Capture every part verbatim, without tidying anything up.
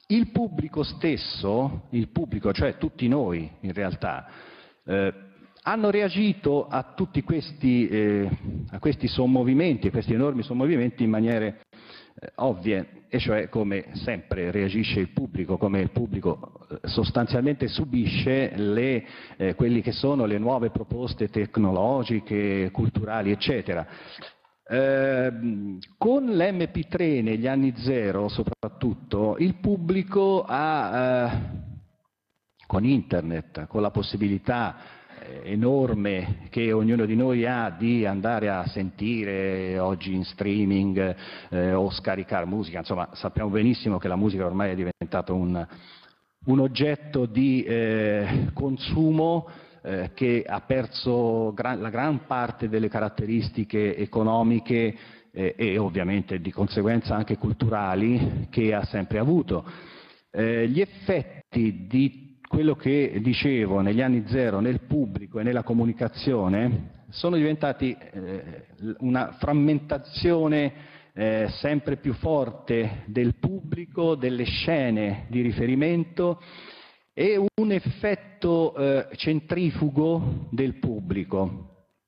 il pubblico stesso, il pubblico, cioè tutti noi in realtà, eh, hanno reagito a tutti questi, eh, a questi sommovimenti, a questi enormi sommovimenti in maniere eh, ovvie, e cioè come sempre reagisce il pubblico, come il pubblico eh, sostanzialmente subisce le, eh, quelli che sono le nuove proposte tecnologiche, culturali, eccetera. Eh, con l'emme pi tre negli anni zero soprattutto, il pubblico ha, eh, con internet, con la possibilità eh, enorme che ognuno di noi ha di andare a sentire oggi in streaming eh, o scaricare musica, insomma sappiamo benissimo che la musica ormai è diventata un, un oggetto di eh, consumo eh, che ha perso gran, la gran parte delle caratteristiche economiche eh, e ovviamente di conseguenza anche culturali che ha sempre avuto. Eh, gli effetti di quello che dicevo negli anni zero nel pubblico e nella comunicazione sono diventati eh, una frammentazione eh, sempre più forte del pubblico, delle scene di riferimento e un effetto eh, centrifugo del pubblico.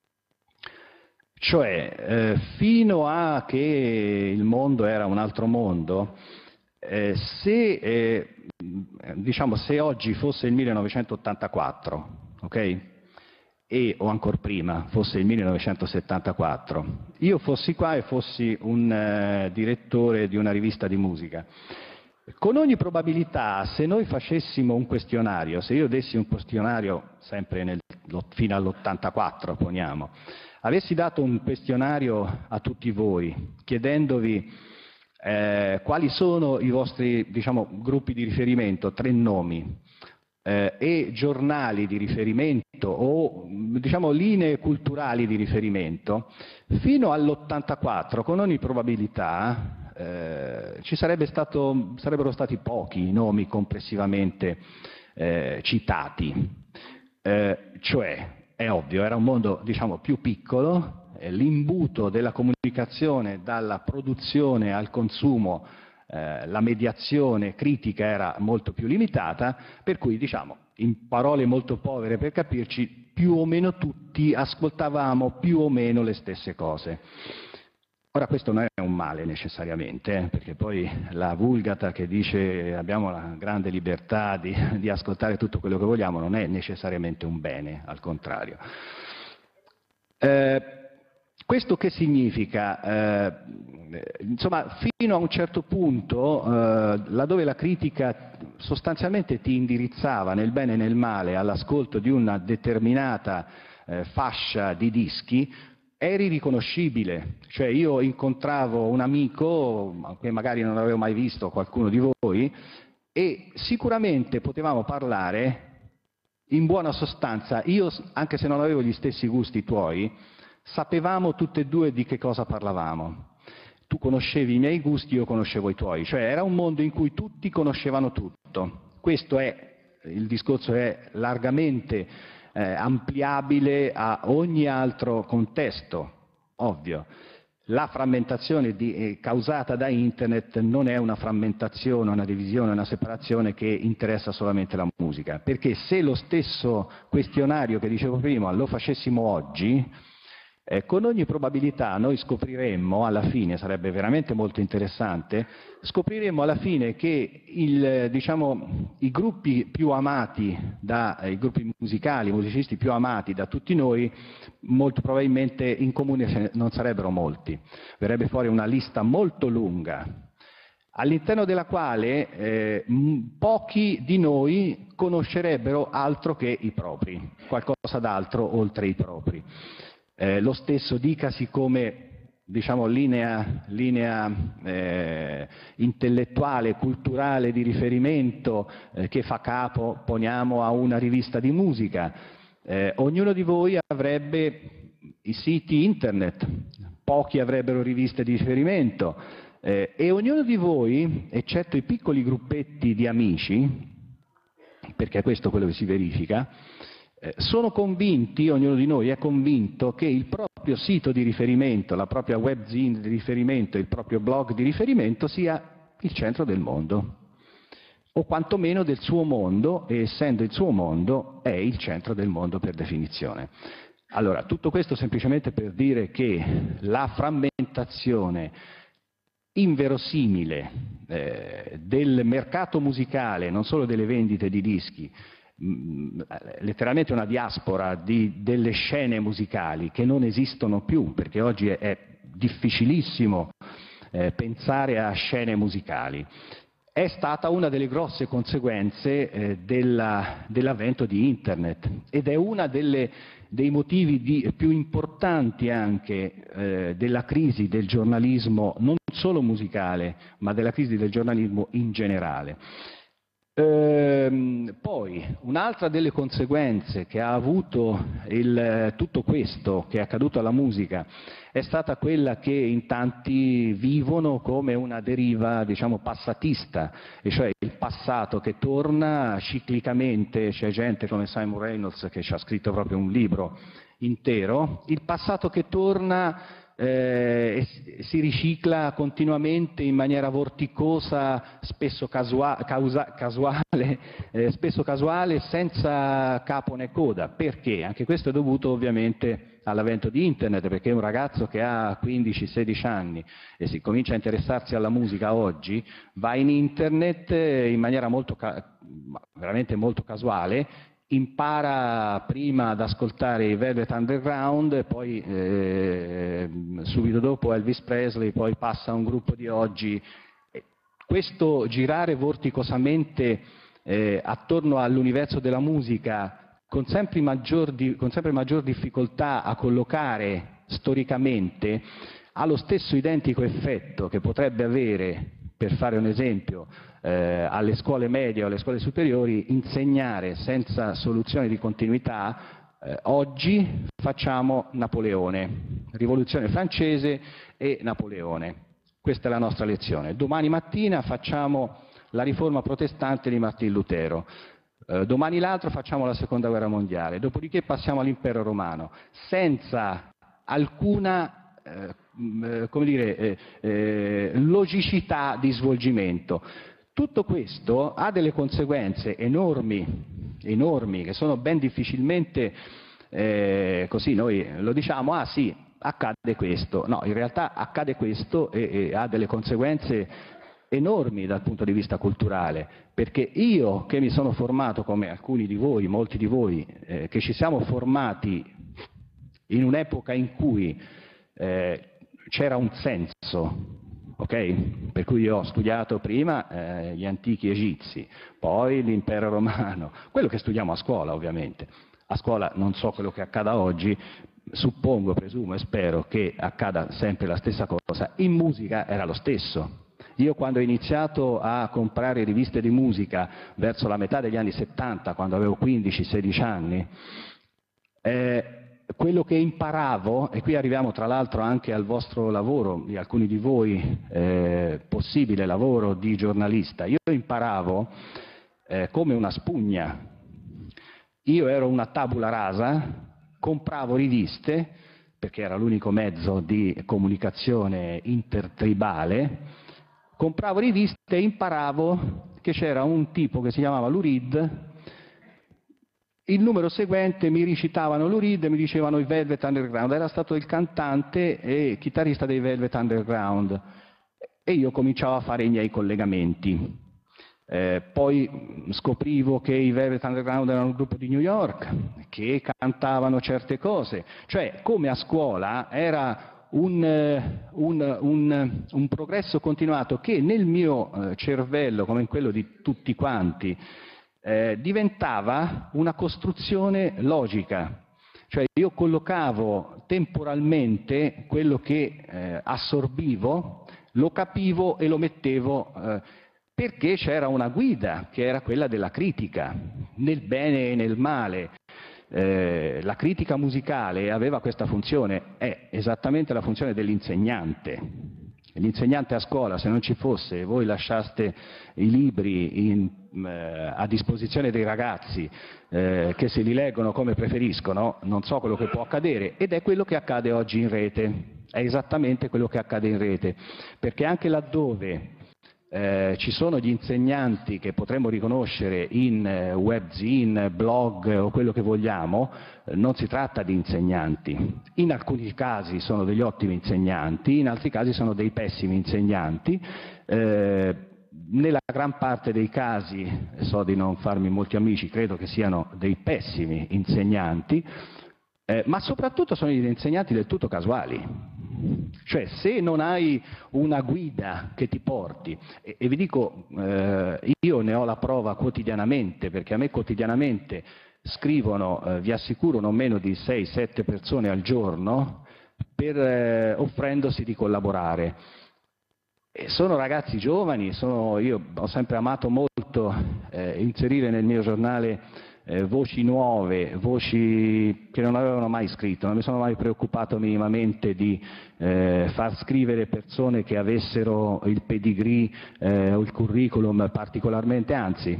Cioè, eh, fino a che il mondo era un altro mondo, eh, se, eh, diciamo, se oggi fosse il millenovecentottantaquattro, ok? E, o ancora prima, fosse il millenovecentosettantaquattro, io fossi qua e fossi un eh, direttore di una rivista di musica. Con ogni probabilità, se noi facessimo un questionario, se io dessi un questionario sempre nel, fino all'ottantaquattro, poniamo, avessi dato un questionario a tutti voi chiedendovi eh, quali sono i vostri, diciamo, gruppi di riferimento, tre nomi, eh, e giornali di riferimento o, diciamo, linee culturali di riferimento, fino all'ottantaquattro, con ogni probabilità, Eh, ci sarebbe stato, sarebbero stati pochi i nomi complessivamente eh, citati, eh, cioè è ovvio, era un mondo, diciamo, più piccolo, eh, l'imbuto della comunicazione dalla produzione al consumo, eh, la mediazione critica era molto più limitata, per cui, diciamo, in parole molto povere per capirci, più o meno tutti ascoltavamo più o meno le stesse cose. Ora questo non è un male necessariamente, eh, perché poi la vulgata che dice abbiamo la grande libertà di, di ascoltare tutto quello che vogliamo non è necessariamente un bene, al contrario. Eh, questo che significa? Eh, insomma, fino a un certo punto, eh, laddove la critica sostanzialmente ti indirizzava nel bene e nel male all'ascolto di una determinata eh, fascia di dischi, eri riconoscibile, cioè io incontravo un amico che magari non avevo mai visto, qualcuno di voi, e sicuramente potevamo parlare, in buona sostanza, io anche se non avevo gli stessi gusti tuoi, sapevamo tutte e due di che cosa parlavamo. Tu conoscevi i miei gusti, io conoscevo i tuoi, cioè era un mondo in cui tutti conoscevano tutto. Questo è, il discorso è largamente Eh, ampliabile a ogni altro contesto, ovvio. La frammentazione di, eh, causata da Internet non è una frammentazione, una divisione, una separazione che interessa solamente la musica, perché se lo stesso questionario che dicevo prima lo facessimo oggi, eh, con ogni probabilità noi scopriremmo alla fine, sarebbe veramente molto interessante, scopriremmo alla fine che il, diciamo, i gruppi più amati, da, eh, i gruppi musicali, i musicisti più amati da tutti noi, molto probabilmente in comune non sarebbero molti. Verrebbe fuori una lista molto lunga, all'interno della quale eh, pochi di noi conoscerebbero altro che i propri, qualcosa d'altro oltre i propri. Eh, lo stesso dicasi come, diciamo, linea, linea eh, intellettuale, culturale di riferimento eh, che fa capo, poniamo, a una rivista di musica. Eh, ognuno di voi avrebbe i siti internet, pochi avrebbero riviste di riferimento eh, e ognuno di voi, eccetto i piccoli gruppetti di amici, perché è questo quello che si verifica, sono convinti, ognuno di noi è convinto che il proprio sito di riferimento, la propria webzine di riferimento, il proprio blog di riferimento sia il centro del mondo. o quantomeno del suo mondo, e essendo il suo mondo è il centro del mondo per definizione. Allora, tutto questo semplicemente per dire che la frammentazione inverosimile eh, del mercato musicale, non solo delle vendite di dischi, mh, letteralmente una diaspora di, delle scene musicali che non esistono più, perché oggi è, è difficilissimo eh, pensare a scene musicali, è stata una delle grosse conseguenze eh, della, dell'avvento di Internet ed è una delle, dei motivi di, più importanti anche eh, della crisi del giornalismo, non solo musicale, ma della crisi del giornalismo in generale. Ehm, poi, un'altra delle conseguenze che ha avuto il, tutto questo che è accaduto alla musica è stata quella che in tanti vivono come una deriva, diciamo, passatista, e cioè il passato che torna ciclicamente. C'è gente come Simon Reynolds che ci ha scritto proprio un libro intero, il passato che torna eh, e si ricicla continuamente in maniera vorticosa, spesso casua, causa, casuale, eh, spesso casuale, senza capo né coda. Perché? Anche questo è dovuto ovviamente all'avvento di Internet, perché un ragazzo che ha quindici sedici anni e si comincia a interessarsi alla musica oggi, va in Internet in maniera molto, veramente molto casuale, impara prima ad ascoltare i Velvet Underground, poi eh, subito dopo Elvis Presley, poi passa a un gruppo di oggi. Questo girare vorticosamente eh, attorno all'universo della musica con sempre, maggior di, con sempre maggior difficoltà a collocare storicamente, ha lo stesso identico effetto che potrebbe avere, per fare un esempio, eh, alle scuole medie o alle scuole superiori, insegnare senza soluzione di continuità. Eh, oggi facciamo Napoleone, Rivoluzione francese e Napoleone. Questa è la nostra lezione. Domani mattina facciamo la riforma protestante di Martin Lutero. Eh, domani l'altro facciamo la seconda guerra mondiale, dopodiché passiamo all'impero romano, senza alcuna eh, come dire, eh, eh, logicità di svolgimento. Tutto questo ha delle conseguenze enormi, enormi, che sono ben difficilmente eh, così noi lo diciamo, ah sì, accade questo. No, in realtà accade questo e, e ha delle conseguenze enormi dal punto di vista culturale, perché io che mi sono formato, come alcuni di voi, molti di voi, eh, che ci siamo formati in un'epoca in cui eh, c'era un senso, ok? Per cui io ho studiato prima eh, gli antichi egizi, poi l'impero romano, quello che studiamo a scuola ovviamente. A scuola non so quello che accada oggi, suppongo, presumo e spero che accada sempre la stessa cosa. In musica era lo stesso. Io quando ho iniziato a comprare riviste di musica verso la metà degli anni settanta, quando avevo quindici sedici anni, eh, quello che imparavo, e qui arriviamo tra l'altro anche al vostro lavoro, di alcuni di voi, eh, possibile lavoro di giornalista, io imparavo eh, come una spugna. Io ero una tabula rasa, compravo riviste, perché era l'unico mezzo di comunicazione intertribale, compravo riviste e imparavo che c'era un tipo che si chiamava Lou Reed, il numero seguente mi recitavano Lou Reed e mi dicevano i Velvet Underground, era stato il cantante e chitarrista dei Velvet Underground e io cominciavo a fare i miei collegamenti. Eh, poi scoprivo che i Velvet Underground erano un gruppo di New York, che cantavano certe cose, cioè come a scuola era Un, un, un, un progresso continuato che nel mio cervello, come in quello di tutti quanti, eh, diventava una costruzione logica. Cioè io collocavo temporalmente quello che eh, assorbivo, lo capivo e lo mettevo, eh, perché c'era una guida che era quella della critica, nel bene e nel male. Eh, la critica musicale aveva questa funzione, è esattamente la funzione dell'insegnante. L'insegnante a scuola, se non ci fosse e voi lasciaste i libri in, eh, a disposizione dei ragazzi eh, che se li leggono come preferiscono, non so quello che può accadere, ed è quello che accade oggi in rete, è esattamente quello che accade in rete, perché anche laddove Eh, ci sono gli insegnanti che potremmo riconoscere in eh, webzine, blog o quello che vogliamo, eh, non si tratta di insegnanti. In alcuni casi sono degli ottimi insegnanti, in altri casi sono dei pessimi insegnanti. Eh, nella gran parte dei casi, so di non farmi molti amici, credo che siano dei pessimi insegnanti, eh, ma soprattutto sono degli insegnanti del tutto casuali. Cioè, se non hai una guida che ti porti, e, e vi dico, eh, io ne ho la prova quotidianamente, perché a me quotidianamente scrivono, eh, vi assicuro, non meno di sei sette persone al giorno, per, eh, offrendosi di collaborare. E sono ragazzi giovani, sono, io ho sempre amato molto eh, inserire nel mio giornale Eh, voci nuove, voci che non avevano mai scritto, non mi sono mai preoccupato minimamente di eh, far scrivere persone che avessero il pedigree eh, o il curriculum particolarmente, anzi,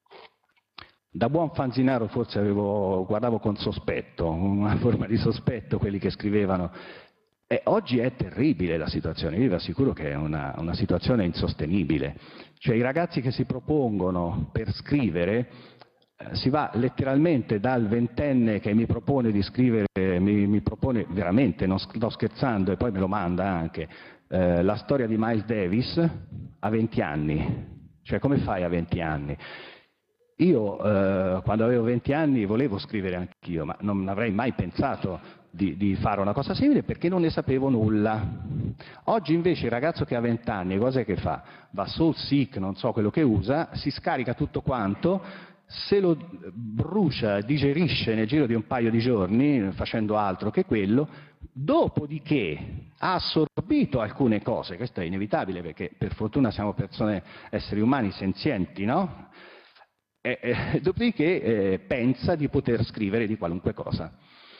da buon fanzinaro forse avevo, guardavo con sospetto, una forma di sospetto quelli che scrivevano. E oggi è terribile la situazione, io vi assicuro che è una, una situazione insostenibile. Cioè i ragazzi che si propongono per scrivere, si va letteralmente dal ventenne che mi propone di scrivere, mi, mi propone veramente, non sto scherzando, e poi me lo manda anche, eh, la storia di Miles Davis a venti anni. Cioè, come fai a venti anni? Io, eh, quando avevo venti anni, volevo scrivere anch'io, ma non avrei mai pensato di, di fare una cosa simile perché non ne sapevo nulla. Oggi invece il ragazzo che ha venti anni, cos'è che fa? Va sul S I C, non so quello che usa, si scarica tutto quanto, se lo brucia, digerisce nel giro di un paio di giorni, facendo altro che quello, dopodiché ha assorbito alcune cose, questo è inevitabile perché per fortuna siamo persone, esseri umani senzienti, no? E, e, dopodiché eh, pensa di poter scrivere di qualunque cosa.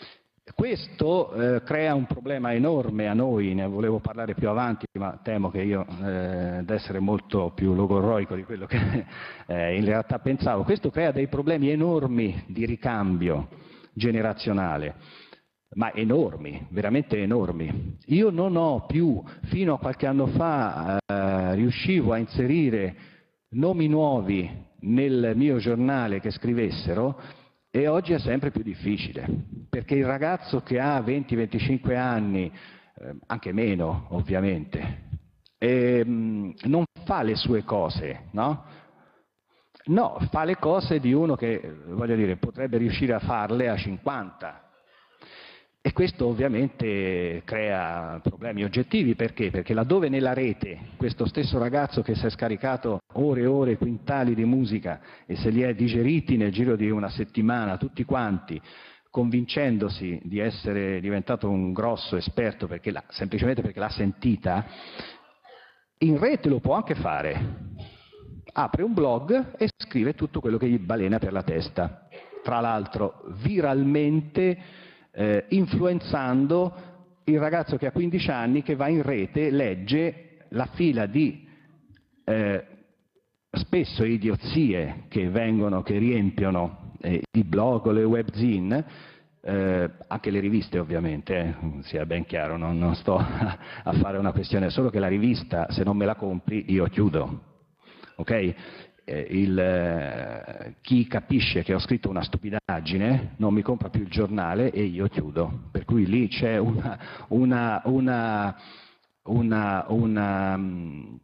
Questo eh, crea un problema enorme a noi, ne volevo parlare più avanti, ma temo che io, eh, ad essere molto più logorroico di quello che eh, in realtà pensavo, questo crea dei problemi enormi di ricambio generazionale, ma enormi, veramente enormi. Io non ho più, fino a qualche anno fa, eh, riuscivo a inserire nomi nuovi nel mio giornale che scrivessero, e oggi è sempre più difficile, perché il ragazzo che ha venti venticinque anni, eh, anche meno ovviamente, ehm, non fa le sue cose, no? No, fa le cose di uno che, voglio dire, potrebbe riuscire a farle a cinquanta. E questo ovviamente crea problemi oggettivi, perché? Perché laddove nella rete questo stesso ragazzo che si è scaricato ore e ore, quintali di musica e se li è digeriti nel giro di una settimana tutti quanti, convincendosi di essere diventato un grosso esperto perché semplicemente perché l'ha sentita, in rete lo può anche fare. Apre un blog e scrive tutto quello che gli balena per la testa. Tra l'altro viralmente, Eh, influenzando il ragazzo che ha quindici anni che va in rete, legge la fila di eh, spesso idiozie che vengono, che riempiono eh, i blog o le webzine, eh, anche le riviste ovviamente, eh, sia ben chiaro, non, non sto a, a fare una questione, solo che la rivista se non me la compri io chiudo, ok? Il, eh, chi capisce che ho scritto una stupidaggine non mi compra più il giornale e io chiudo, per cui lì c'è una, una, una, una, una um,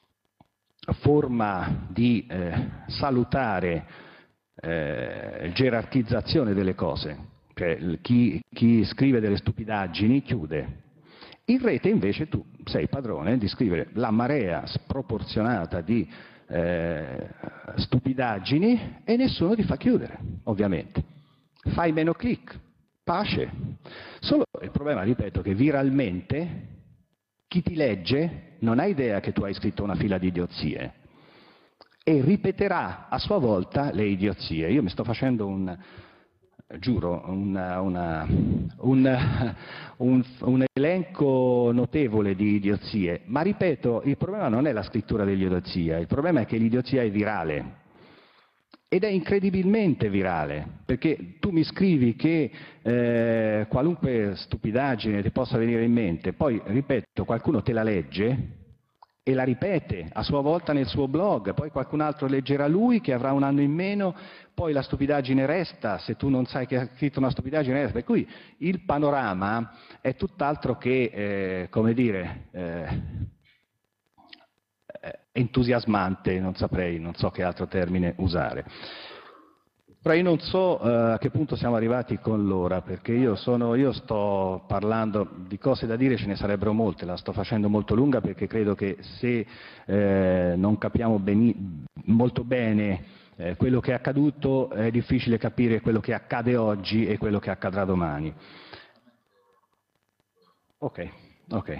forma di eh, salutare eh, gerarchizzazione delle cose, cioè chi, chi scrive delle stupidaggini chiude. In rete invece tu sei padrone di scrivere la marea sproporzionata di Eh, stupidaggini e nessuno ti fa chiudere, ovviamente. Fai meno click, pace. Solo il problema, ripeto, che viralmente chi ti legge non ha idea che tu hai scritto una fila di idiozie e ripeterà a sua volta le idiozie. Io mi sto facendo un, giuro, una, una, un, un, un elenco notevole di idiozie, ma ripeto, il problema non è la scrittura dell'idiozia, il problema è che l'idiozia è virale. Ed è incredibilmente virale, perché tu mi scrivi che eh, qualunque stupidaggine ti possa venire in mente, poi, ripeto, qualcuno te la legge e la ripete a sua volta nel suo blog, poi qualcun altro leggerà lui che avrà un anno in meno, poi la stupidaggine resta, se tu non sai che ha scritto una stupidaggine resta, per cui il panorama è tutt'altro che, eh, come dire, eh, entusiasmante, non saprei, non so che altro termine usare. Però io non so uh, a che punto siamo arrivati con l'ora, perché io, sono, io sto parlando di cose da dire, ce ne sarebbero molte, la sto facendo molto lunga perché credo che se eh, non capiamo beni, molto bene eh, quello che è accaduto è difficile capire quello che accade oggi e quello che accadrà domani. Ok, ok.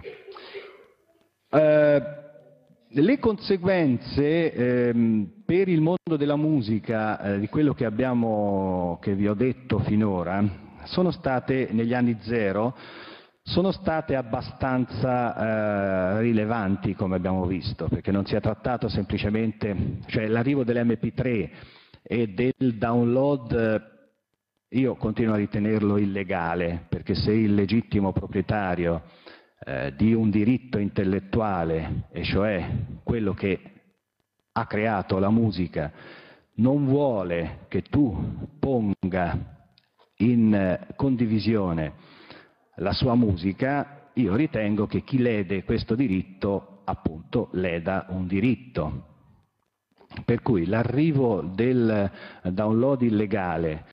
Uh, Le conseguenze ehm, per il mondo della musica eh, di quello che, abbiamo, che vi ho detto finora sono state, negli anni zero, sono state abbastanza eh, rilevanti, come abbiamo visto, perché non si è trattato semplicemente, cioè l'arrivo dell'emme pi tre e del download, io continuo a ritenerlo illegale, perché se il legittimo proprietario Eh, di un diritto intellettuale, e cioè quello che ha creato la musica, non vuole che tu ponga in eh, condivisione la sua musica, io ritengo che chi lede questo diritto, appunto, leda un diritto. Per cui l'arrivo del download illegale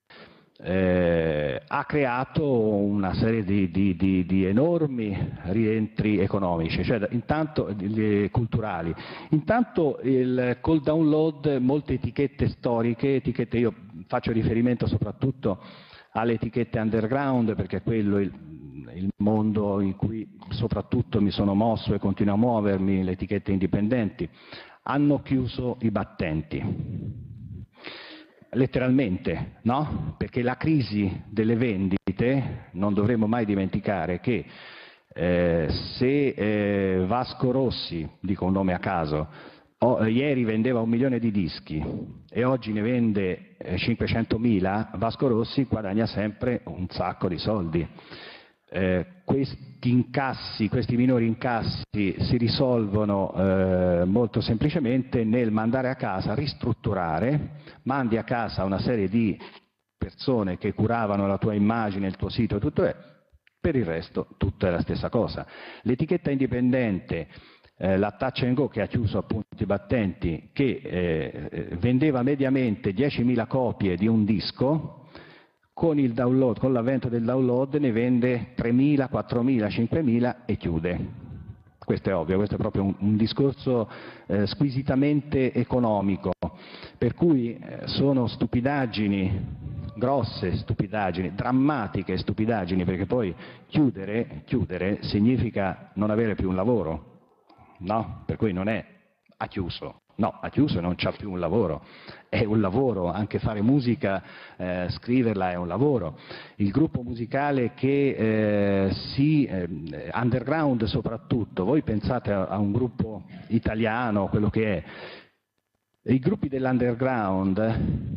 Eh, ha creato una serie di, di, di, di enormi rientri economici, cioè intanto eh, culturali. Intanto il, col download molte etichette storiche, etichette, io faccio riferimento soprattutto alle etichette underground perché è quello il, il mondo in cui soprattutto mi sono mosso e continuo a muovermi, le etichette indipendenti, hanno chiuso i battenti. Letteralmente, no? Perché la crisi delle vendite, non dovremmo mai dimenticare che eh, se eh, Vasco Rossi, dico un nome a caso, oh, ieri vendeva un milione di dischi e oggi ne vende eh, cinquecentomila, Vasco Rossi guadagna sempre un sacco di soldi. Eh, questi incassi, questi minori incassi si risolvono eh, molto semplicemente nel mandare a casa, ristrutturare, mandi a casa una serie di persone che curavano la tua immagine, il tuo sito, tutto è, per il resto tutto è la stessa cosa. L'etichetta indipendente, eh, la Touch and Go che ha chiuso appunto i battenti, che eh, vendeva mediamente diecimila copie di un disco, con il download, con l'avvento del download ne vende tremila, quattromila, cinquemila e chiude. Questo è ovvio, questo è proprio un, un discorso eh, squisitamente economico, per cui eh, sono stupidaggini, grosse stupidaggini, drammatiche stupidaggini, perché poi chiudere, chiudere significa non avere più un lavoro, no? Per cui non è ha chiuso. No, ha chiuso e non c'ha più un lavoro, è un lavoro, anche fare musica, eh, scriverla è un lavoro. Il gruppo musicale che eh, si, eh, underground soprattutto, voi pensate a, a un gruppo italiano, quello che è, i gruppi dell'underground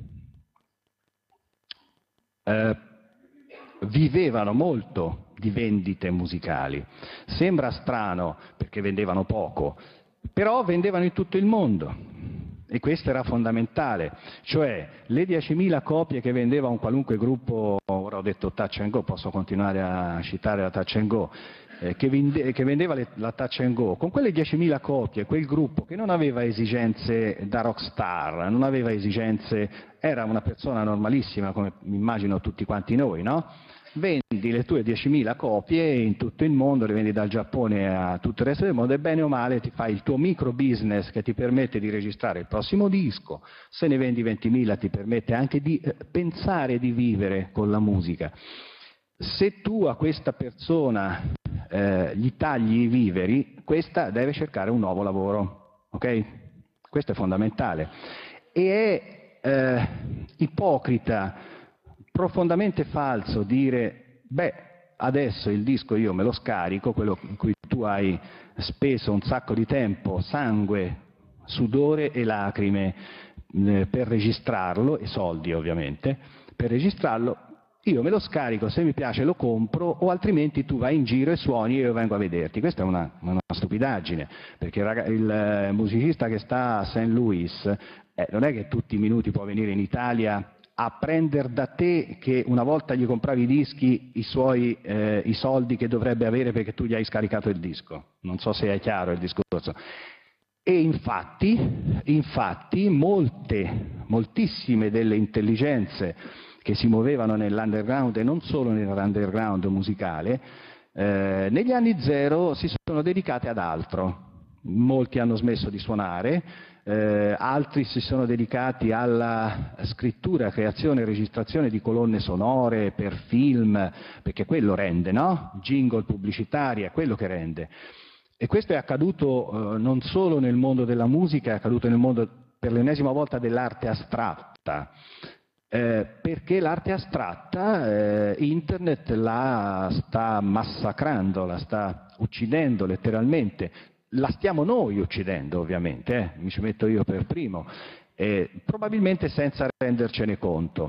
eh, vivevano molto di vendite musicali, sembra strano perché vendevano poco, però vendevano in tutto il mondo e questo era fondamentale, cioè le diecimila copie che vendeva un qualunque gruppo, ora ho detto Touch and Go, posso continuare a citare la Touch and Go, eh, che, vende, che vendeva le, la Touch and Go, con quelle diecimila copie, quel gruppo che non aveva esigenze da rockstar, non aveva esigenze, era una persona normalissima come immagino tutti quanti noi, no? Vendi le tue diecimila copie in tutto il mondo, le vendi dal Giappone a tutto il resto del mondo e bene o male ti fai il tuo micro business che ti permette di registrare il prossimo disco, se ne vendi ventimila ti permette anche di eh, pensare di vivere con la musica. Se tu a questa persona eh, gli tagli i viveri, questa deve cercare un nuovo lavoro, ok? Questo è fondamentale. E è eh, ipocrita, profondamente falso dire, beh, adesso il disco io me lo scarico, quello in cui tu hai speso un sacco di tempo, sangue, sudore e lacrime eh, per registrarlo, e soldi ovviamente, per registrarlo, io me lo scarico, se mi piace lo compro, o altrimenti tu vai in giro e suoni e io vengo a vederti. Questa è una, una stupidaggine, perché il, il musicista che sta a Saint Louis eh, non è che tutti i minuti può venire in Italia a prendere da te, che una volta gli compravi i dischi, i suoi eh, i soldi che dovrebbe avere perché tu gli hai scaricato il disco. Non so se è chiaro il discorso. E infatti, infatti molte, moltissime delle intelligenze che si muovevano nell'underground e non solo nell'underground musicale, eh, negli anni zero si sono dedicate ad altro. Molti hanno smesso di suonare, eh, altri si sono dedicati alla scrittura, creazione e registrazione di colonne sonore per film, perché quello rende, no? Jingle pubblicitari, è quello che rende. E questo è accaduto eh, non solo nel mondo della musica, è accaduto nel mondo per l'ennesima volta dell'arte astratta. Eh, perché l'arte astratta eh, internet la sta massacrando, la sta uccidendo letteralmente, la stiamo noi uccidendo ovviamente, eh, mi ci metto io per primo, eh, probabilmente senza rendercene conto.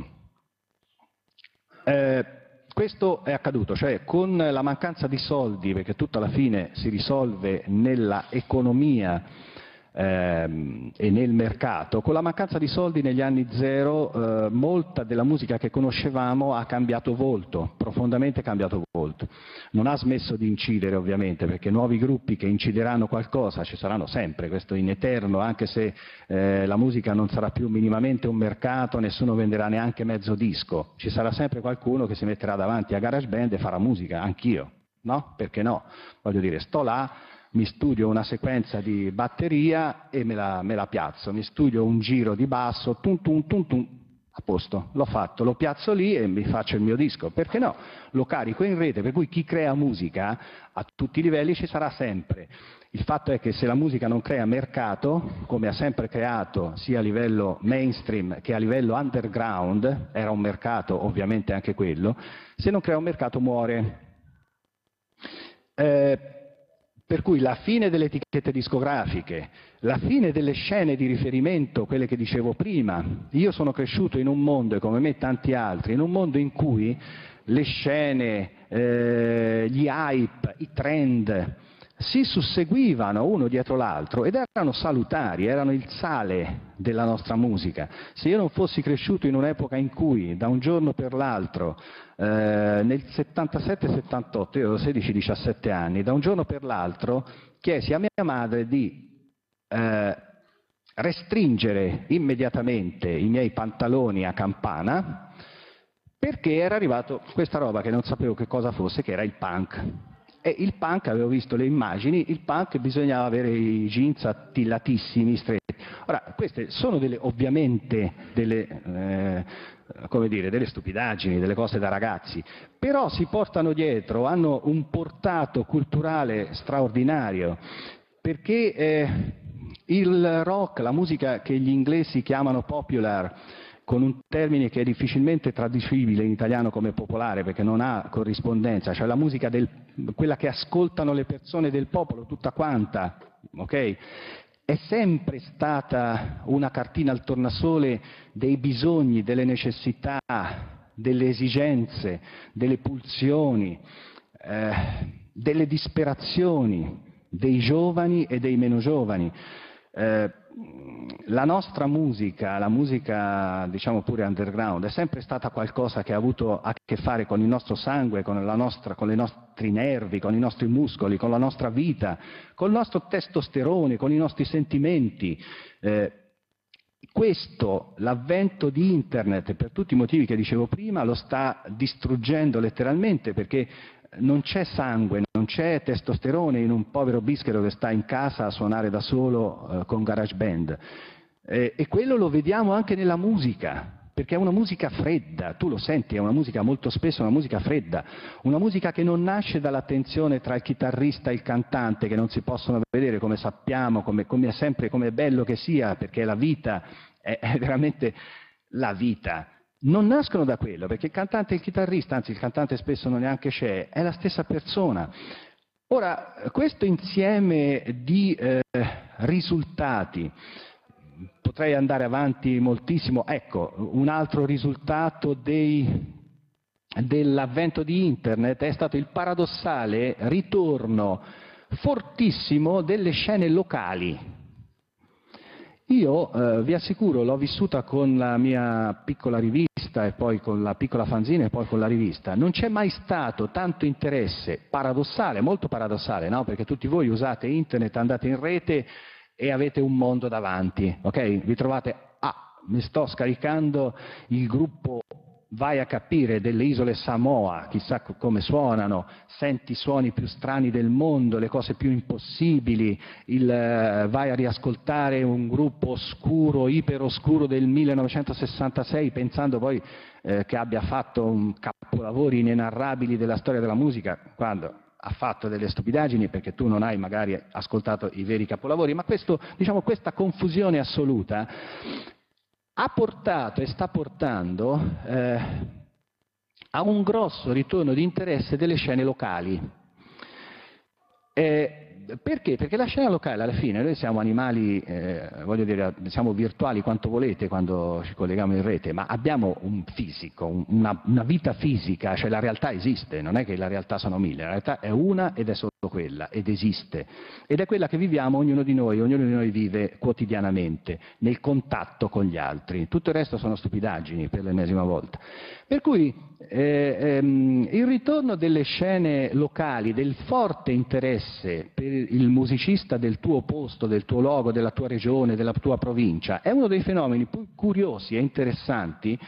Eh, questo è accaduto, cioè con la mancanza di soldi, perché tutto alla fine si risolve nella economia ehm, e nel mercato, con la mancanza di soldi negli anni zero eh, molta della musica che conoscevamo ha cambiato volto, profondamente cambiato volto. Non ha smesso di incidere ovviamente, perché nuovi gruppi che incideranno qualcosa ci saranno sempre, questo in eterno, anche se eh, la musica non sarà più minimamente un mercato, nessuno venderà neanche mezzo disco, ci sarà sempre qualcuno che si metterà davanti a GarageBand e farà musica, anch'io, no? Perché no? Voglio dire, sto là, mi studio una sequenza di batteria e me la, me la piazzo, mi studio un giro di basso, tum tum tum tum, a posto, l'ho fatto, lo piazzo lì e mi faccio il mio disco, perché no? Lo carico in rete, per cui chi crea musica a tutti i livelli ci sarà sempre. Il fatto è che se la musica non crea mercato, come ha sempre creato sia a livello mainstream che a livello underground, era un mercato ovviamente anche quello, se non crea un mercato muore. Eh, Per cui la fine delle etichette discografiche, la fine delle scene di riferimento, quelle che dicevo prima. Io sono cresciuto in un mondo, e come me tanti altri, in un mondo in cui le scene, eh, gli hype, i trend si susseguivano uno dietro l'altro ed erano salutari, erano il sale della nostra musica. Se io non fossi cresciuto in un'epoca in cui da un giorno per l'altro, eh, nel settantasette settantotto, io avevo sedici diciassette anni, da un giorno per l'altro chiesi a mia madre di eh, restringere immediatamente i miei pantaloni a campana perché era arrivato questa roba che non sapevo che cosa fosse, che era il punk. E il punk, avevo visto le immagini, il punk bisognava avere i jeans attillatissimi, stretti. Ora, queste sono delle, ovviamente delle, eh, come dire, delle stupidaggini, delle cose da ragazzi, però si portano dietro, hanno un portato culturale straordinario, perché eh, il rock, la musica che gli inglesi chiamano popular, con un termine che è difficilmente traducibile in italiano come popolare perché non ha corrispondenza, cioè la musica del, quella che ascoltano le persone del popolo, tutta quanta, ok? È sempre stata una cartina al tornasole dei bisogni, delle necessità, delle esigenze, delle pulsioni, eh, delle disperazioni dei giovani e dei meno giovani. Eh, La nostra musica, la musica diciamo pure underground, è sempre stata qualcosa che ha avuto a che fare con il nostro sangue, con, la nostra, con i nostri nervi, con i nostri muscoli, con la nostra vita, con il nostro testosterone, con i nostri sentimenti. Eh, questo, l'avvento di internet, per tutti i motivi che dicevo prima, lo sta distruggendo letteralmente perché non c'è sangue, non c'è testosterone in un povero bischero che sta in casa a suonare da solo eh, con GarageBand. Eh, e quello lo vediamo anche nella musica, perché è una musica fredda, tu lo senti, è una musica molto spesso una musica fredda, una musica che non nasce dall'attenzione tra il chitarrista e il cantante, che non si possono vedere come sappiamo, come, come è sempre, come è bello che sia, perché la vita è, è veramente la vita. Non nascono da quello, perché il cantante e il chitarrista, anzi il cantante spesso non neanche c'è, è la stessa persona. Ora, questo insieme di eh, risultati, potrei andare avanti moltissimo, ecco, un altro risultato dei, dell'avvento di Internet è stato il paradossale ritorno fortissimo delle scene locali. Io eh, vi assicuro, l'ho vissuta con la mia piccola rivista e poi con la piccola fanzina e poi con la rivista. Non c'è mai stato tanto interesse, paradossale, molto paradossale, no? Perché tutti voi usate internet, andate in rete e avete un mondo davanti, ok? Vi trovate, ah, mi sto scaricando il gruppo vai a capire delle isole Samoa, chissà come suonano, senti i suoni più strani del mondo, le cose più impossibili, il, eh, vai a riascoltare un gruppo oscuro, iperoscuro del millenovecentosessantasei, pensando poi eh, che abbia fatto un capolavori inenarrabili della storia della musica, quando ha fatto delle stupidaggini perché tu non hai magari ascoltato i veri capolavori, ma questo, diciamo, questa confusione assoluta ha portato e sta portando eh, a un grosso ritorno di interesse delle scene locali. Eh, perché? Perché la scena locale, alla fine, noi siamo animali, eh, voglio dire, siamo virtuali quanto volete quando ci colleghiamo in rete, ma abbiamo un fisico, un, una, una vita fisica, cioè la realtà esiste, non è che la realtà sono mille, la realtà è una ed è solo quella, ed esiste. Ed è quella che viviamo ognuno di noi, ognuno di noi vive quotidianamente, nel contatto con gli altri. Tutto il resto sono stupidaggini, per l'ennesima volta. Per cui eh, ehm, il ritorno delle scene locali, del forte interesse per il musicista del tuo posto, del tuo luogo, della tua regione, della tua provincia, è uno dei fenomeni più curiosi e interessanti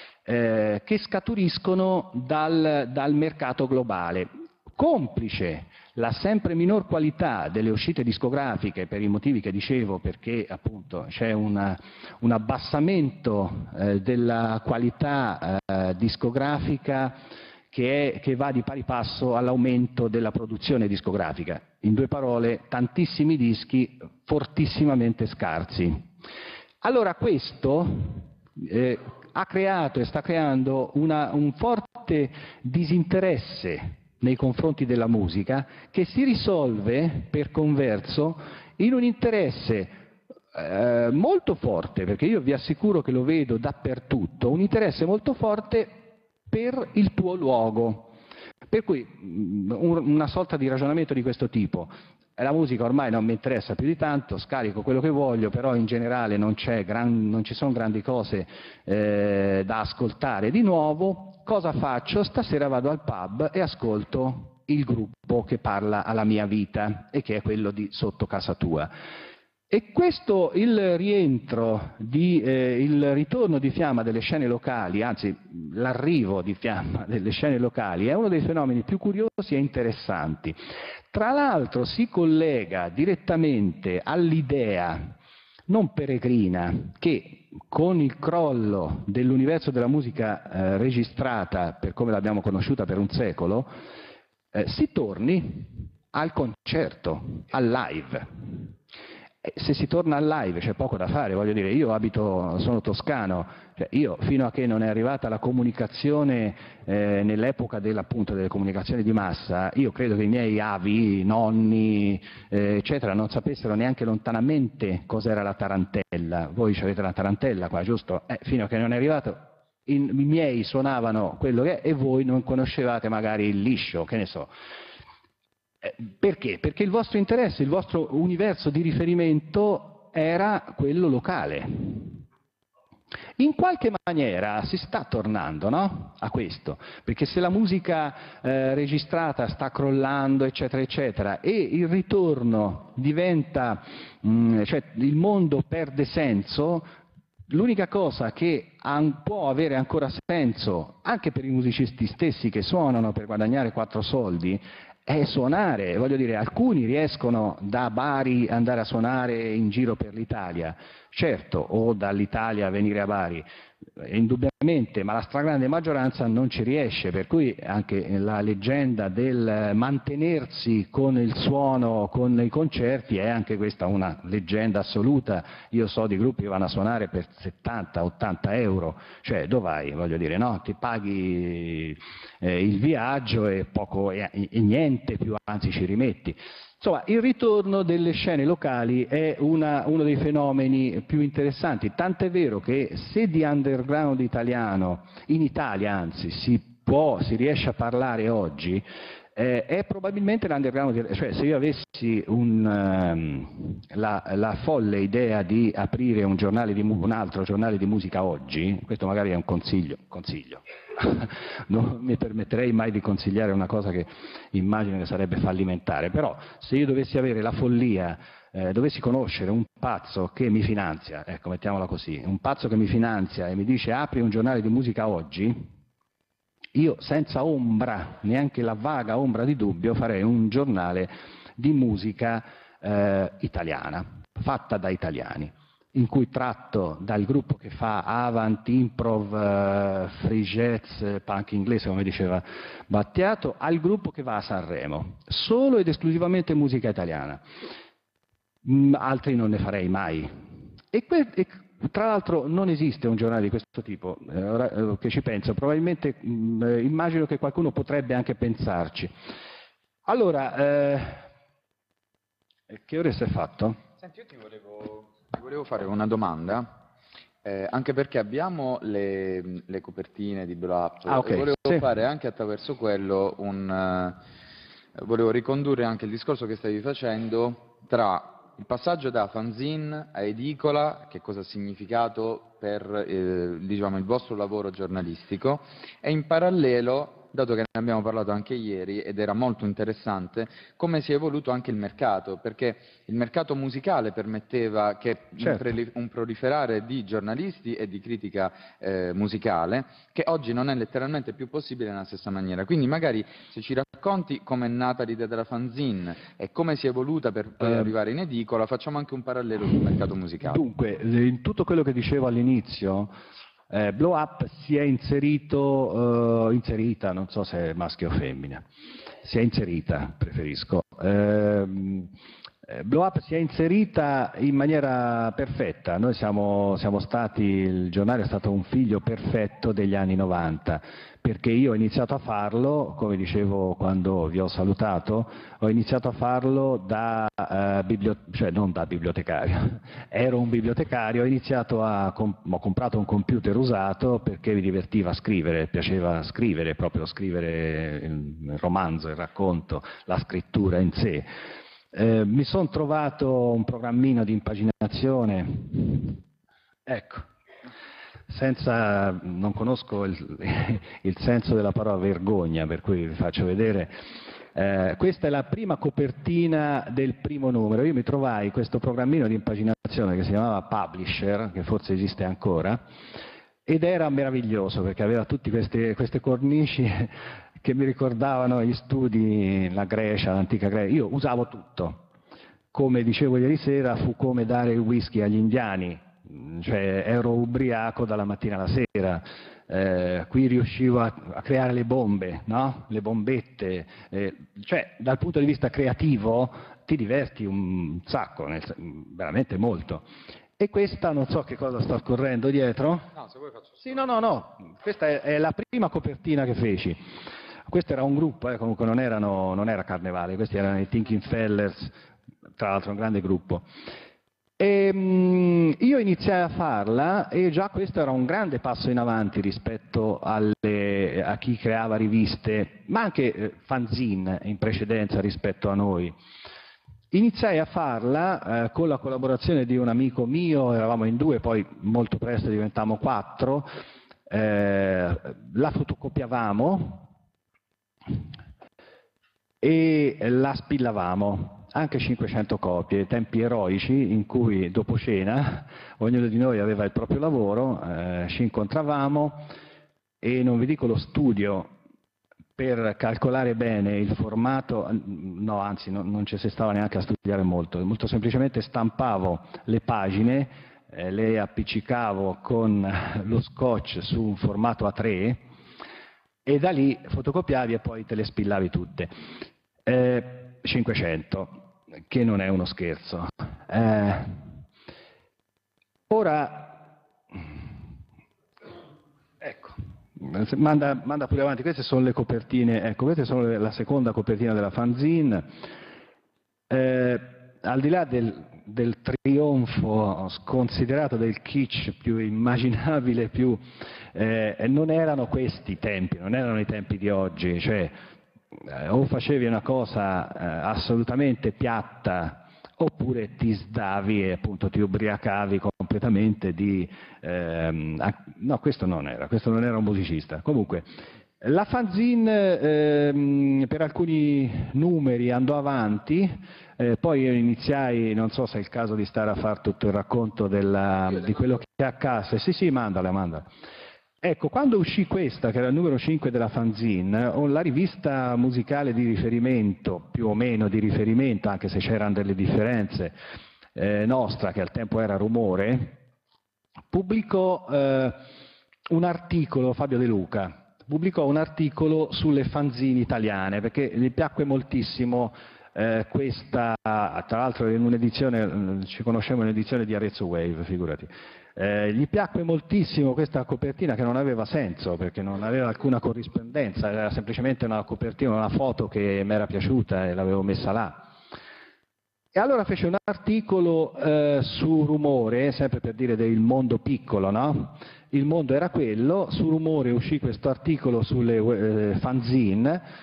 eh, che scaturiscono dal, dal mercato globale. Complice la sempre minor qualità delle uscite discografiche, per i motivi che dicevo, perché appunto c'è una, un abbassamento eh, della qualità eh, discografica che, è, che va di pari passo all'aumento della produzione discografica. In due parole, tantissimi dischi fortissimamente scarsi. Allora questo eh, ha creato e sta creando una, un forte disinteresse nei confronti della musica, che si risolve per converso in un interesse eh, molto forte, perché io vi assicuro che lo vedo dappertutto, un interesse molto forte per il tuo luogo. Per cui un, una sorta di ragionamento di questo tipo: la musica ormai non mi interessa più di tanto, scarico quello che voglio, però in generale non, gran, non ci sono grandi cose eh, da ascoltare di nuovo. Cosa faccio? Stasera vado al pub e ascolto il gruppo che parla alla mia vita e che è quello di sotto casa tua. E questo, il rientro, di, eh, il ritorno di fiamma delle scene locali, anzi l'arrivo di fiamma delle scene locali, è uno dei fenomeni più curiosi e interessanti. Tra l'altro si collega direttamente all'idea non peregrina che con il crollo dell'universo della musica eh, registrata, per come l'abbiamo conosciuta per un secolo, eh, si torni al concerto, al live. E se si torna al live c'è poco da fare, voglio dire, io abito, sono toscano, cioè io fino a che non è arrivata la comunicazione eh, nell'epoca dell'appunto delle comunicazioni di massa, io credo che i miei avi, nonni, eh, eccetera, non sapessero neanche lontanamente cos'era la tarantella. Voi avete la tarantella qua, giusto? Eh, fino a che non è arrivato, in, i miei suonavano quello che è e voi non conoscevate magari il liscio, che ne so. Perché? Perché il vostro interesse, il vostro universo di riferimento era quello locale. In qualche maniera si sta tornando, no? A questo, perché se la musica eh, registrata sta crollando, eccetera, eccetera, e il ritorno diventa, mh, cioè il mondo perde senso, l'unica cosa che può avere ancora senso, anche per i musicisti stessi che suonano per guadagnare quattro soldi, è suonare. Voglio dire, alcuni riescono da Bari andare a suonare in giro per l'Italia, certo, o dall'Italia a venire a Bari, indubbiamente, ma la stragrande maggioranza non ci riesce, per cui anche la leggenda del mantenersi con il suono, con i concerti, è anche questa una leggenda assoluta. Io so di gruppi che vanno a suonare per settanta ottanta euro, cioè dov'hai? Voglio dire, no? Ti paghi eh, il viaggio e, poco, e, e niente più, anzi ci rimetti. Insomma, il ritorno delle scene locali è una, uno dei fenomeni più interessanti, tant'è vero che se di underground italiano, in Italia anzi, si può, si riesce a parlare oggi, eh, è probabilmente l'underground. Cioè, se io avessi un, um, la, la folle idea di aprire un, giornale di, un altro giornale di musica oggi, questo magari è un consiglio, consiglio. Non mi permetterei mai di consigliare una cosa che immagino che sarebbe fallimentare, però se io dovessi avere la follia, eh, dovessi conoscere un pazzo che mi finanzia, ecco, mettiamola così, un pazzo che mi finanzia e mi dice apri un giornale di musica oggi, io senza ombra, neanche la vaga ombra di dubbio, farei un giornale di musica eh, italiana, fatta da italiani, in cui tratto dal gruppo che fa avant, improv, uh, free jazz, punk inglese, come diceva Battiato, al gruppo che va a Sanremo. Solo ed esclusivamente musica italiana. Mm, altri non ne farei mai. E, que e tra l'altro non esiste un giornale di questo tipo, eh, ora eh, che ci penso, probabilmente mh, eh, immagino che qualcuno potrebbe anche pensarci. Allora, eh, che ore si è fatto? Senti, io ti volevo... Ti volevo fare una domanda, eh, anche perché abbiamo le, le copertine di Blow Up, Ah, okay, e volevo sì. fare anche attraverso quello un... Eh, volevo ricondurre anche il discorso che stavi facendo tra il passaggio da fanzine a edicola, che cosa ha significato per eh, diciamo, il vostro lavoro giornalistico, e in parallelo, dato che ne abbiamo parlato anche ieri ed era molto interessante, come si è evoluto anche il mercato, perché il mercato musicale permetteva che Certo. un, un proliferare di giornalisti e di critica eh, musicale, che oggi non è letteralmente più possibile nella stessa maniera. Quindi magari se ci racconti come è nata l'idea della fanzine e come si è evoluta per poi Eh, arrivare in edicola, facciamo anche un parallelo sul mercato musicale. Dunque, in tutto quello che dicevo all'inizio, eh, Blow Up si è inserito, eh, inserita, non so se è maschio o femmina, si è inserita, preferisco. Eh, Blow Up si è inserita in maniera perfetta. Noi siamo, siamo stati, il giornale è stato un figlio perfetto degli anni novanta, perché io ho iniziato a farlo, come dicevo quando vi ho salutato, ho iniziato a farlo da, eh, bibliotecario, cioè non da bibliotecario, ero un bibliotecario, ho iniziato a, ho comprato un computer usato perché mi divertiva a scrivere, piaceva scrivere, proprio scrivere il romanzo, il racconto, la scrittura in sé. Eh, mi sono trovato un programmino di impaginazione, ecco, senza, non conosco il, il senso della parola vergogna, per cui vi faccio vedere. Eh, questa è la prima copertina del primo numero. Io mi trovai questo programmino di impaginazione che si chiamava Publisher, che forse esiste ancora, ed era meraviglioso perché aveva tutte queste, queste cornici che mi ricordavano gli studi, la Grecia, l'antica Grecia. Io usavo tutto. Come dicevo ieri sera, fu come dare il whisky agli indiani, cioè ero ubriaco dalla mattina alla sera. Eh, qui riuscivo a, a creare le bombe, no? Le bombette, eh, cioè dal punto di vista creativo ti diverti un sacco, nel, veramente molto. E questa, non so che cosa sta scorrendo dietro. No, se vuoi faccio. Sì, no, no, no, questa è, è la prima copertina che feci. Questo era un gruppo, eh, comunque non, erano, non era Carnevale, questi erano i Thinking Fellers, tra l'altro un grande gruppo. E, mh, io iniziai a farla e già questo era un grande passo in avanti rispetto alle, a chi creava riviste, ma anche eh, fanzine in precedenza rispetto a noi. Iniziai a farla eh, con la collaborazione di un amico mio, eravamo in due, poi molto presto diventammo quattro, eh, la fotocopiavamo e la spillavamo, anche cinquecento copie, tempi eroici in cui dopo cena ognuno di noi aveva il proprio lavoro, eh, ci incontravamo e non vi dico lo studio per calcolare bene il formato, no anzi no, non ci si stava neanche a studiare molto, molto semplicemente stampavo le pagine, eh, le appiccicavo con lo scotch su un formato A tre e da lì fotocopiavi e poi te le spillavi tutte. Eh, cinquecento, che non è uno scherzo. Eh, ora, ecco, manda, manda pure avanti, queste sono le copertine, ecco, queste sono le, la seconda copertina della fanzine. Eh, al di là del, del trionfo sconsiderato del kitsch più immaginabile, più, eh, non erano questi i tempi, non erano i tempi di oggi, cioè eh, o facevi una cosa eh, assolutamente piatta oppure ti sdavi e appunto ti ubriacavi completamente di... Ehm, no, questo non era, questo non era un musicista. Comunque, la fanzine ehm, per alcuni numeri andò avanti, eh, poi io iniziai, non so se è il caso di stare a fare tutto il racconto della, di quello che accase. Sì, sì, mandala, mandala. Ecco, quando uscì questa, che era il numero cinque della fanzine, la rivista musicale di riferimento, più o meno di riferimento, anche se c'erano delle differenze, eh, nostra, che al tempo era Rumore, pubblicò eh, un articolo, Fabio De Luca, pubblicò un articolo sulle fanzine italiane, perché gli piacque moltissimo eh, questa, tra l'altro in un'edizione, ci conosciamo in un'edizione di Arezzo Wave, figurati. Eh, gli piacque moltissimo questa copertina che non aveva senso, perché non aveva alcuna corrispondenza, era semplicemente una copertina, una foto che mi era piaciuta e l'avevo messa là. E allora fece un articolo eh, su Rumore, sempre per dire del mondo piccolo, no? Il mondo era quello, su Rumore uscì questo articolo sulle eh, fanzine,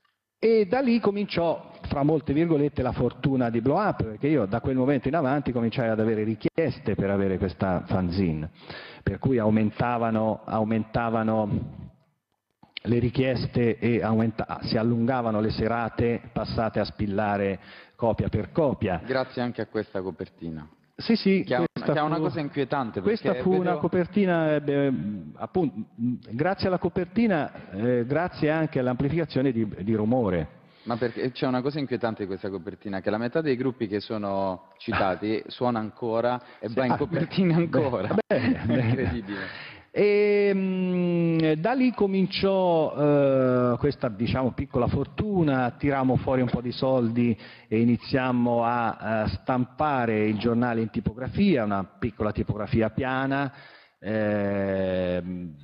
e da lì cominciò, fra molte virgolette, la fortuna di Blow Up, perché io da quel momento in avanti cominciai ad avere richieste per avere questa fanzine, per cui aumentavano, aumentavano le richieste e aumenta, si allungavano le serate passate a spillare copia per copia. Grazie anche a questa copertina. Sì, sì, che, ha, che fu, ha una cosa inquietante. Questa fu vedo... una copertina, eh, appunto, grazie alla copertina, eh, grazie anche all'amplificazione di, di Rumore. Ma perché c'è una cosa inquietante di questa copertina, che la metà dei gruppi che sono citati suona ancora e sì, va in ah, copertina beh, ancora. Beh, è incredibile. E mh, da lì cominciò eh, questa, diciamo, piccola fortuna, tirammo fuori un po' di soldi e iniziammo a, a stampare il giornale in tipografia, una piccola tipografia piana, eh,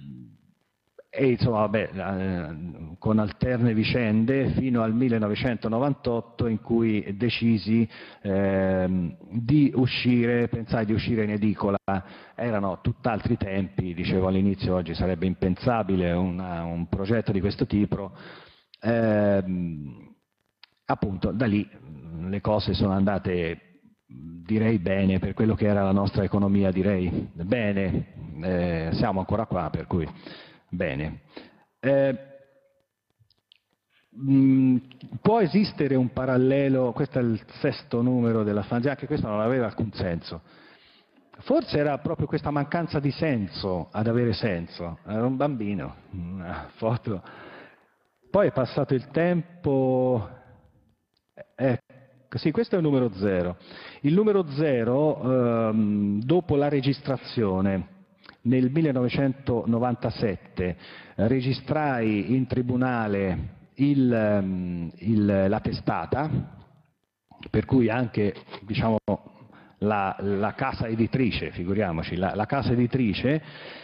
e insomma, vabbè, eh, con alterne vicende fino al millenovecentonovantotto, in cui decisi eh, di uscire, pensai di uscire in edicola. Erano tutt'altri tempi, dicevo all'inizio, oggi sarebbe impensabile una, un progetto di questo tipo. Eh, appunto, da lì le cose sono andate, direi, bene, per quello che era la nostra economia, direi bene, eh, siamo ancora qua, per cui bene. Eh, mh, può esistere un parallelo, questo è il sesto numero della fanzine, anche questo non aveva alcun senso. Forse era proprio questa mancanza di senso ad avere senso. Era un bambino, una foto. Poi è passato il tempo. Ecco, sì, questo è il numero zero. Il numero zero, ehm, dopo la registrazione, nel millenovecentonovantasette, registrai in tribunale il, il, la testata, per cui anche, diciamo, La, la casa editrice, figuriamoci, la, la casa editrice,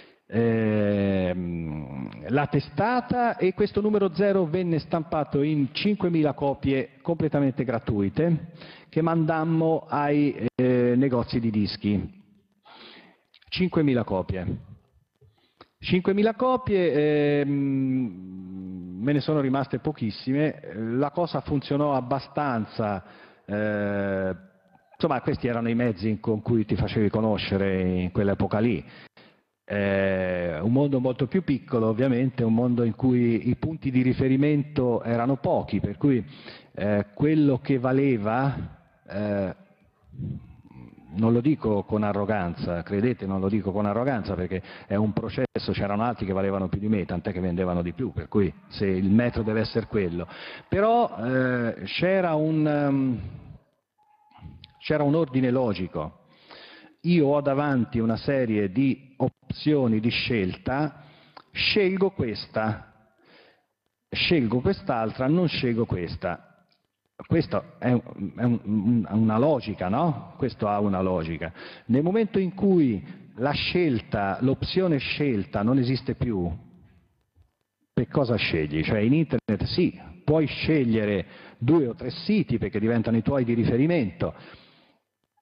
ehm, la testata, e questo numero zero venne stampato in cinquemila copie completamente gratuite che mandammo ai eh, negozi di dischi. cinquemila copie. cinquemila copie, ehm, me ne sono rimaste pochissime, la cosa funzionò abbastanza. Eh, Insomma, questi erano i mezzi con cui ti facevi conoscere in quell'epoca lì. Eh, un mondo molto più piccolo, ovviamente, un mondo in cui i punti di riferimento erano pochi, per cui eh, quello che valeva, eh, non lo dico con arroganza, credete, non lo dico con arroganza, perché è un processo, c'erano altri che valevano più di me, tant'è che vendevano di più, per cui se il metro deve essere quello. Però eh, c'era un... Um, C'era un ordine logico. Io ho davanti una serie di opzioni di scelta, scelgo questa, scelgo quest'altra, non scelgo questa. Questa è, è un, una logica, no? Questo ha una logica. Nel momento in cui la scelta, l'opzione scelta non esiste più, che cosa scegli? Cioè in internet sì, puoi scegliere due o tre siti perché diventano i tuoi di riferimento,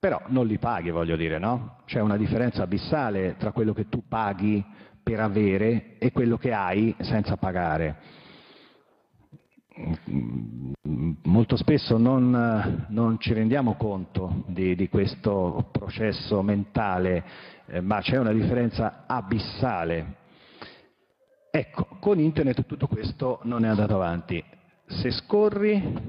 però non li paghi, voglio dire, no? C'è una differenza abissale tra quello che tu paghi per avere e quello che hai senza pagare. Molto spesso non, non ci rendiamo conto di, di questo processo mentale, eh, ma c'è una differenza abissale. Ecco, con Internet tutto questo non è andato avanti. Se scorri,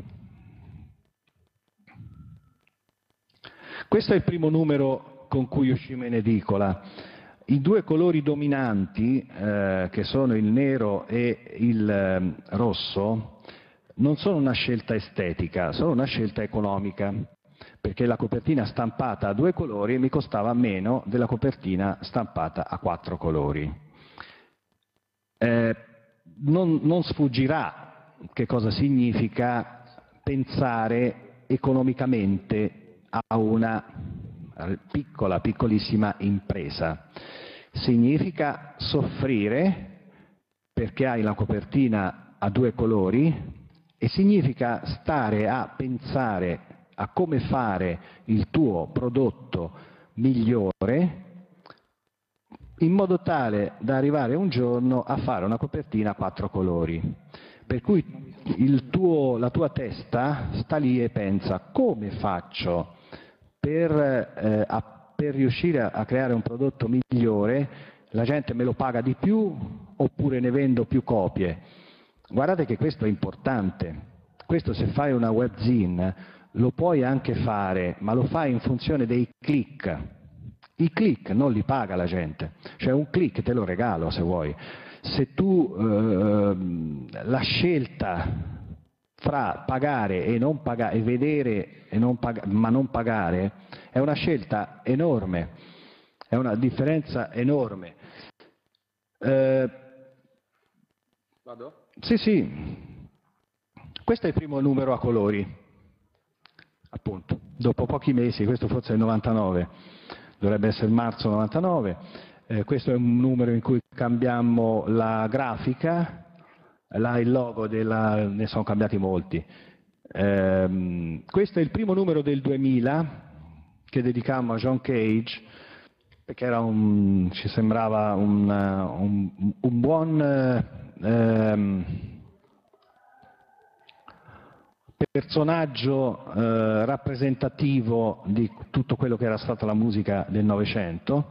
questo è il primo numero con cui uscimmo in edicola. I due colori dominanti, eh, che sono il nero e il eh, rosso, non sono una scelta estetica, sono una scelta economica, perché la copertina stampata a due colori mi costava meno della copertina stampata a quattro colori. Eh, non, non sfuggirà che cosa significa pensare economicamente a una piccola, piccolissima impresa. Significa soffrire perché hai la copertina a due colori e significa stare a pensare a come fare il tuo prodotto migliore in modo tale da arrivare un giorno a fare una copertina a quattro colori. Per cui il tuo, la tua testa sta lì e pensa: come faccio per, eh, a, per riuscire a, a creare un prodotto migliore? La gente me lo paga di più oppure ne vendo più copie? Guardate che questo è importante. Questo, se fai una webzine, lo puoi anche fare, ma lo fai in funzione dei click. I click non li paga la gente, cioè un click te lo regalo se vuoi. Se tu eh, la scelta fra pagare e non pagare, e vedere e non pagare, ma non pagare, è una scelta enorme, è una differenza enorme. Eh, Vado? Sì, sì, questo è il primo numero a colori, appunto, dopo pochi mesi, questo forse è il novantanove. Dovrebbe essere marzo novantanove, eh, questo è un numero in cui cambiammo la grafica, là il logo, della, ne sono cambiati molti. Eh, questo è il primo numero del duemila che dedicammo a John Cage, perché era un, ci sembrava un, un, un buon ehm, personaggio eh, rappresentativo di tutto quello che era stata la musica del Novecento.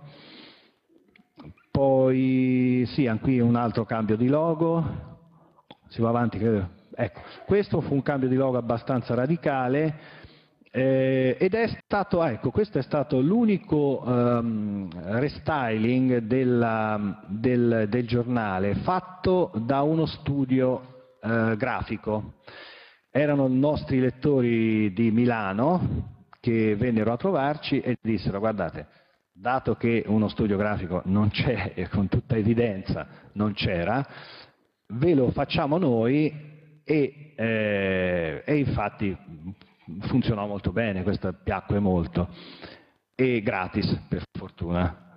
Poi sì, anche qui un altro cambio di logo, si va avanti, credo. Ecco, questo fu un cambio di logo abbastanza radicale eh, ed è stato, ecco, questo è stato l'unico um, restyling della, del, del giornale fatto da uno studio eh, grafico. Erano nostri lettori di Milano che vennero a trovarci e dissero: guardate, dato che uno studio grafico non c'è e con tutta evidenza non c'era, ve lo facciamo noi e, eh, e infatti funzionò molto bene, questo piacque molto, e gratis per fortuna.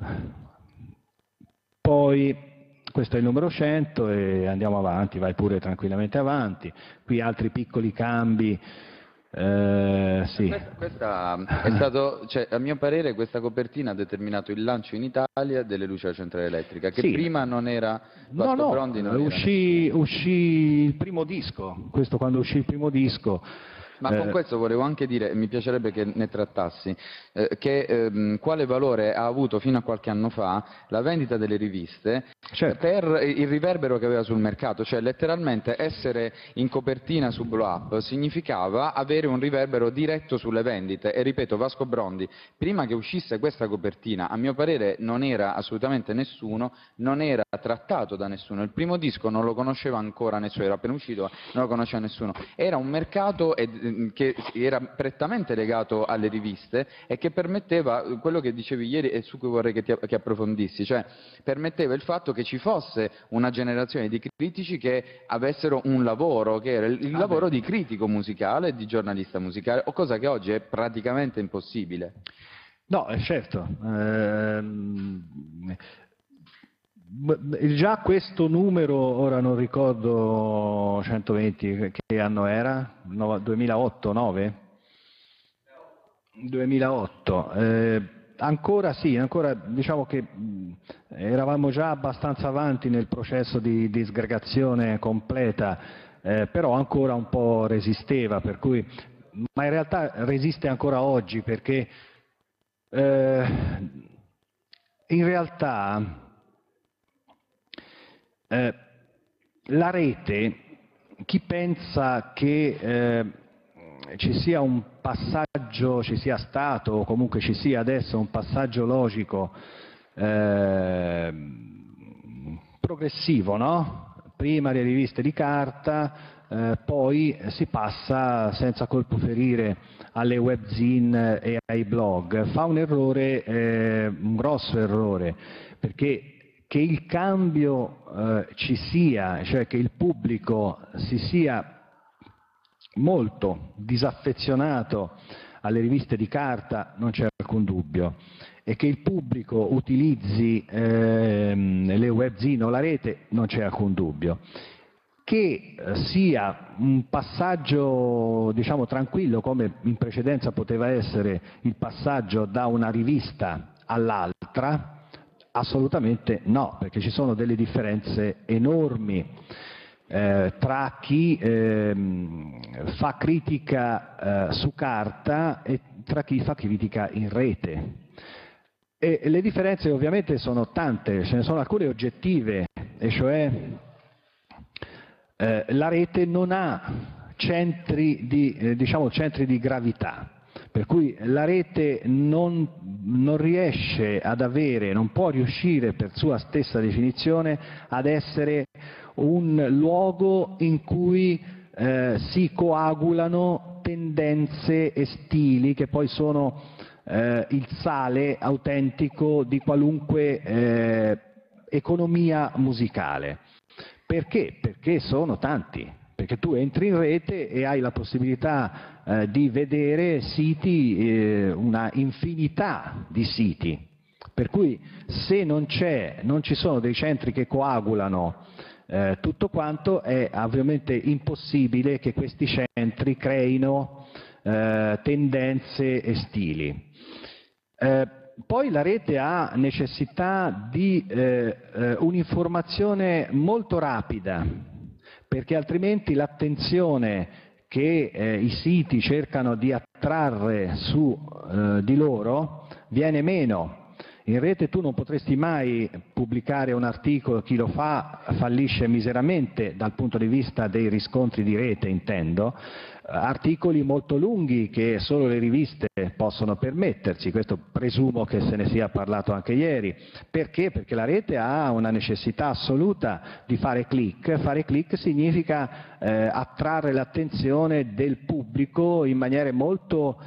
Poi questo è il numero cento e andiamo avanti, vai pure tranquillamente avanti. Qui altri piccoli cambi. Eh, sì. Questa, questa è stato, cioè, a mio parere questa copertina ha determinato il lancio in Italia delle luci della centrale elettrica, che sì. prima non era, no, no, Brondi non uscì, era uscì il primo disco, questo quando uscì il primo disco. Ma con questo volevo anche dire, mi piacerebbe che ne trattassi, eh, che ehm, quale valore ha avuto fino a qualche anno fa la vendita delle riviste certo. per il riverbero che aveva sul mercato, cioè letteralmente essere in copertina su Blow Up significava avere un riverbero diretto sulle vendite e ripeto, Vasco Brondi, prima che uscisse questa copertina, a mio parere non era assolutamente nessuno, non era trattato da nessuno, il primo disco non lo conosceva ancora nessuno, era appena uscito, non lo conosceva nessuno, era un mercato ed, che era prettamente legato alle riviste e che permetteva quello che dicevi ieri e su cui vorrei che, ti, che approfondissi, cioè permetteva il fatto che ci fosse una generazione di critici che avessero un lavoro, che era il, il ah lavoro beh. di critico musicale e di giornalista musicale, o cosa che oggi è praticamente impossibile. No, certo. Ehm... Già questo numero, ora non ricordo centoventi, che anno era? duemilaotto, nove? duemilaotto. Eh, ancora sì, ancora diciamo che mh, eravamo già abbastanza avanti nel processo di disgregazione completa, eh, però ancora un po' resisteva, per cui, ma in realtà resiste ancora oggi perché eh, in realtà eh, la rete, chi pensa che eh, ci sia un passaggio, ci sia stato o comunque ci sia adesso un passaggio logico eh, progressivo, no? Prima le riviste di carta, eh, poi si passa senza colpo ferire alle webzine e ai blog. Fa un errore, eh, un grosso errore, perché che il cambio eh, ci sia, cioè che il pubblico si sia molto disaffezionato alle riviste di carta, non c'è alcun dubbio, e che il pubblico utilizzi ehm, le webzine o la rete, non c'è alcun dubbio. Che sia un passaggio, diciamo, tranquillo, come in precedenza poteva essere il passaggio da una rivista all'altra, assolutamente no, perché ci sono delle differenze enormi eh, tra chi eh, fa critica eh, su carta e tra chi fa critica in rete. E le differenze ovviamente sono tante, ce ne sono alcune oggettive, e cioè eh, la rete non ha centri di, eh, diciamo, centri di gravità. Per cui la rete non, non riesce ad avere, non può riuscire per sua stessa definizione ad essere un luogo in cui eh, si coagulano tendenze e stili che poi sono eh, il sale autentico di qualunque eh, economia musicale. Perché? Perché sono tanti. Perché tu entri in rete e hai la possibilità eh, di vedere siti, eh, una infinità di siti, per cui se non c'è, non ci sono dei centri che coagulano eh, tutto quanto, è ovviamente impossibile che questi centri creino eh, tendenze e stili. Eh, poi la rete ha necessità di eh, eh, un'informazione molto rapida, perché altrimenti l'attenzione che eh, i siti cercano di attrarre su eh, di loro viene meno. In rete tu non potresti mai pubblicare un articolo, chi lo fa fallisce miseramente dal punto di vista dei riscontri di rete, intendo, articoli molto lunghi che solo le riviste possono permettersi, questo presumo che se ne sia parlato anche ieri. Perché? Perché la rete ha una necessità assoluta di fare click, fare click significa eh, attrarre l'attenzione del pubblico in maniere molto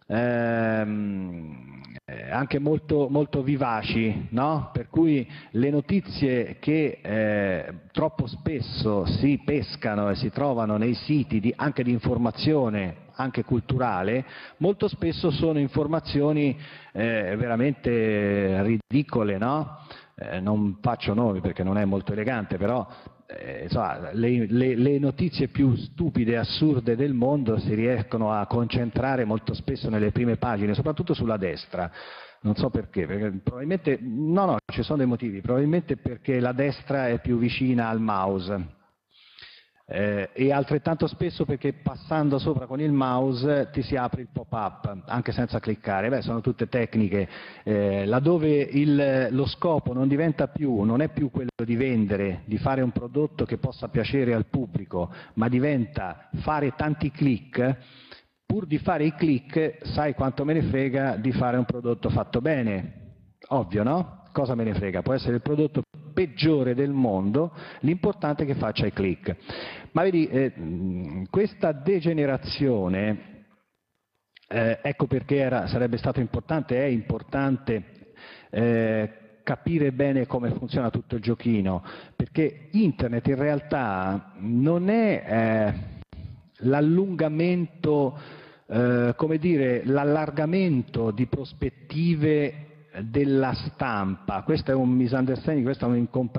ehm, anche molto, molto vivaci, no? Per cui le notizie che eh, troppo spesso si pescano e si trovano nei siti di, anche di informazione, anche culturale, molto spesso sono informazioni eh, veramente ridicole, no? Eh, non faccio nomi perché non è molto elegante, però eh, insomma, le, le, le notizie più stupide e assurde del mondo si riescono a concentrare molto spesso nelle prime pagine, soprattutto sulla destra. Non so perché, perché probabilmente, no no, ci sono dei motivi, probabilmente perché la destra è più vicina al mouse. Eh, e altrettanto spesso perché passando sopra con il mouse ti si apre il pop-up anche senza cliccare. Beh, sono tutte tecniche eh, laddove il, lo scopo non diventa più, non è più quello di vendere, di fare un prodotto che possa piacere al pubblico, ma diventa fare tanti click. Pur di fare i click, sai quanto me ne frega di fare un prodotto fatto bene, ovvio, no? Cosa me ne frega? Può essere il prodotto peggiore del mondo, l'importante è che faccia i click. Ma vedi, eh, questa degenerazione, eh, ecco perché era, sarebbe stato importante, è importante eh, capire bene come funziona tutto il giochino, perché internet in realtà non è eh, l'allungamento, eh, come dire, l'allargamento di prospettive della stampa. Questo è un misunderstanding, questa è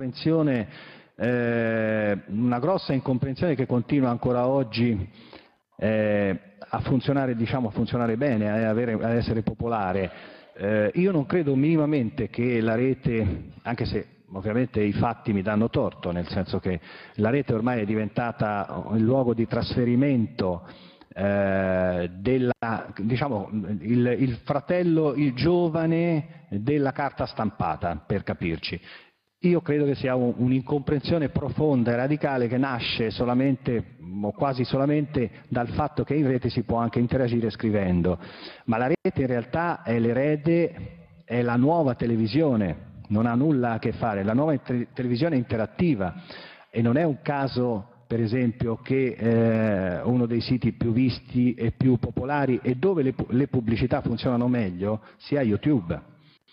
un'incomprensione, eh, una grossa incomprensione che continua ancora oggi eh, a funzionare, diciamo, a funzionare bene, a, avere, a essere popolare. Eh, io non credo minimamente che la rete, anche se ovviamente i fatti mi danno torto, nel senso che la rete ormai è diventata il luogo di trasferimento eh, della, diciamo, il, il fratello, il giovane della carta stampata, per capirci. Io credo che sia un'incomprensione profonda e radicale che nasce solamente, o quasi solamente, dal fatto che in rete si può anche interagire scrivendo, ma la rete in realtà è l'erede, è la nuova televisione, non ha nulla a che fare, la nuova te- televisione interattiva, e non è un caso, per esempio, che eh, uno dei siti più visti e più popolari e dove le, le pubblicità funzionano meglio sia YouTube.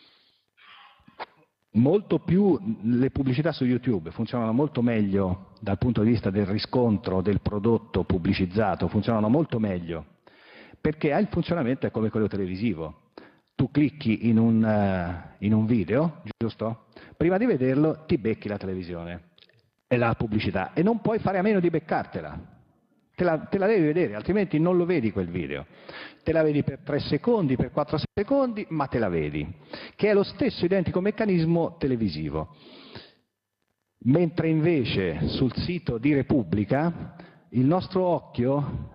Molto più, le pubblicità su YouTube funzionano molto meglio dal punto di vista del riscontro del prodotto pubblicizzato, funzionano molto meglio, perché il funzionamento è come quello televisivo. Tu clicchi in un, uh, in un video, giusto? Prima di vederlo ti becchi la televisione e la pubblicità e non puoi fare a meno di beccartela. Te la, te la devi vedere, altrimenti non lo vedi quel video. Te la vedi per tre secondi, per quattro secondi, ma te la vedi, che è lo stesso identico meccanismo televisivo. Mentre invece sul sito di Repubblica il nostro occhio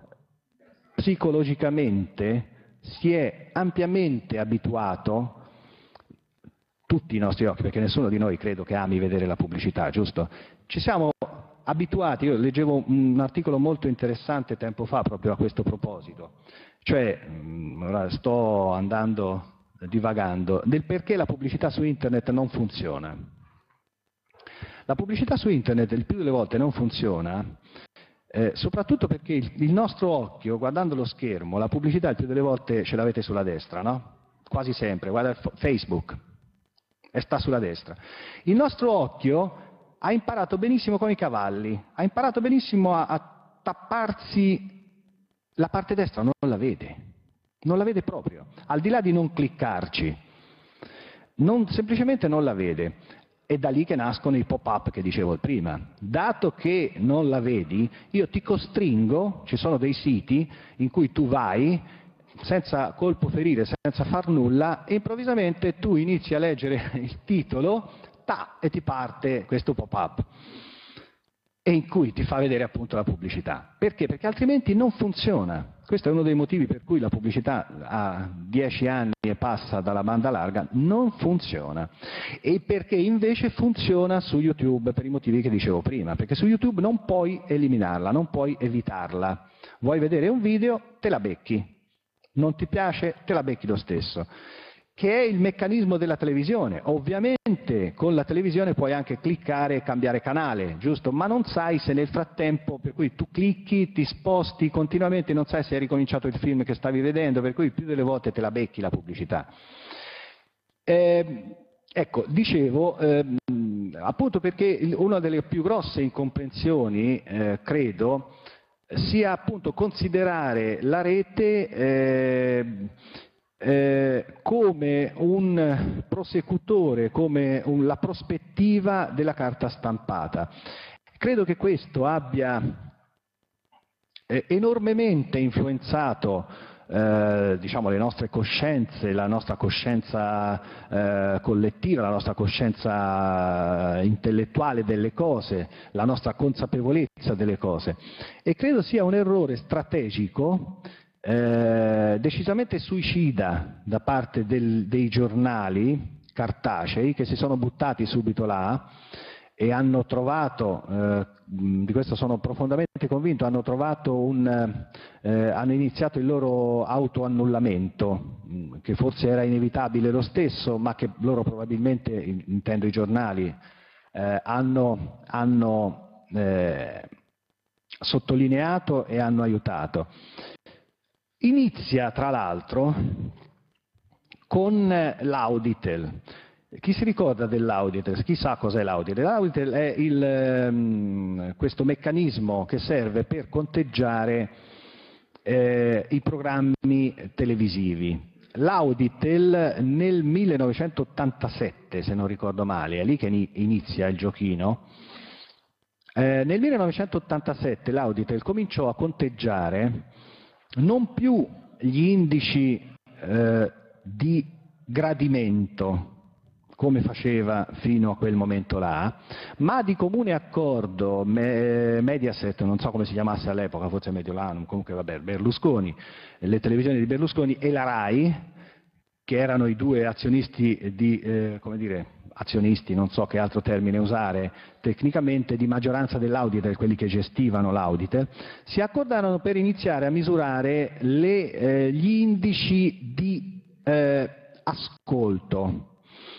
psicologicamente si è ampiamente abituato, tutti i nostri occhi, perché nessuno di noi credo che ami vedere la pubblicità, giusto? Ci siamo abituati, io leggevo un articolo molto interessante tempo fa proprio a questo proposito, cioè, ora sto andando, divagando, del perché la pubblicità su internet non funziona. La pubblicità su internet il più delle volte non funziona, eh, soprattutto perché il, il nostro occhio, guardando lo schermo, la pubblicità il più delle volte ce l'avete sulla destra, no? Quasi sempre, guarda Facebook, e sta sulla destra. Il nostro occhio ha imparato benissimo come i cavalli, ha imparato benissimo a, a tapparsi la parte destra, non la vede, non la vede proprio, al di là di non cliccarci, non, semplicemente non la vede. È da lì che nascono i pop-up che dicevo prima. Dato che non la vedi, io ti costringo, ci sono dei siti in cui tu vai, senza colpo ferire, senza far nulla, e improvvisamente tu inizi a leggere il titolo, ta, e ti parte questo pop-up, e in cui ti fa vedere appunto la pubblicità. Perché? Perché altrimenti non funziona. Questo è uno dei motivi per cui la pubblicità a dieci anni e passa dalla banda larga non funziona. E perché invece funziona su YouTube, per i motivi che dicevo prima. Perché su YouTube non puoi eliminarla, non puoi evitarla. Vuoi vedere un video, te la becchi. Non ti piace, te la becchi lo stesso. Che è il meccanismo della televisione. Ovviamente con la televisione puoi anche cliccare e cambiare canale, giusto? Ma non sai se nel frattempo, per cui tu clicchi, ti sposti continuamente, non sai se hai ricominciato il film che stavi vedendo, per cui più delle volte te la becchi la pubblicità. Eh, ecco, dicevo, ehm, appunto perché una delle più grosse incomprensioni, eh, credo, sia appunto considerare la rete eh, Eh, come un prosecutore, come un, la prospettiva della carta stampata. Credo che questo abbia eh, enormemente influenzato eh, diciamo, le nostre coscienze, la nostra coscienza eh, collettiva, la nostra coscienza intellettuale delle cose, la nostra consapevolezza delle cose. E credo sia un errore strategico Eh, decisamente suicida da parte del, dei giornali cartacei che si sono buttati subito là e hanno trovato, eh, di questo sono profondamente convinto, hanno trovato un, eh, hanno iniziato il loro autoannullamento, che forse era inevitabile lo stesso, ma che loro probabilmente, intendo i giornali, eh, hanno, hanno eh, sottolineato e hanno aiutato. Inizia, tra l'altro, con l'Auditel. Chi si ricorda dell'Auditel? Chi sa cos'è l'Auditel? L'Auditel è il, um, questo meccanismo che serve per conteggiare eh, i programmi televisivi. L'Auditel nel millenovecentottantasette, se non ricordo male, è lì che inizia il giochino, Eh, nel millenovecentottantasette l'Auditel cominciò a conteggiare non più gli indici eh, di gradimento, come faceva fino a quel momento là, ma di comune accordo me, Mediaset, non so come si chiamasse all'epoca, forse Mediolanum, comunque vabbè, Berlusconi, le televisioni di Berlusconi e la RAI, che erano i due azionisti di, eh, come dire, azionisti, non so che altro termine usare tecnicamente, di maggioranza dell'Auditel, quelli che gestivano l'Auditel, si accordarono per iniziare a misurare le, eh, gli indici di eh, ascolto.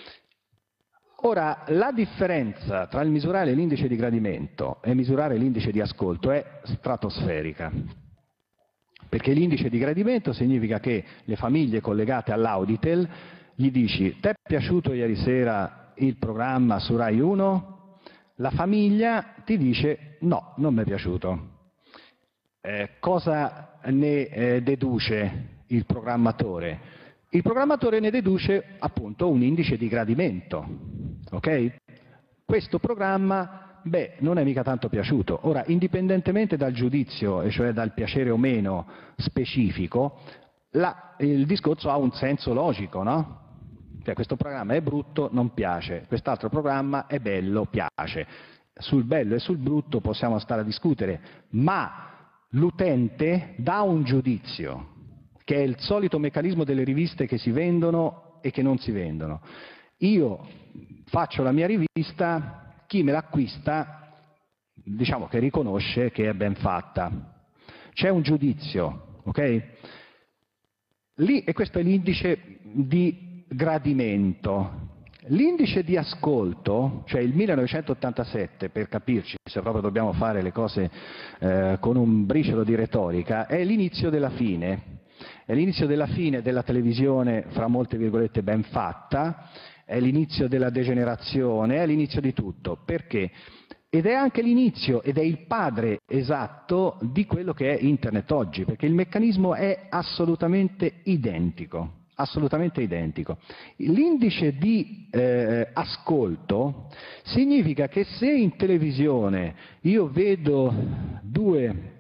Ora, la differenza tra il misurare l'indice di gradimento e misurare l'indice di ascolto è stratosferica, perché l'indice di gradimento significa che le famiglie collegate all'Auditel gli dici: ti è piaciuto ieri sera il programma su Rai uno? La famiglia ti dice: no, non mi è piaciuto. Eh, cosa ne eh, deduce il programmatore? Il programmatore ne deduce appunto un indice di gradimento, ok? Questo programma, beh, non è mica tanto piaciuto. Ora, indipendentemente dal giudizio, e cioè dal piacere o meno specifico, la, il discorso ha un senso logico, no? Cioè, questo programma è brutto, non piace, quest'altro programma è bello, piace. Sul bello e sul brutto possiamo stare a discutere, ma l'utente dà un giudizio, che è il solito meccanismo delle riviste che si vendono e che non si vendono. Io faccio la mia rivista, chi me l'acquista, diciamo che riconosce che è ben fatta. C'è un giudizio, ok? Lì, e questo è l'indice di gradimento. L'indice di ascolto, cioè il millenovecentottantasette, per capirci, se proprio dobbiamo fare le cose eh, con un briciolo di retorica, è l'inizio della fine. È l'inizio della fine della televisione, fra molte virgolette, ben fatta, è l'inizio della degenerazione, è l'inizio di tutto. Perché? Ed è anche l'inizio, ed è il padre esatto di quello che è Internet oggi, perché il meccanismo è assolutamente identico. Assolutamente identico. L'indice di eh, ascolto significa che se in televisione io vedo due,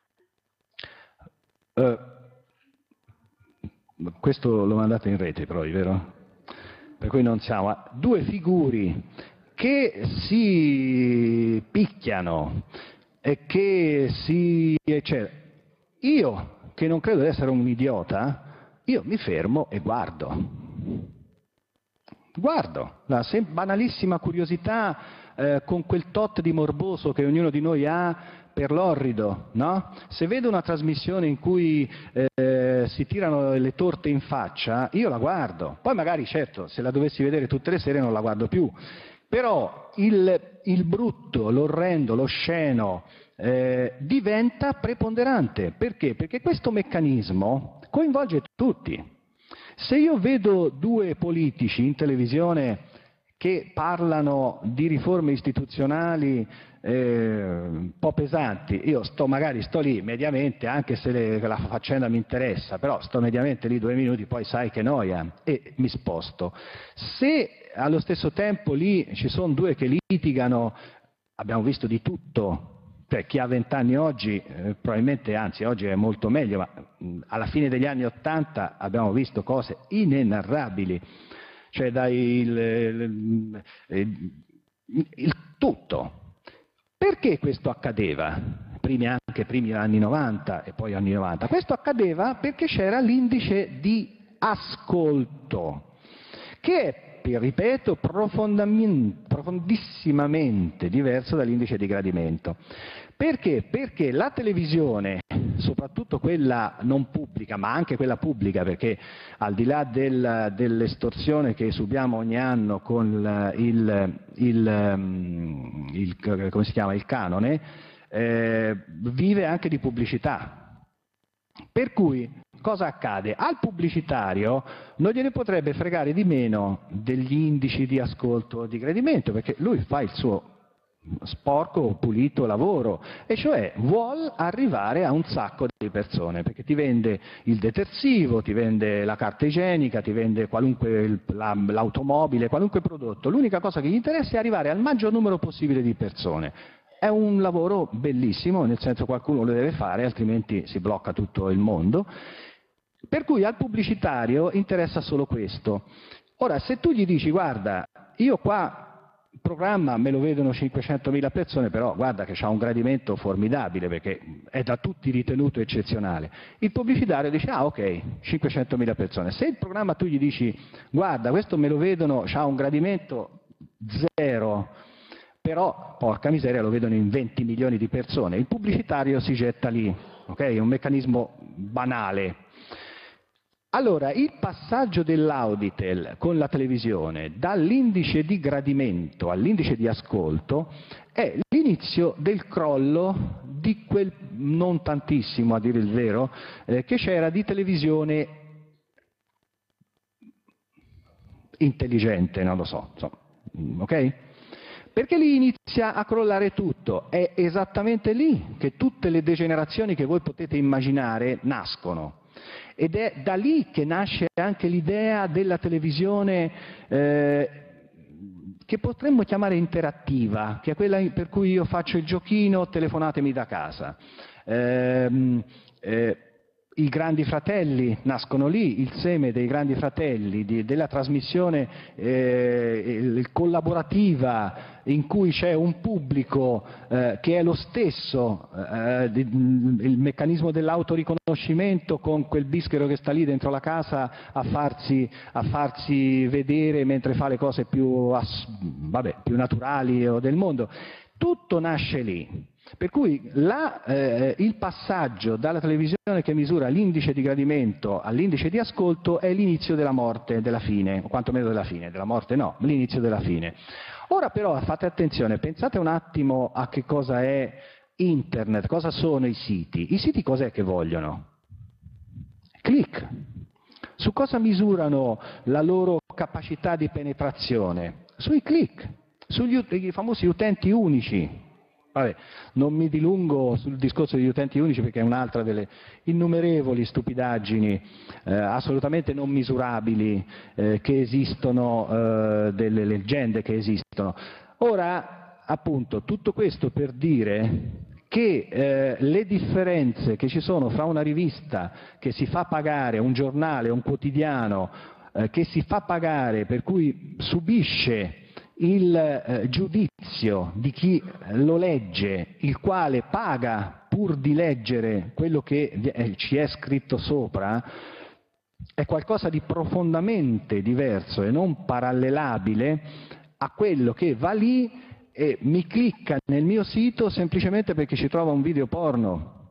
eh, questo lo mandate in rete poi, vero? Per cui non siamo, due figuri che si picchiano e che si, cioè, io che non credo di essere un idiota, io mi fermo e guardo. Guardo, la banalissima curiosità eh, con quel tot di morboso che ognuno di noi ha per l'orrido, no? Se vedo una trasmissione in cui eh, si tirano le torte in faccia, io la guardo. Poi magari, certo, se la dovessi vedere tutte le sere non la guardo più. Però il, il brutto, l'orrendo, l'osceno eh, diventa preponderante. Perché? Perché questo meccanismo coinvolge tutti. Se io vedo due politici in televisione che parlano di riforme istituzionali eh, un po' pesanti, io sto magari sto lì mediamente, anche se le, la faccenda mi interessa, però sto mediamente lì due minuti, poi sai che noia, e mi sposto. Se allo stesso tempo lì ci sono due che litigano, abbiamo visto di tutto. Cioè, chi ha vent'anni oggi, eh, probabilmente, anzi oggi è molto meglio, ma mh, alla fine degli anni Ottanta abbiamo visto cose inenarrabili, cioè dai il, il, il, il tutto. Perché questo accadeva? Primi anche primi anni novanta e poi anni novanta. Questo accadeva perché c'era l'indice di ascolto, che è, ripeto, profondissimamente diverso dall'indice di gradimento. Perché? Perché la televisione, soprattutto quella non pubblica, ma anche quella pubblica, perché al di là del, dell'estorsione che subiamo ogni anno con il, il, il, come si chiama, il canone, eh, vive anche di pubblicità. Per cui cosa accade? Al pubblicitario non gliene potrebbe fregare di meno degli indici di ascolto o di gradimento, perché lui fa il suo sporco o pulito lavoro, e cioè vuol arrivare a un sacco di persone, perché ti vende il detersivo, ti vende la carta igienica, ti vende qualunque l'automobile, qualunque prodotto. L'unica cosa che gli interessa è arrivare al maggior numero possibile di persone. È un lavoro bellissimo, nel senso qualcuno lo deve fare, altrimenti si blocca tutto il mondo. Per cui al pubblicitario interessa solo questo. Ora, se tu gli dici, guarda, io qua il programma me lo vedono cinquecentomila persone, però guarda che ha un gradimento formidabile, perché è da tutti ritenuto eccezionale. Il pubblicitario dice, ah ok, cinquecentomila persone. Se il programma tu gli dici, guarda, questo me lo vedono, ha un gradimento zero, però, porca miseria, lo vedono in venti milioni di persone, il pubblicitario si getta lì, ok? È un meccanismo banale. Allora, il passaggio dell'Auditel con la televisione dall'indice di gradimento all'indice di ascolto è l'inizio del crollo di quel, non tantissimo a dire il vero, eh, che c'era di televisione intelligente, non lo so, insomma, ok? Perché lì inizia a crollare tutto, è esattamente lì che tutte le degenerazioni che voi potete immaginare nascono. Ed è da lì che nasce anche l'idea della televisione eh, che potremmo chiamare interattiva, che è quella per cui io faccio il giochino, telefonatemi da casa. Eh, eh, I Grandi Fratelli nascono lì, il seme dei Grandi Fratelli, di, della trasmissione eh, collaborativa in cui c'è un pubblico eh, che è lo stesso, eh, di, il meccanismo dell'autoriconoscimento con quel bischero che sta lì dentro la casa a farsi, a farsi vedere mentre fa le cose più, vabbè, più naturali o del mondo. Tutto nasce lì. Per cui la, eh, il passaggio dalla televisione che misura l'indice di gradimento all'indice di ascolto è l'inizio della morte, della fine, o quantomeno della fine, della morte no, l'inizio della fine. Ora però fate attenzione, pensate un attimo a che cosa è Internet, cosa sono i siti. I siti cos'è che vogliono? Click. Su cosa misurano la loro capacità di penetrazione? Sui click, sugli i famosi utenti unici. Vabbè, non mi dilungo sul discorso degli utenti unici perché è un'altra delle innumerevoli stupidaggini eh, assolutamente non misurabili eh, che esistono, eh, delle leggende che esistono. Ora, appunto, tutto questo per dire che eh, le differenze che ci sono fra una rivista che si fa pagare, un giornale, un quotidiano, eh, che si fa pagare, per cui subisce il eh, giudizio di chi lo legge, il quale paga pur di leggere quello che eh, ci è scritto sopra, è qualcosa di profondamente diverso e non parallelabile a quello che va lì e mi clicca nel mio sito semplicemente perché ci trova un video porno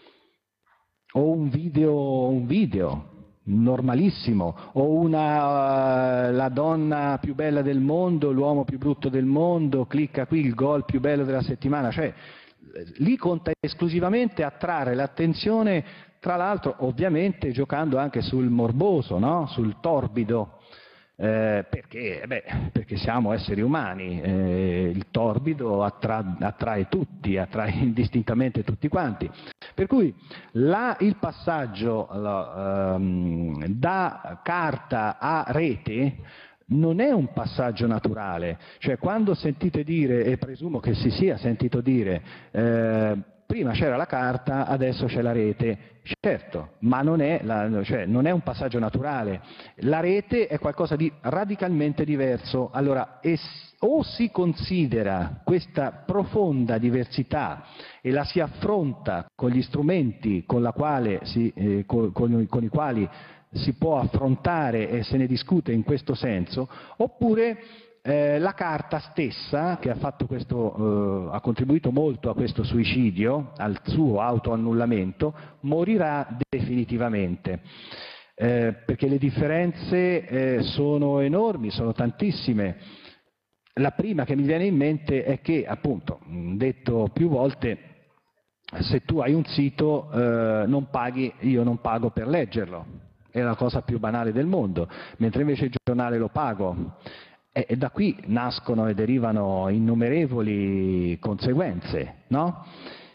o un video, un video normalissimo, o una, uh, la donna più bella del mondo, l'uomo più brutto del mondo, clicca qui il gol più bello della settimana, cioè lì conta esclusivamente attrarre l'attenzione, tra l'altro ovviamente giocando anche sul morboso, no? Sul torbido, eh, perché, beh, perché siamo esseri umani, eh, il torbido attra, attrae tutti, attrae indistintamente tutti quanti. Per cui la, il passaggio la, um, da carta a rete non è un passaggio naturale, cioè quando sentite dire, e presumo che si sia sentito dire, eh, prima c'era la carta, adesso c'è la rete, certo, ma non è, la, cioè, non è un passaggio naturale, la rete è qualcosa di radicalmente diverso, allora es, o si considera questa profonda diversità e la si affronta con gli strumenti con, la quale si, eh, con, con, con i quali si può affrontare e se ne discute in questo senso, oppure eh, la carta stessa, che ha, fatto questo, eh, ha contribuito molto a questo suicidio, al suo autoannullamento, morirà definitivamente. Eh, perché le differenze eh, sono enormi, sono tantissime. La prima che mi viene in mente è che, appunto, detto più volte, se tu hai un sito eh, non paghi, io non pago per leggerlo, è la cosa più banale del mondo, mentre invece il giornale lo pago. E, e da qui nascono e derivano innumerevoli conseguenze, no?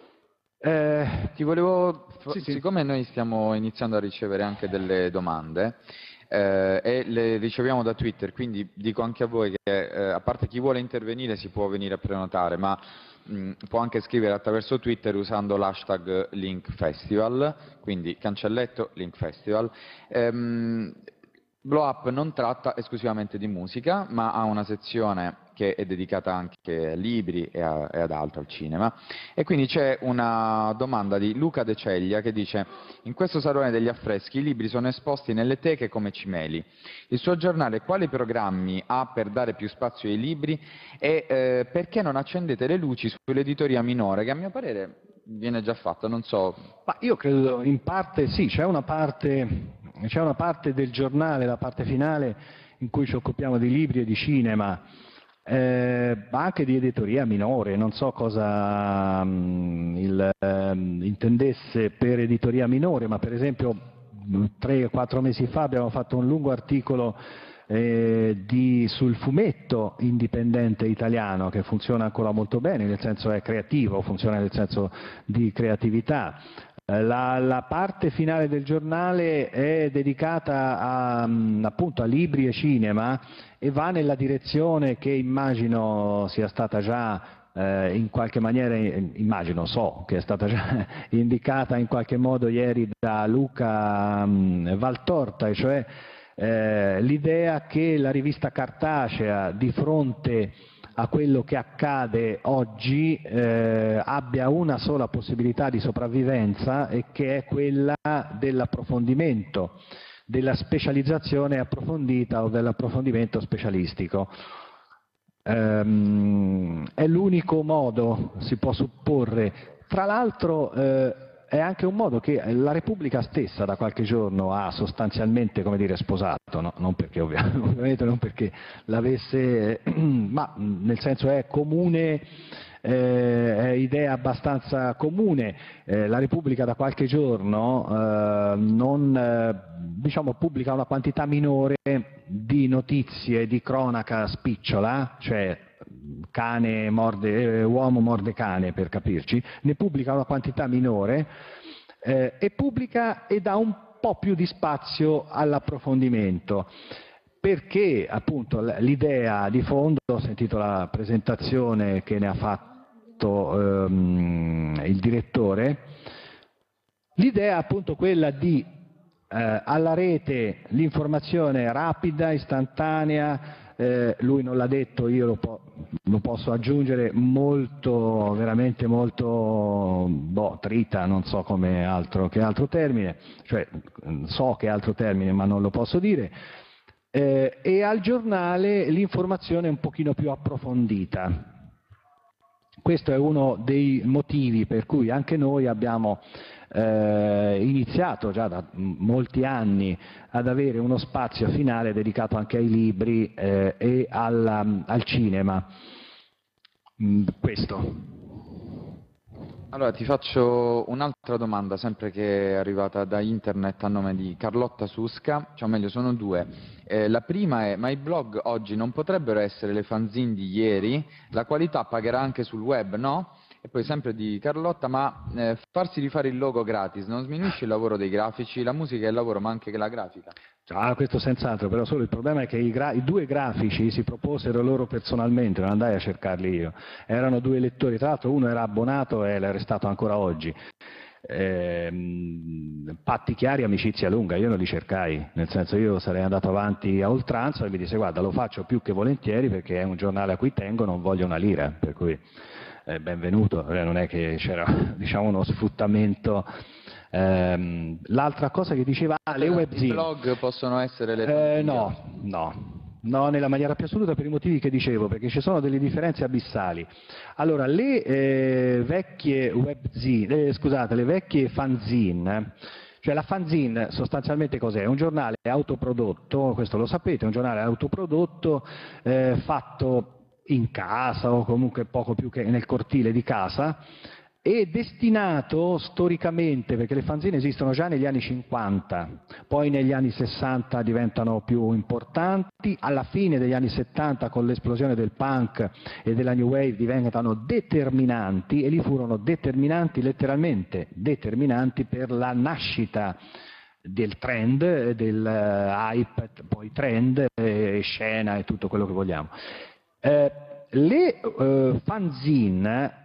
Eh, ti volevo, sì, sì. siccome noi stiamo iniziando a ricevere anche delle domande, Eh, e le riceviamo da Twitter, quindi dico anche a voi che eh, a parte chi vuole intervenire si può venire a prenotare, ma mh, può anche scrivere attraverso Twitter usando l'hashtag Linkfestival, quindi cancelletto Linkfestival. Ehm, Blow Up non tratta esclusivamente di musica, ma ha una sezione che è dedicata anche a libri e, a, e ad altro, al cinema. E quindi c'è una domanda di Luca De Ceglia che dice: in questo salone degli affreschi i libri sono esposti nelle teche come cimeli. Il suo giornale quali programmi ha per dare più spazio ai libri e eh, perché non accendete le luci sull'editoria minore, che a mio parere viene già fatta, non so. Ma io credo in parte sì, c'è una parte, c'è una parte del giornale, la parte finale, in cui ci occupiamo di libri e di cinema, eh, ma anche di editoria minore. Non so cosa mh, il, ehm, intendesse per editoria minore, ma per esempio tre o quattro mesi fa abbiamo fatto un lungo articolo Eh, di, sul fumetto indipendente italiano, che funziona ancora molto bene, nel senso è creativo, funziona nel senso di creatività. Eh, la, la parte finale del giornale è dedicata a, appunto a libri e cinema e va nella direzione che immagino sia stata già eh, in qualche maniera, immagino, so che è stata già indicata in qualche modo ieri da Luca mh, Valtorta, e cioè Eh, l'idea che la rivista cartacea, di fronte a quello che accade oggi, eh, abbia una sola possibilità di sopravvivenza, e che è quella dell'approfondimento, della specializzazione approfondita o dell'approfondimento specialistico. Ehm, è l'unico modo, si può supporre. Tra l'altro eh, è anche un modo che la Repubblica stessa da qualche giorno ha sostanzialmente, come dire, sposato, no? Non perché ovviamente non perché l'avesse, ma nel senso è comune, eh, è idea abbastanza comune. Eh, la Repubblica da qualche giorno eh, non, eh, diciamo, pubblica una quantità minore di notizie, di cronaca spicciola, cioè cane morde, eh, uomo morde cane, per capirci, ne pubblica una quantità minore eh, e pubblica e dà un po' più di spazio all'approfondimento, perché appunto l'idea di fondo, ho sentito la presentazione che ne ha fatto ehm, il direttore, l'idea è appunto quella di eh, alla rete l'informazione rapida, istantanea. Eh, lui non l'ha detto, io lo, po lo posso aggiungere, molto, veramente molto boh, trita, non so come altro, che altro termine, cioè so che altro termine ma non lo posso dire, eh, e al giornale l'informazione è un pochino più approfondita. Questo è uno dei motivi per cui anche noi abbiamo eh, iniziato già da molti anni ad avere uno spazio finale dedicato anche ai libri eh, e al, al cinema. Mm, questo. Allora ti faccio un'altra domanda, sempre che è arrivata da internet, a nome di Carlotta Susca, cioè meglio sono due. Eh, la prima è: ma i blog oggi non potrebbero essere le fanzine di ieri? La qualità pagherà anche sul web, no? E poi sempre di Carlotta: ma eh, farsi rifare il logo gratis non sminuisce il lavoro dei grafici? La musica è il lavoro, ma anche la grafica? Ah, questo senz'altro, però solo il problema è che i, i due grafici si proposero loro personalmente, non andai a cercarli io. Erano due lettori, tra l'altro uno era abbonato e è restato ancora oggi. Eh, patti chiari, amicizia lunga, io non li cercai, nel senso, io sarei andato avanti a oltranza e mi disse: guarda, lo faccio più che volentieri perché è un giornale a cui tengo, non voglio una lira, per cui eh, benvenuto, non è che c'era, diciamo, uno sfruttamento. Ehm, l'altra cosa che diceva, ah, le webzine. I blog possono essere le fanzine? Eh, no, no, no, nella maniera più assoluta, per i motivi che dicevo, perché ci sono delle differenze abissali. Allora, le eh, vecchie webzine, eh, scusate, le vecchie fanzine, cioè la fanzine sostanzialmente cos'è? È un giornale autoprodotto, questo lo sapete, è un giornale autoprodotto eh, fatto in casa o comunque poco più che nel cortile di casa, è destinato storicamente, perché le fanzine esistono già negli anni cinquanta, poi negli anni sessanta diventano più importanti, alla fine degli anni settanta con l'esplosione del punk e della new wave diventano determinanti, e lì furono determinanti, letteralmente determinanti, per la nascita del trend, del hype, poi trend, e scena e tutto quello che vogliamo. Eh, le eh, fanzine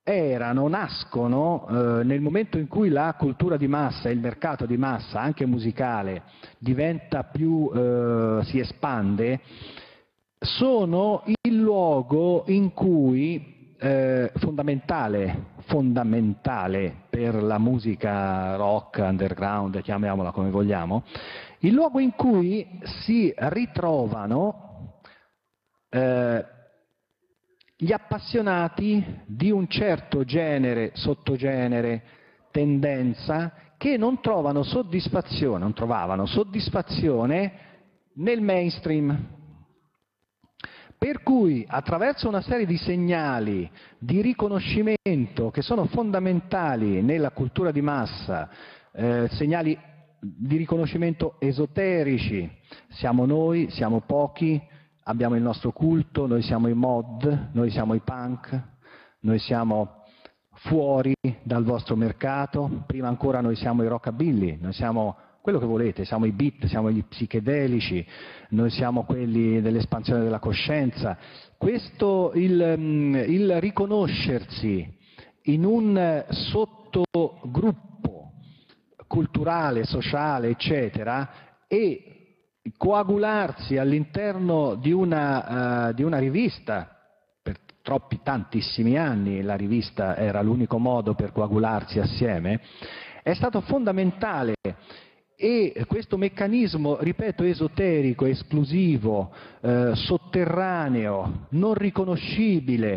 erano, nascono eh, nel momento in cui la cultura di massa, il mercato di massa, anche musicale, diventa più, eh, si espande, sono il luogo in cui, eh, fondamentale, fondamentale per la musica rock, underground, chiamiamola come vogliamo, il luogo in cui si ritrovano eh, gli appassionati di un certo genere, sottogenere, tendenza, che non trovano soddisfazione, non trovavano soddisfazione nel mainstream. Per cui, attraverso una serie di segnali di riconoscimento che sono fondamentali nella cultura di massa, eh, segnali di riconoscimento esoterici, siamo noi, siamo pochi, abbiamo il nostro culto, noi siamo i mod, noi siamo i punk, noi siamo fuori dal vostro mercato, prima ancora noi siamo i rockabilly, noi siamo quello che volete, siamo i beat, siamo gli psichedelici, noi siamo quelli dell'espansione della coscienza. Questo, il, il riconoscersi in un sottogruppo culturale, sociale, eccetera, e coagularsi all'interno di una, uh, di una rivista, per troppi, tantissimi anni la rivista era l'unico modo per coagularsi assieme, è stato fondamentale. E questo meccanismo, ripeto, esoterico, esclusivo, eh, sotterraneo, non riconoscibile,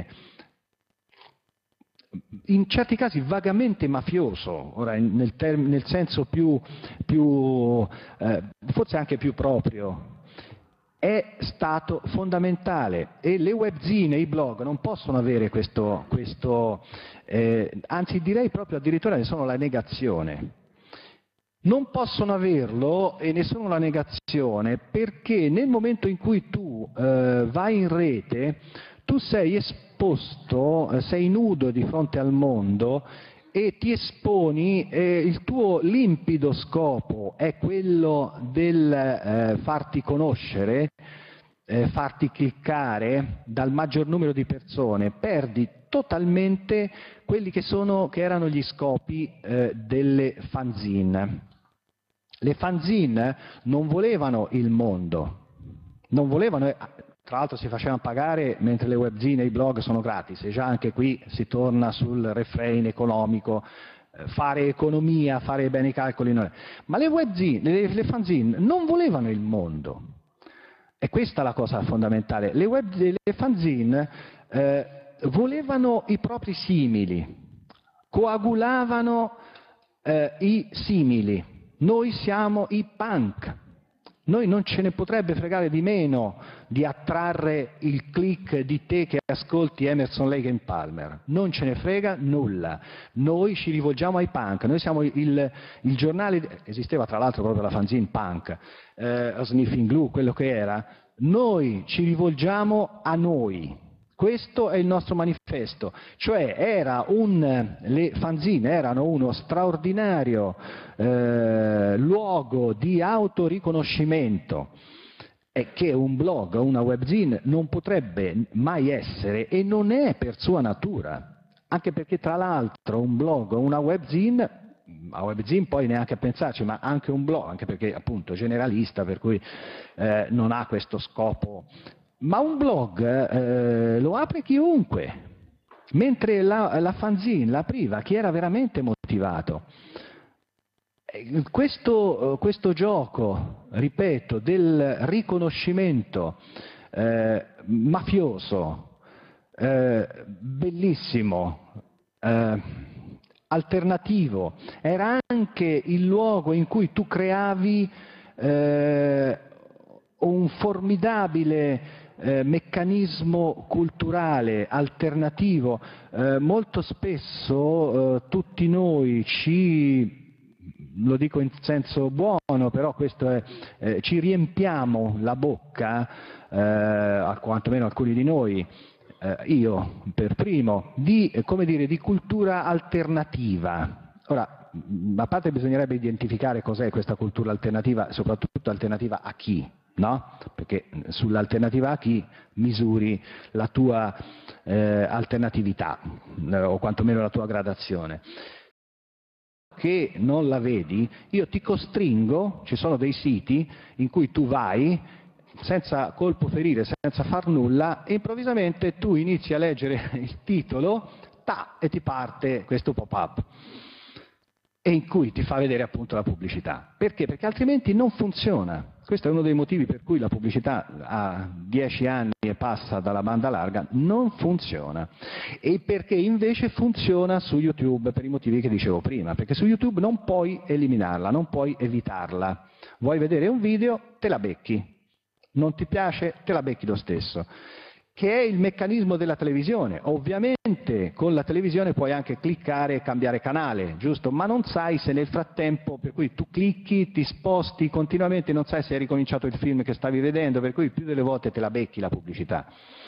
in certi casi vagamente mafioso, ora nel, nel senso più, più eh, forse anche più proprio, è stato fondamentale, e le webzine e i blog non possono avere questo, questo eh, anzi direi proprio addirittura ne sono la negazione. Non possono averlo, e ne sono la negazione, perché nel momento in cui tu eh, vai in rete, tu sei esposto, eh, sei nudo di fronte al mondo e ti esponi, eh, il tuo limpido scopo è quello del eh, farti conoscere, eh, farti cliccare dal maggior numero di persone, perdi totalmente quelli che, sono, che erano gli scopi eh, delle fanzine. Le fanzine non volevano il mondo, non volevano, tra l'altro si facevano pagare mentre le webzine e i blog sono gratis, e già anche qui si torna sul refrain economico, eh, fare economia, fare bene i calcoli, non è. Ma le webzine, le, le fanzine non volevano il mondo, e questa è la cosa fondamentale. Le, web, le fanzine eh, volevano i propri simili, coagulavano eh, i simili. Noi siamo i punk, noi non ce ne potrebbe fregare di meno di attrarre il click di te che ascolti Emerson, Lake and Palmer, non ce ne frega nulla, noi ci rivolgiamo ai punk, noi siamo il, il giornale, esisteva tra l'altro proprio la fanzine punk, eh, Sniffing Glue, quello che era, noi ci rivolgiamo a noi. Questo è il nostro manifesto, cioè era un, le fanzine erano uno straordinario eh, luogo di autoriconoscimento, e che un blog o una webzine non potrebbe mai essere, e non è per sua natura, anche perché tra l'altro un blog o una webzine, a webzine poi neanche a pensarci, ma anche un blog, anche perché appunto generalista, per cui eh, non ha questo scopo. Ma un blog eh, lo apre chiunque, mentre la, la fanzine l'apriva chi era veramente motivato. Questo, questo gioco, ripeto, del riconoscimento eh, mafioso, eh, bellissimo, eh, alternativo, era anche il luogo in cui tu creavi eh, un formidabile Eh, meccanismo culturale alternativo. Eh, molto spesso eh, tutti noi ci, lo dico in senso buono, però questo è, eh, ci riempiamo la bocca, eh, quantomeno alcuni di noi, eh, io per primo, di, eh, come dire, di cultura alternativa. Ora, a parte bisognerebbe identificare cos'è questa cultura alternativa, soprattutto alternativa a chi. no? Perché sull'alternativa a chi misuri la tua eh, alternatività, eh, o quantomeno la tua gradazione. Che non la vedi, io ti costringo, ci sono dei siti in cui tu vai, senza colpo ferire, senza far nulla, e improvvisamente tu inizi a leggere il titolo, ta, e ti parte questo pop-up, e in cui ti fa vedere appunto la pubblicità. Perché? Perché altrimenti non funziona. Questo è uno dei motivi per cui la pubblicità a dieci anni e passa dalla banda larga non funziona. E perché invece funziona su YouTube, per i motivi che dicevo prima. Perché su YouTube non puoi eliminarla, non puoi evitarla. Vuoi vedere un video, te la becchi. Non ti piace, te la becchi lo stesso. Che è il meccanismo della televisione. Ovviamente con la televisione puoi anche cliccare e cambiare canale, giusto? Ma non sai se nel frattempo, per cui tu clicchi, ti sposti continuamente, non sai se hai ricominciato il film che stavi vedendo, per cui più delle volte te la becchi la pubblicità.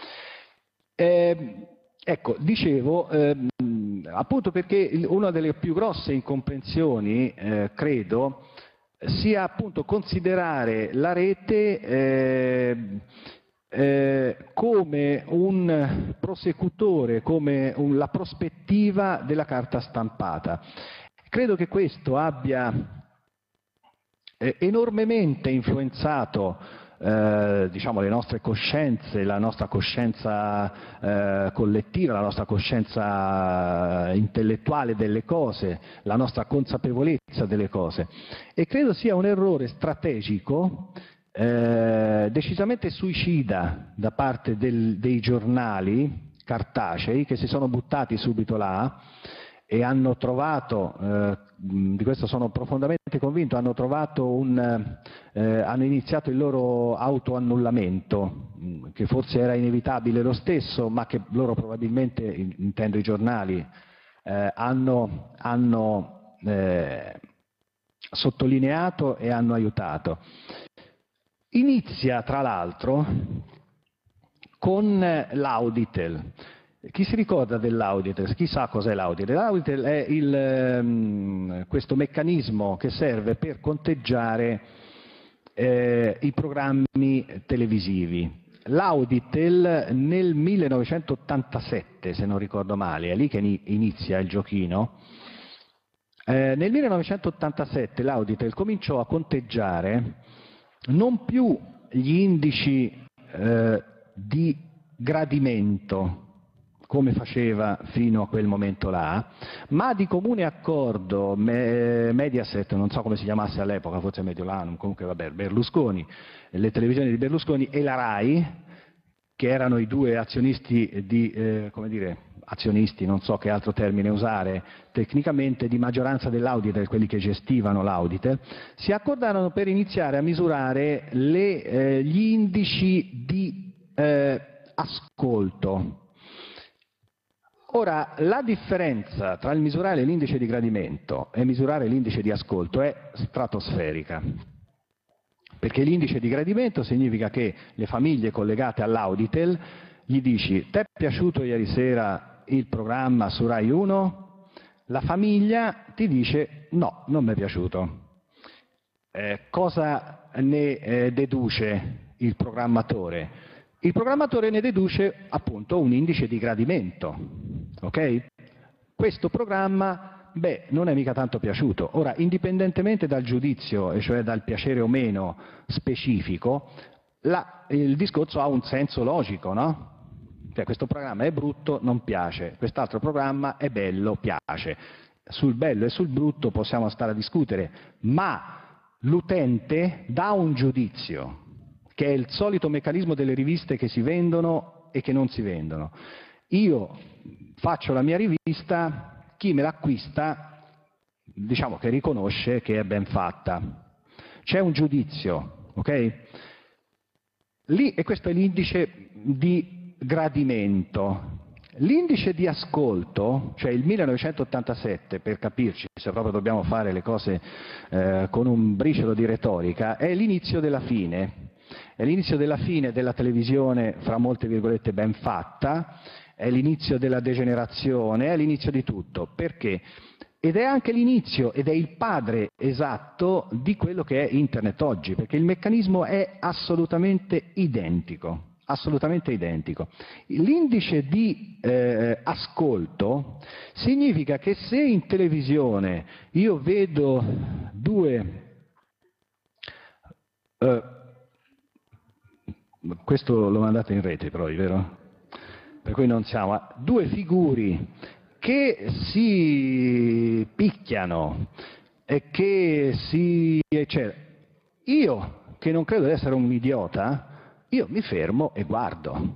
Eh, ecco, dicevo, eh, appunto perché una delle più grosse incomprensioni, eh, credo, sia appunto considerare la rete eh, Eh, come un prosecutore, come un, la prospettiva della carta stampata. Credo che questo abbia eh, enormemente influenzato eh, diciamo, le nostre coscienze, la nostra coscienza eh, collettiva, la nostra coscienza intellettuale delle cose, la nostra consapevolezza delle cose. E credo sia un errore strategico Eh, decisamente suicida da parte del, dei giornali cartacei che si sono buttati subito là e hanno trovato, eh, di questo sono profondamente convinto, hanno trovato un, eh, hanno iniziato il loro autoannullamento, che forse era inevitabile lo stesso, ma che loro probabilmente, intendo i giornali, eh, hanno, hanno eh, sottolineato e hanno aiutato. Inizia, tra l'altro, con l'Auditel. Chi si ricorda dell'Auditel? Chi sa cos'è l'Auditel? L'Auditel è il, um, questo meccanismo che serve per conteggiare eh, i programmi televisivi. L'Auditel nel millenovecentottantasette, se non ricordo male, è lì che inizia il giochino. Eh, nel millenovecentottantasette l'Auditel cominciò a conteggiare non più gli indici eh, di gradimento, come faceva fino a quel momento là, ma di comune accordo me, Mediaset, non so come si chiamasse all'epoca, forse Mediolanum, comunque vabbè, Berlusconi, le televisioni di Berlusconi e la RAI, che erano i due azionisti di, eh, come dire, azionisti, non so che altro termine usare tecnicamente, di maggioranza dell'Auditel, quelli che gestivano l'Auditel, si accordarono per iniziare a misurare le, eh, gli indici di eh, ascolto. Ora, la differenza tra il misurare l'indice di gradimento e misurare l'indice di ascolto è stratosferica. Perché l'indice di gradimento significa che le famiglie collegate all'Auditel gli dici: ti è piaciuto ieri sera il programma su Rai uno? La famiglia ti dice: no, non mi è piaciuto. Eh, cosa ne eh, deduce il programmatore? Il programmatore ne deduce appunto un indice di gradimento. Ok? Questo programma, beh, non è mica tanto piaciuto. Ora, indipendentemente dal giudizio, e cioè dal piacere o meno specifico, la, il discorso ha un senso logico, no? Cioè, questo programma è brutto, non piace, quest'altro programma è bello, piace. Sul bello e sul brutto possiamo stare a discutere, ma l'utente dà un giudizio, che è il solito meccanismo delle riviste che si vendono e che non si vendono. Io faccio la mia rivista, chi me l'acquista, diciamo che riconosce che è ben fatta. C'è un giudizio, ok? Lì, e questo è l'indice di gradimento. L'indice di ascolto, cioè il millenovecentottantasette, per capirci, se proprio dobbiamo fare le cose eh, con un briciolo di retorica, è l'inizio della fine. È l'inizio della fine della televisione, fra molte virgolette, ben fatta, è l'inizio della degenerazione, è l'inizio di tutto. Perché? ed è anche l'inizio ed è il padre esatto di quello che è Internet oggi, perché il meccanismo è assolutamente identico. Assolutamente identico. L'indice di eh, ascolto significa che se in televisione io vedo due, eh, questo lo mandate in rete però, vero? Per cui non siamo, due figuri che si picchiano e che si... eccetera. Io, che non credo di essere un idiota, io mi fermo e guardo.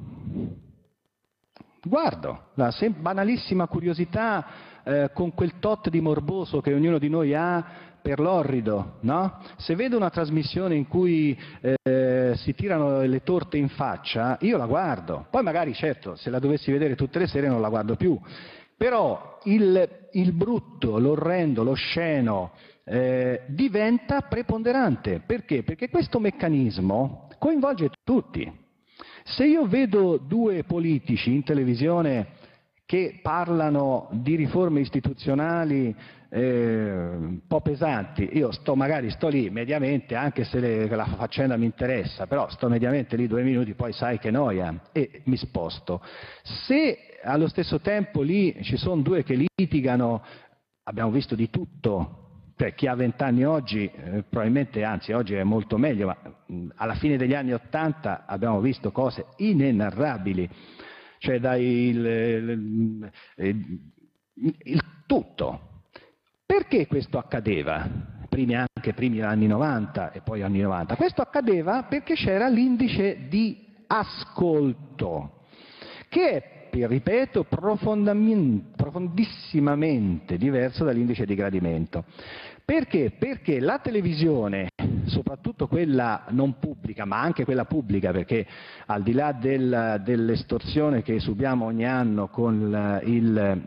Guardo, la banalissima curiosità eh, con quel tot di morboso che ognuno di noi ha per l'orrido, no? Se vedo una trasmissione in cui eh, si tirano le torte in faccia, io la guardo. Poi magari, certo, se la dovessi vedere tutte le sere non la guardo più. Però il, il brutto, l'orrendo, l'osceno eh, diventa preponderante. Perché? Perché questo meccanismo coinvolge tutti. Se io vedo due politici in televisione che parlano di riforme istituzionali eh, un po' pesanti, io sto magari sto lì mediamente, anche se le, la faccenda mi interessa, però sto mediamente lì due minuti, poi sai che noia, e mi sposto. Se allo stesso tempo lì ci sono due che litigano, abbiamo visto di tutto. Cioè, chi ha vent'anni oggi, eh, probabilmente, anzi oggi è molto meglio, ma mh, alla fine degli anni Ottanta abbiamo visto cose inenarrabili, cioè dai il, il, il, il tutto. Perché questo accadeva? Primi anche primi anni novanta e poi anni novanta. Questo accadeva perché c'era l'indice di ascolto, che è, ripeto, profondissimamente diverso dall'indice di gradimento. Perché? Perché la televisione, soprattutto quella non pubblica, ma anche quella pubblica, perché al di là del, dell'estorsione che subiamo ogni anno con il,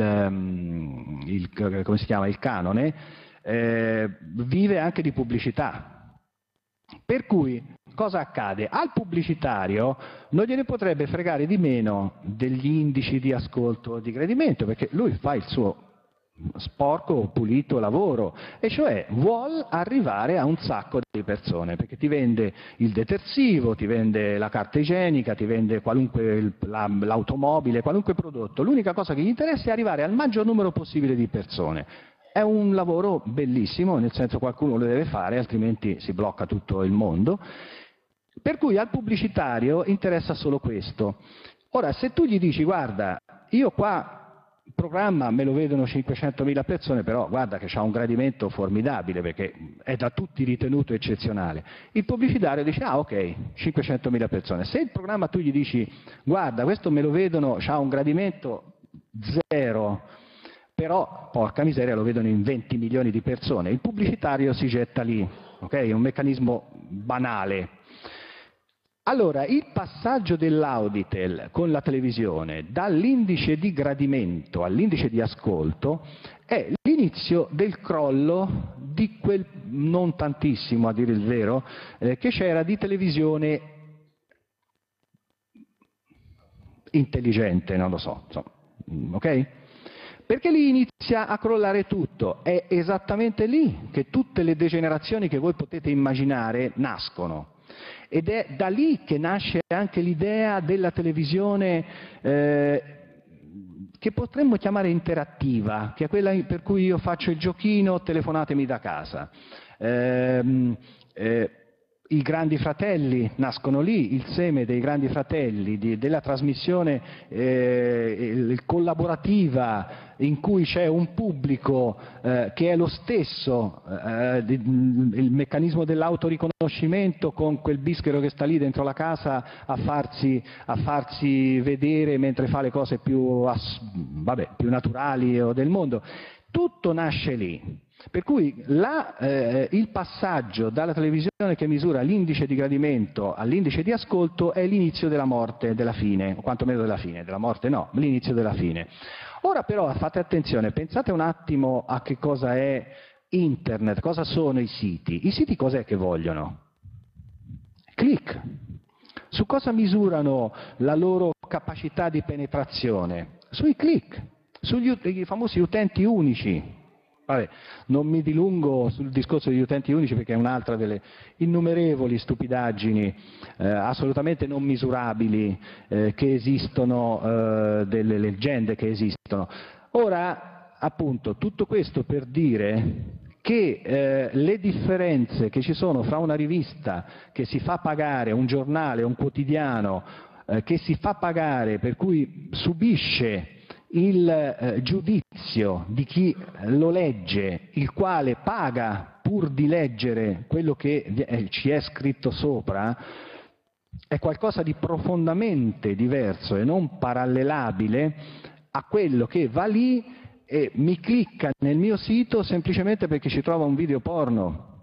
il, il, come si chiama, il canone, eh, vive anche di pubblicità. Per cui cosa accade? Al pubblicitario non gliene potrebbe fregare di meno degli indici di ascolto o di gradimento, perché lui fa il suo sporco o pulito lavoro, e cioè vuol arrivare a un sacco di persone, perché ti vende il detersivo, ti vende la carta igienica, ti vende qualunque l'automobile, qualunque prodotto. L'unica cosa che gli interessa è arrivare al maggior numero possibile di persone. È un lavoro bellissimo, nel senso qualcuno lo deve fare, altrimenti si blocca tutto il mondo. Per cui al pubblicitario interessa solo questo. Ora, se tu gli dici, guarda, io qua il programma me lo vedono cinquecentomila persone, però guarda che c'ha un gradimento formidabile, perché è da tutti ritenuto eccezionale. Il pubblicitario dice, ah ok, cinquecentomila persone. Se il programma tu gli dici, guarda, questo me lo vedono, c'ha un gradimento zero, però, porca miseria, lo vedono in venti milioni di persone. Il pubblicitario si getta lì, ok? È un meccanismo banale. Allora, il passaggio dell'Auditel con la televisione dall'indice di gradimento all'indice di ascolto è l'inizio del crollo di quel, non tantissimo a dire il vero, eh, che c'era di televisione intelligente, non lo so, insomma, ok? Perché lì inizia a crollare tutto, è esattamente lì che tutte le degenerazioni che voi potete immaginare nascono. Ed è da lì che nasce anche l'idea della televisione eh, che potremmo chiamare interattiva, che è quella per cui io faccio il giochino, telefonatemi da casa. Eh, eh, I Grandi Fratelli nascono lì, il seme dei Grandi Fratelli, di, della trasmissione eh, collaborativa in cui c'è un pubblico eh, che è lo stesso, eh, di, il meccanismo dell'autoriconoscimento con quel bischero che sta lì dentro la casa a farsi, a farsi vedere mentre fa le cose più, vabbè, più naturali o del mondo. Tutto nasce lì. Per cui la, eh, il passaggio dalla televisione che misura l'indice di gradimento all'indice di ascolto è l'inizio della morte, della fine, o quantomeno della fine, della morte no, l'inizio della fine. Ora però fate attenzione, pensate un attimo a che cosa è Internet, cosa sono i siti. I siti cos'è che vogliono? Click. Su cosa misurano la loro capacità di penetrazione? Sui click, sugli i famosi utenti unici. Vabbè, non mi dilungo sul discorso degli utenti unici perché è un'altra delle innumerevoli stupidaggini eh, assolutamente non misurabili eh, che esistono, eh, delle leggende che esistono. Ora, appunto, tutto questo per dire che eh, le differenze che ci sono fra una rivista che si fa pagare, un giornale, un quotidiano, eh, che si fa pagare, per cui subisce il eh, giudizio di chi lo legge, il quale paga pur di leggere quello che eh, ci è scritto sopra, è qualcosa di profondamente diverso e non parallelabile a quello che va lì e mi clicca nel mio sito semplicemente perché ci trova un video porno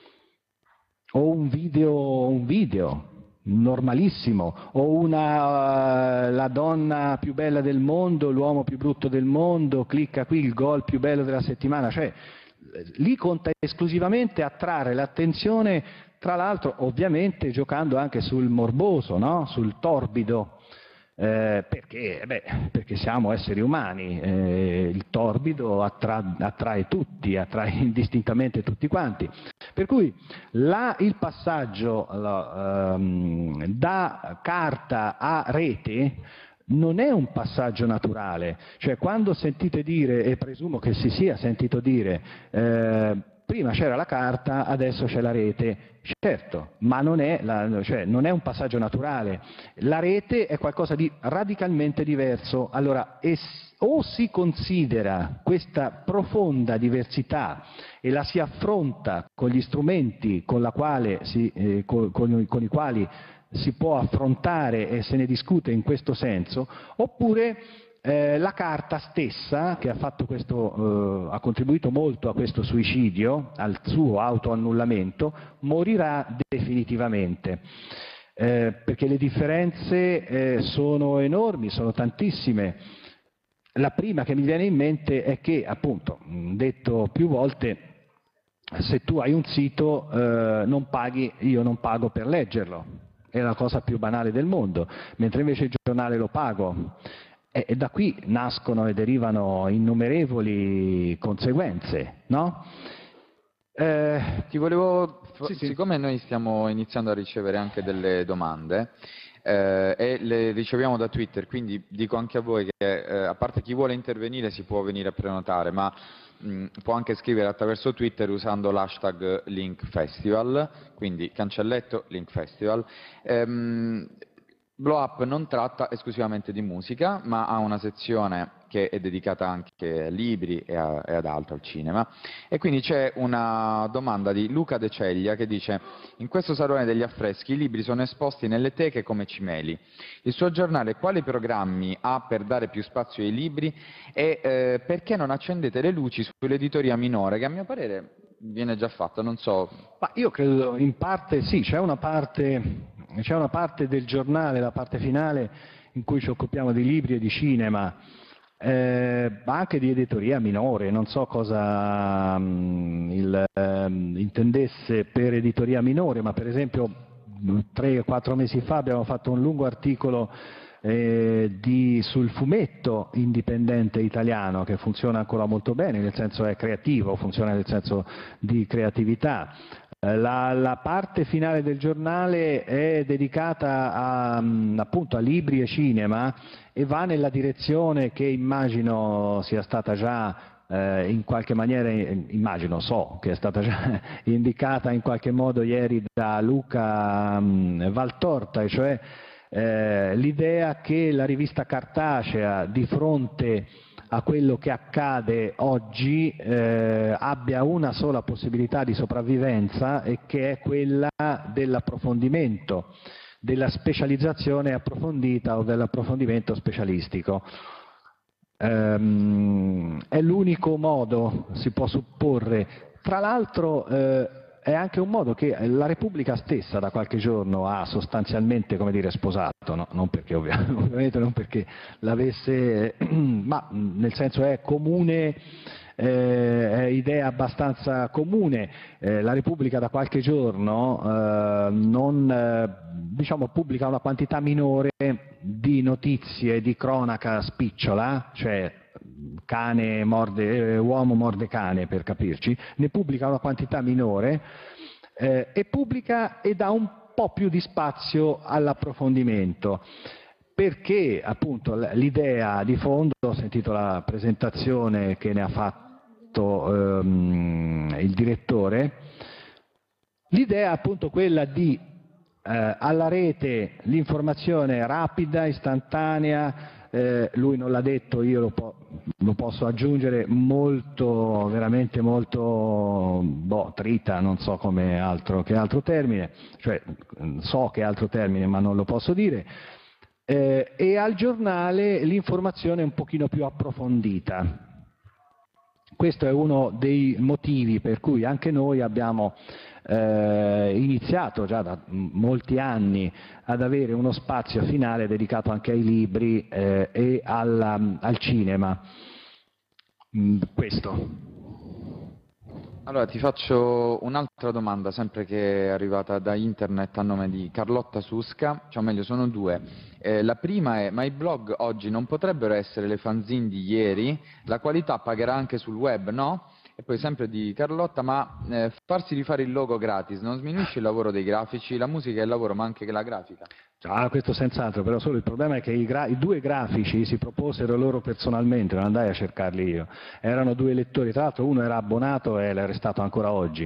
o un video, un video normalissimo, o una, la donna più bella del mondo, l'uomo più brutto del mondo, clicca qui il gol più bello della settimana, cioè lì conta esclusivamente attrarre l'attenzione, tra l'altro ovviamente giocando anche sul morboso, no? Sul torbido, eh, perché, beh, perché siamo esseri umani, eh, il torbido attra, attrae tutti, attrae indistintamente tutti quanti. Per cui la, il passaggio la, um, da carta a rete non è un passaggio naturale, cioè quando sentite dire, e presumo che si sia sentito dire, eh, prima c'era la carta, adesso c'è la rete, certo, ma non è, la, cioè, non è un passaggio naturale, la rete è qualcosa di radicalmente diverso, allora es, o si considera questa profonda diversità e la si affronta con gli strumenti con, la quale si, eh, con, con, con i quali si può affrontare e se ne discute in questo senso, oppure eh, la carta stessa, che ha, fatto questo, eh, ha contribuito molto a questo suicidio, al suo autoannullamento, morirà definitivamente. Eh, perché le differenze eh, sono enormi, sono tantissime. La prima che mi viene in mente è che, appunto, detto più volte, se tu hai un sito eh, non paghi, io non pago per leggerlo, è la cosa più banale del mondo, mentre invece il giornale lo pago. E, e da qui nascono e derivano innumerevoli conseguenze, no? Eh, ti volevo, sì, sì. siccome noi stiamo iniziando a ricevere anche delle domande, eh, e le riceviamo da Twitter, quindi dico anche a voi che eh, a parte chi vuole intervenire si può venire a prenotare, ma mh, può anche scrivere attraverso Twitter usando l'hashtag LinkFestival, quindi cancelletto LinkFestival. Ehm, Blow Up non tratta esclusivamente di musica, ma ha una sezione che è dedicata anche a libri e, a, e ad altro, al cinema. E quindi c'è una domanda di Luca De Ceglia che dice: in questo salone degli affreschi i libri sono esposti nelle teche come cimeli. Il suo giornale quali programmi ha per dare più spazio ai libri e eh, perché non accendete le luci sull'editoria minore, che a mio parere viene già fatta, non so. Ma io credo in parte sì, c'è una parte... C'è una parte del giornale, la parte finale, in cui ci occupiamo di libri e di cinema, eh, ma anche di editoria minore. Non so cosa um, il, um, intendesse per editoria minore, ma per esempio tre o quattro mesi fa abbiamo fatto un lungo articolo eh, di, sul fumetto indipendente italiano, che funziona ancora molto bene, nel senso è creativo, funziona nel senso di creatività. La, la parte finale del giornale è dedicata a, appunto a libri e cinema e va nella direzione che immagino sia stata già eh, in qualche maniera, immagino, so che è stata già indicata in qualche modo ieri da Luca um, Valtorta, e cioè eh, l'idea che la rivista cartacea di fronte a quello che accade oggi eh, abbia una sola possibilità di sopravvivenza, e che è quella dell'approfondimento, della specializzazione approfondita o dell'approfondimento specialistico. Ehm, è l'unico modo, si può supporre. Tra l'altro eh, è anche un modo che la Repubblica stessa da qualche giorno ha sostanzialmente, come dire, sposato, no? Non perché ovviamente non perché l'avesse, ma nel senso è comune, eh, è idea abbastanza comune. Eh, la Repubblica da qualche giorno eh, non, eh, diciamo, pubblica una quantità minore di notizie, di cronaca spicciola, cioè cane morde, eh, uomo morde cane, per capirci, ne pubblica una quantità minore eh, e pubblica e dà un po' più di spazio all'approfondimento, perché appunto l'idea di fondo, ho sentito la presentazione che ne ha fatto ehm, il direttore, l'idea è appunto quella di eh, alla rete l'informazione rapida, istantanea, eh, lui non l'ha detto, io lo, po lo posso aggiungere, molto, veramente molto boh, trita, non so come altro, che altro termine, cioè so che altro termine ma non lo posso dire, eh, e al giornale l'informazione è un pochino più approfondita. Questo è uno dei motivi per cui anche noi abbiamo eh, iniziato già da molti anni ad avere uno spazio finale dedicato anche ai libri eh, e al, al cinema. Mm, questo. Allora ti faccio un'altra domanda, sempre che è arrivata da internet a nome di Carlotta Susca, cioè meglio sono due. Eh, la prima è: ma i blog oggi non potrebbero essere le fanzine di ieri? La qualità pagherà anche sul web, no? E poi sempre di Carlotta: ma eh, farsi rifare il logo gratis non sminuisce il lavoro dei grafici? La musica è il lavoro, ma anche la grafica? Ah, questo senz'altro, però solo il problema è che i, i due grafici si proposero loro personalmente, non andai a cercarli io. Erano due lettori, tra l'altro uno era abbonato e è restato ancora oggi.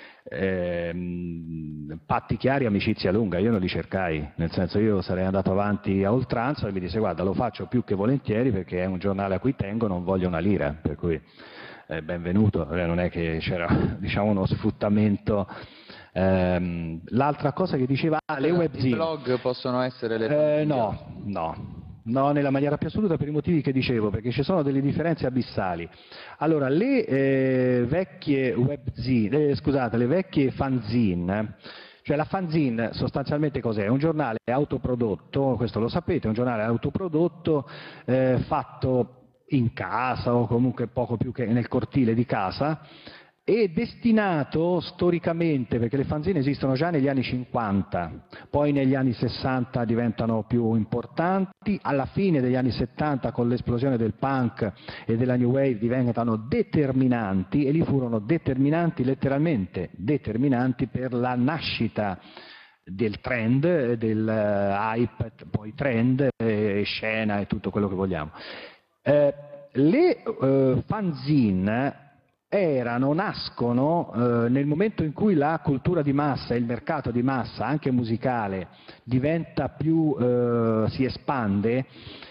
Eh, patti chiari, amicizia lunga, io non li cercai, nel senso io sarei andato avanti a oltranza e mi disse guarda lo faccio più che volentieri perché è un giornale a cui tengo, non voglio una lira, per cui eh, benvenuto, non è che c'era diciamo uno sfruttamento. Ehm, l'altra cosa che diceva, ah, le webzine. I blog possono essere le fanzine? Eh, no, no, no, nella maniera più assoluta per i motivi che dicevo, perché ci sono delle differenze abissali. Allora, le eh, vecchie webzine, eh, scusate, le vecchie fanzine, cioè la fanzine sostanzialmente cos'è? È un giornale autoprodotto, questo lo sapete, è un giornale autoprodotto eh, fatto in casa o comunque poco più che nel cortile di casa, è destinato storicamente, perché le fanzine esistono già negli anni cinquanta, poi negli anni sessanta diventano più importanti, alla fine degli anni settanta con l'esplosione del punk e della new wave diventano determinanti, e lì furono determinanti, letteralmente determinanti per la nascita del trend, del hype, poi trend, e scena e tutto quello che vogliamo. Eh, le eh, fanzine erano, nascono eh, nel momento in cui la cultura di massa e il mercato di massa, anche musicale, diventa più, eh, si espande,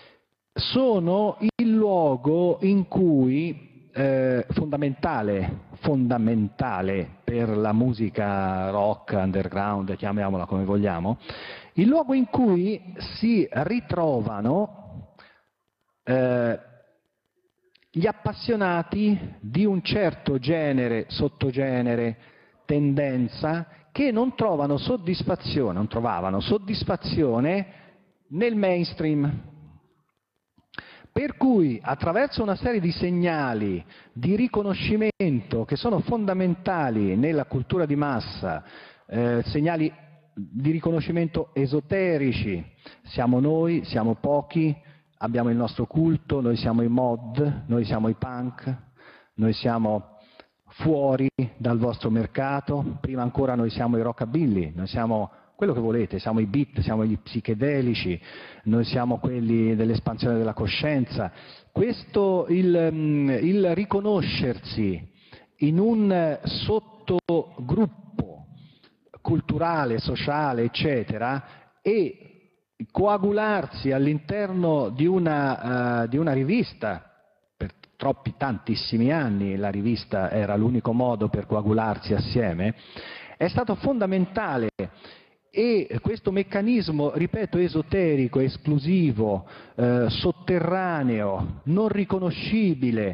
sono il luogo in cui, eh, fondamentale, fondamentale per la musica rock, underground, chiamiamola come vogliamo, il luogo in cui si ritrovano eh, gli appassionati di un certo genere, sottogenere, tendenza, che non trovano soddisfazione, non trovavano soddisfazione nel mainstream. Per cui attraverso una serie di segnali di riconoscimento che sono fondamentali nella cultura di massa, eh, segnali di riconoscimento esoterici, siamo noi, siamo pochi, abbiamo il nostro culto, noi siamo i mod, noi siamo i punk, noi siamo fuori dal vostro mercato, prima ancora noi siamo i rockabilly, noi siamo quello che volete, siamo i beat, siamo gli psichedelici, noi siamo quelli dell'espansione della coscienza. Questo, il, il riconoscersi in un sottogruppo culturale, sociale, eccetera, e coagularsi all'interno di una, uh, di una rivista, per troppi, tantissimi anni la rivista era l'unico modo per coagularsi assieme, è stato fondamentale, e questo meccanismo, ripeto, esoterico, esclusivo, eh, sotterraneo, non riconoscibile,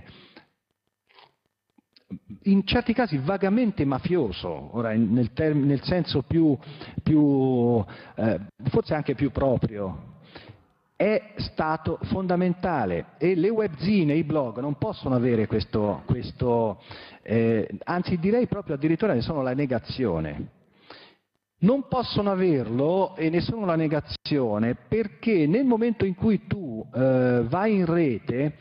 in certi casi vagamente mafioso, ora nel, nel senso più, più eh, forse anche più proprio, è stato fondamentale, e le webzine e i blog non possono avere questo, questo eh, anzi direi proprio addirittura ne sono la negazione. Non possono averlo e ne sono la negazione perché nel momento in cui tu eh, vai in rete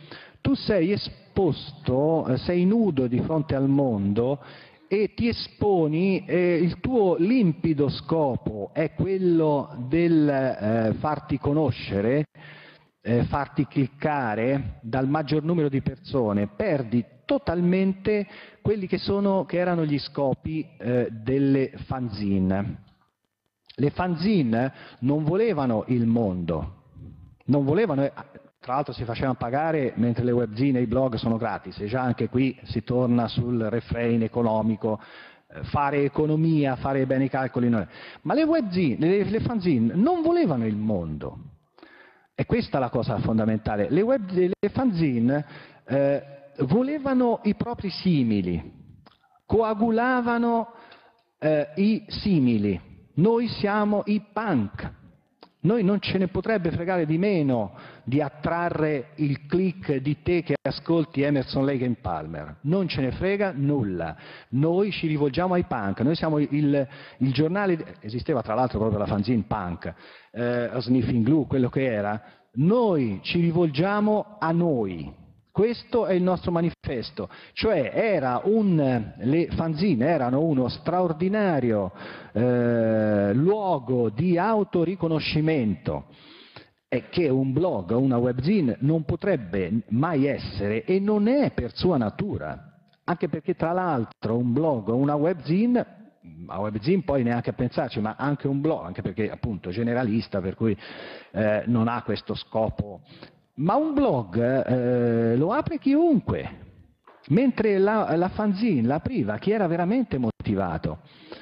tu sei esposto, sei nudo di fronte al mondo e ti esponi, eh, il tuo limpido scopo è quello del eh, farti conoscere, eh, farti cliccare dal maggior numero di persone, perdi totalmente quelli che, sono, che erano gli scopi eh, delle fanzine. Le fanzine non volevano il mondo, non volevano, tra l'altro si facevano pagare mentre le webzine e i blog sono gratis, e già anche qui si torna sul refrain economico, fare economia, fare bene i calcoli, non è. Ma le webzine, le, le fanzine non volevano il mondo, e questa è la cosa fondamentale. Le, web, le fanzine eh, volevano i propri simili, coagulavano eh, i simili. Noi siamo i punk, noi non ce ne potrebbe fregare di meno di attrarre il click di te che ascolti Emerson, Lake and Palmer, non ce ne frega nulla, noi ci rivolgiamo ai punk, noi siamo il, il giornale, esisteva tra l'altro proprio la fanzine punk, eh, Sniffing Glue, quello che era, noi ci rivolgiamo a noi. Questo è il nostro manifesto, cioè era un, le fanzine erano uno straordinario eh, luogo di autoriconoscimento e che un blog o una webzine non potrebbe mai essere, e non è per sua natura, anche perché tra l'altro un blog o una webzine, a webzine poi neanche a pensarci, ma anche un blog, anche perché appunto generalista, per cui eh, non ha questo scopo. Ma un blog eh, lo apre chiunque, mentre la, la fanzine l'apriva chi era veramente motivato.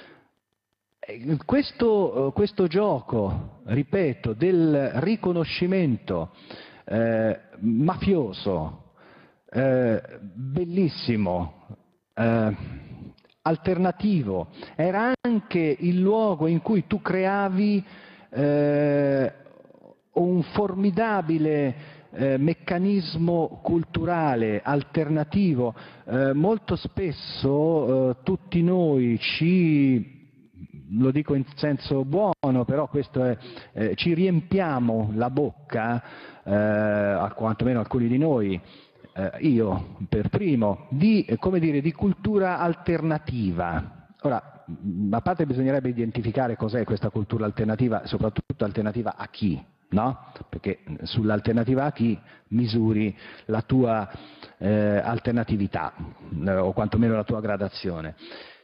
Questo, questo gioco, ripeto, del riconoscimento eh, mafioso, eh, bellissimo, eh, alternativo, era anche il luogo in cui tu creavi eh, un formidabile Eh, meccanismo culturale alternativo. Eh, molto spesso eh, tutti noi ci, lo dico in senso buono, però questo è, eh, ci riempiamo la bocca, eh, quantomeno alcuni di noi, eh, io per primo, di, eh, come dire, di cultura alternativa. Ora, a parte bisognerebbe identificare cos'è questa cultura alternativa, soprattutto alternativa a chi. No? Perché sull'alternativa a chi misuri la tua eh, alternatività, eh, o quantomeno la tua gradazione.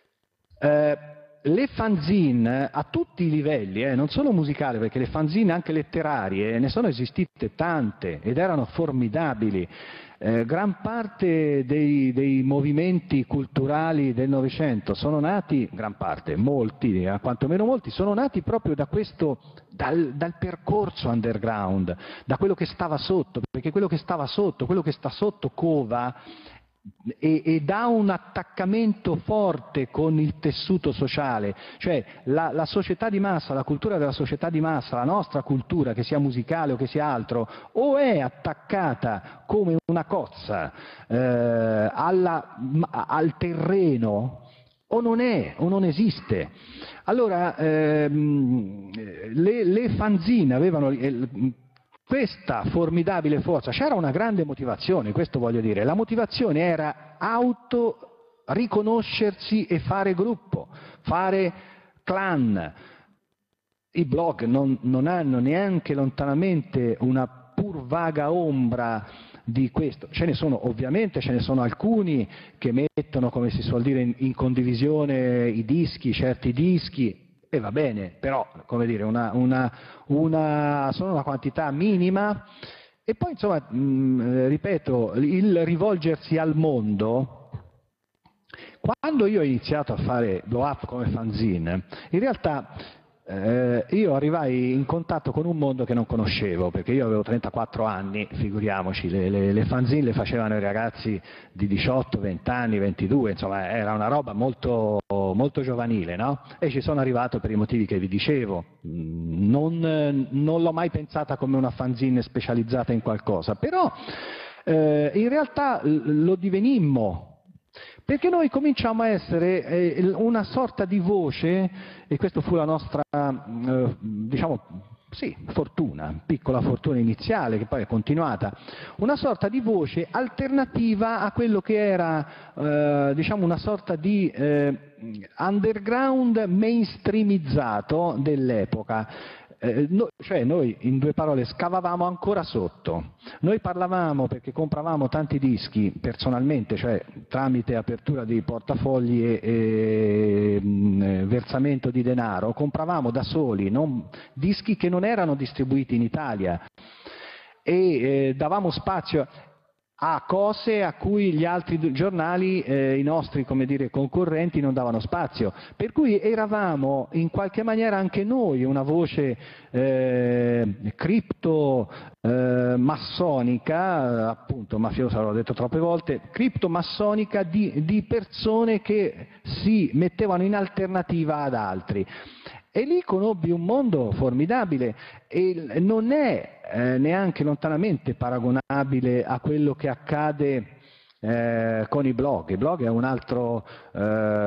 Eh, le fanzine a tutti i livelli, eh, non solo musicali, perché le fanzine anche letterarie ne sono esistite tante ed erano formidabili. Eh, gran parte dei, dei movimenti culturali del Novecento sono nati, gran parte, molti, eh, quantomeno molti, sono nati proprio da questo, dal, dal percorso underground, da quello che stava sotto, perché quello che stava sotto, quello che sta sotto cova e, e dà un attaccamento forte con il tessuto sociale, cioè la, la società di massa, la cultura della società di massa, la nostra cultura, che sia musicale o che sia altro, o è attaccata come una cozza eh, alla, al terreno, o non è, o non esiste. Allora, ehm, le, le fanzine avevano eh, questa formidabile forza, c'era una grande motivazione, questo voglio dire, la motivazione era auto riconoscersi e fare gruppo, fare clan. I blog non, non hanno neanche lontanamente una pur vaga ombra di questo. Ce ne sono, ovviamente ce ne sono alcuni che mettono, come si suol dire, in, in condivisione i dischi, certi dischi, e va bene, però, come dire, una, una, una, sono una quantità minima. E poi, insomma, mh, ripeto, il rivolgersi al mondo, quando io ho iniziato a fare Blow Up come fanzine, in realtà eh, io arrivai in contatto con un mondo che non conoscevo, perché io avevo trentaquattro anni, figuriamoci, le, le, le fanzine le facevano i ragazzi di diciotto, venti anni, ventidue, insomma era una roba molto, molto giovanile, no? E ci sono arrivato per i motivi che vi dicevo, non, non l'ho mai pensata come una fanzine specializzata in qualcosa, però eh, in realtà lo divenimmo, perché noi cominciamo a essere eh, una sorta di voce, e questa fu la nostra, eh, diciamo, sì, fortuna, piccola fortuna iniziale che poi è continuata, una sorta di voce alternativa a quello che era eh, diciamo una sorta di eh, underground mainstreamizzato dell'epoca. Eh, no, cioè noi, in due parole, scavavamo ancora sotto. Noi parlavamo perché compravamo tanti dischi personalmente, cioè tramite apertura di portafogli e, e mh, versamento di denaro, compravamo da soli non, dischi che non erano distribuiti in Italia e eh, davamo spazio a cose a cui gli altri giornali, eh, i nostri, come dire, concorrenti non davano spazio. Per cui eravamo in qualche maniera anche noi una voce eh, cripto eh, massonica, appunto mafiosa l'ho detto troppe volte, cripto massonica di, di persone che si mettevano in alternativa ad altri. E lì conobbi un mondo formidabile e non è eh, neanche lontanamente paragonabile a quello che accade eh, con i blog. I blog è un altro, eh,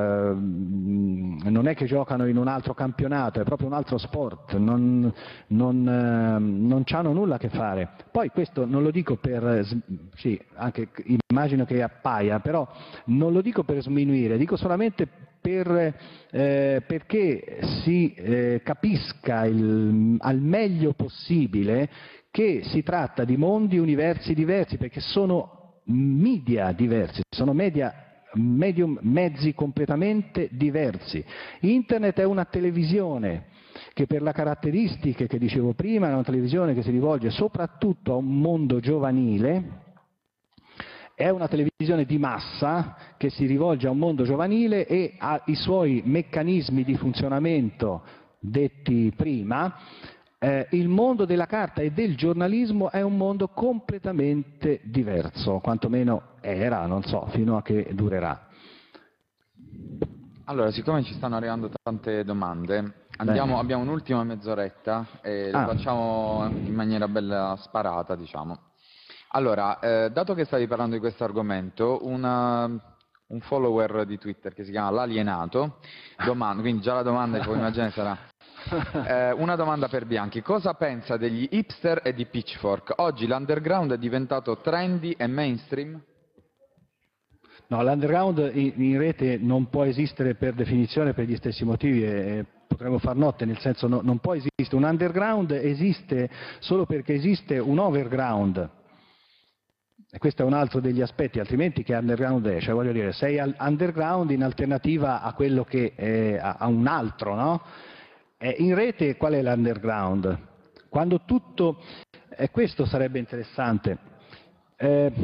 non è che giocano in un altro campionato, è proprio un altro sport, non, non, eh, non c'hanno nulla a che fare. Poi questo non lo dico per, sì, anche immagino che appaia, però non lo dico per sminuire, dico solamente Per, eh, perché si eh, capisca il, al meglio possibile che si tratta di mondi, universi diversi, perché sono media diversi, sono media, medium, mezzi completamente diversi. Internet è una televisione che per le caratteristiche che dicevo prima è una televisione che si rivolge soprattutto a un mondo giovanile. È una televisione di massa che si rivolge a un mondo giovanile e ha i suoi meccanismi di funzionamento detti prima. Eh, il mondo della carta e del giornalismo è un mondo completamente diverso, quantomeno era, non so, fino a che durerà. Allora, siccome ci stanno arrivando tante domande, andiamo, abbiamo un'ultima mezz'oretta e lo Ah. facciamo in maniera bella sparata, diciamo. Allora, eh, dato che stavi parlando di questo argomento, una, un follower di Twitter che si chiama L'Alienato, domanda, quindi già la domanda che puoi immaginare sarà, eh, una domanda per Bianchi, cosa pensa degli hipster e di Pitchfork? Oggi l'underground è diventato trendy e mainstream? No, l'underground in, in rete non può esistere per definizione per gli stessi motivi e potremmo far notte, nel senso no, non può esistere. Un underground esiste solo perché esiste un overground. E questo è un altro degli aspetti, altrimenti che underground è? Cioè voglio dire, sei underground in alternativa a quello che è, a un altro, no? E in rete qual è l'underground? Quando tutto, e questo sarebbe interessante, eh,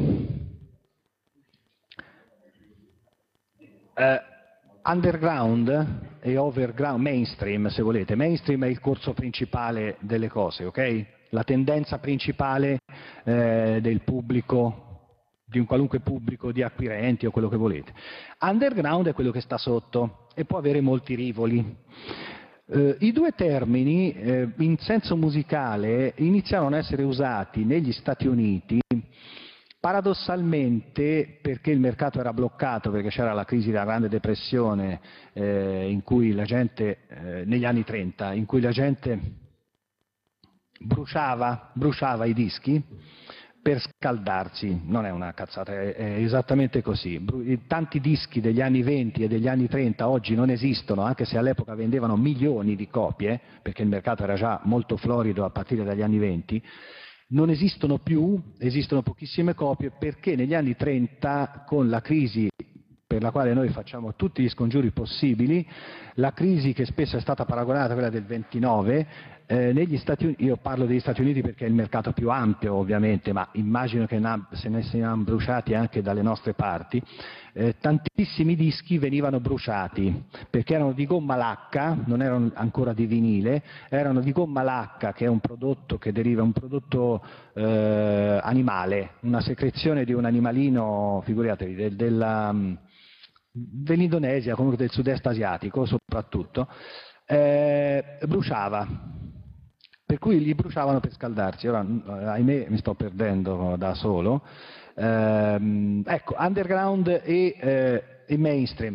eh, underground e overground, mainstream se volete, mainstream è il corso principale delle cose, ok? La tendenza principale eh, del pubblico, di un qualunque pubblico, di acquirenti o quello che volete. Underground è quello che sta sotto e può avere molti rivoli. Eh, I due termini eh, in senso musicale iniziarono ad essere usati negli Stati Uniti paradossalmente perché il mercato era bloccato, perché c'era la crisi della Grande Depressione eh, in cui la gente, eh, negli anni trenta, in cui la gente bruciava, bruciava i dischi per scaldarsi, non è una cazzata, è, è esattamente così. Tanti dischi degli anni venti e degli anni trenta oggi non esistono, anche se all'epoca vendevano milioni di copie, perché il mercato era già molto florido a partire dagli anni venti, non esistono più, esistono pochissime copie, perché negli anni trenta, con la crisi per la quale noi facciamo tutti gli scongiuri possibili, la crisi che spesso è stata paragonata a quella del ventinove, eh, negli Stati Uniti, io parlo degli Stati Uniti perché è il mercato più ampio ovviamente, ma immagino che se ne siano bruciati anche dalle nostre parti, eh, tantissimi dischi venivano bruciati perché erano di gomma lacca, non erano ancora di vinile, erano di gomma lacca, che è un prodotto che deriva, un prodotto eh, animale, una secrezione di un animalino, figuratevi, del, della, dell'Indonesia, comunque del sud-est asiatico soprattutto, eh, bruciava. Per cui li bruciavano per scaldarsi. Ora, ahimè, mi sto perdendo da solo. Ehm, ecco, underground e, eh, e mainstream.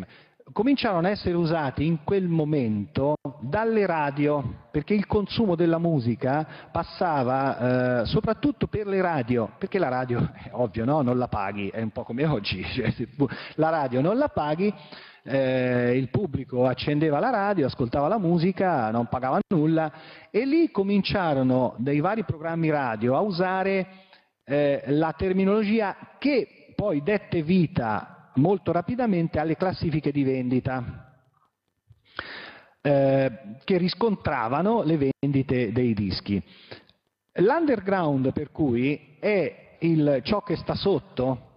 cominciarono a essere usati in quel momento dalle radio, perché il consumo della musica passava eh, soprattutto per le radio, perché la radio, è ovvio, no? Non la paghi, è un po' come oggi, cioè, se la radio non la paghi, eh, il pubblico accendeva la radio, ascoltava la musica, non pagava nulla, e lì cominciarono dei vari programmi radio a usare eh, la terminologia che poi dette vita molto rapidamente alle classifiche di vendita, eh, che riscontravano le vendite dei dischi. L'underground, per cui, è il, ciò che sta sotto.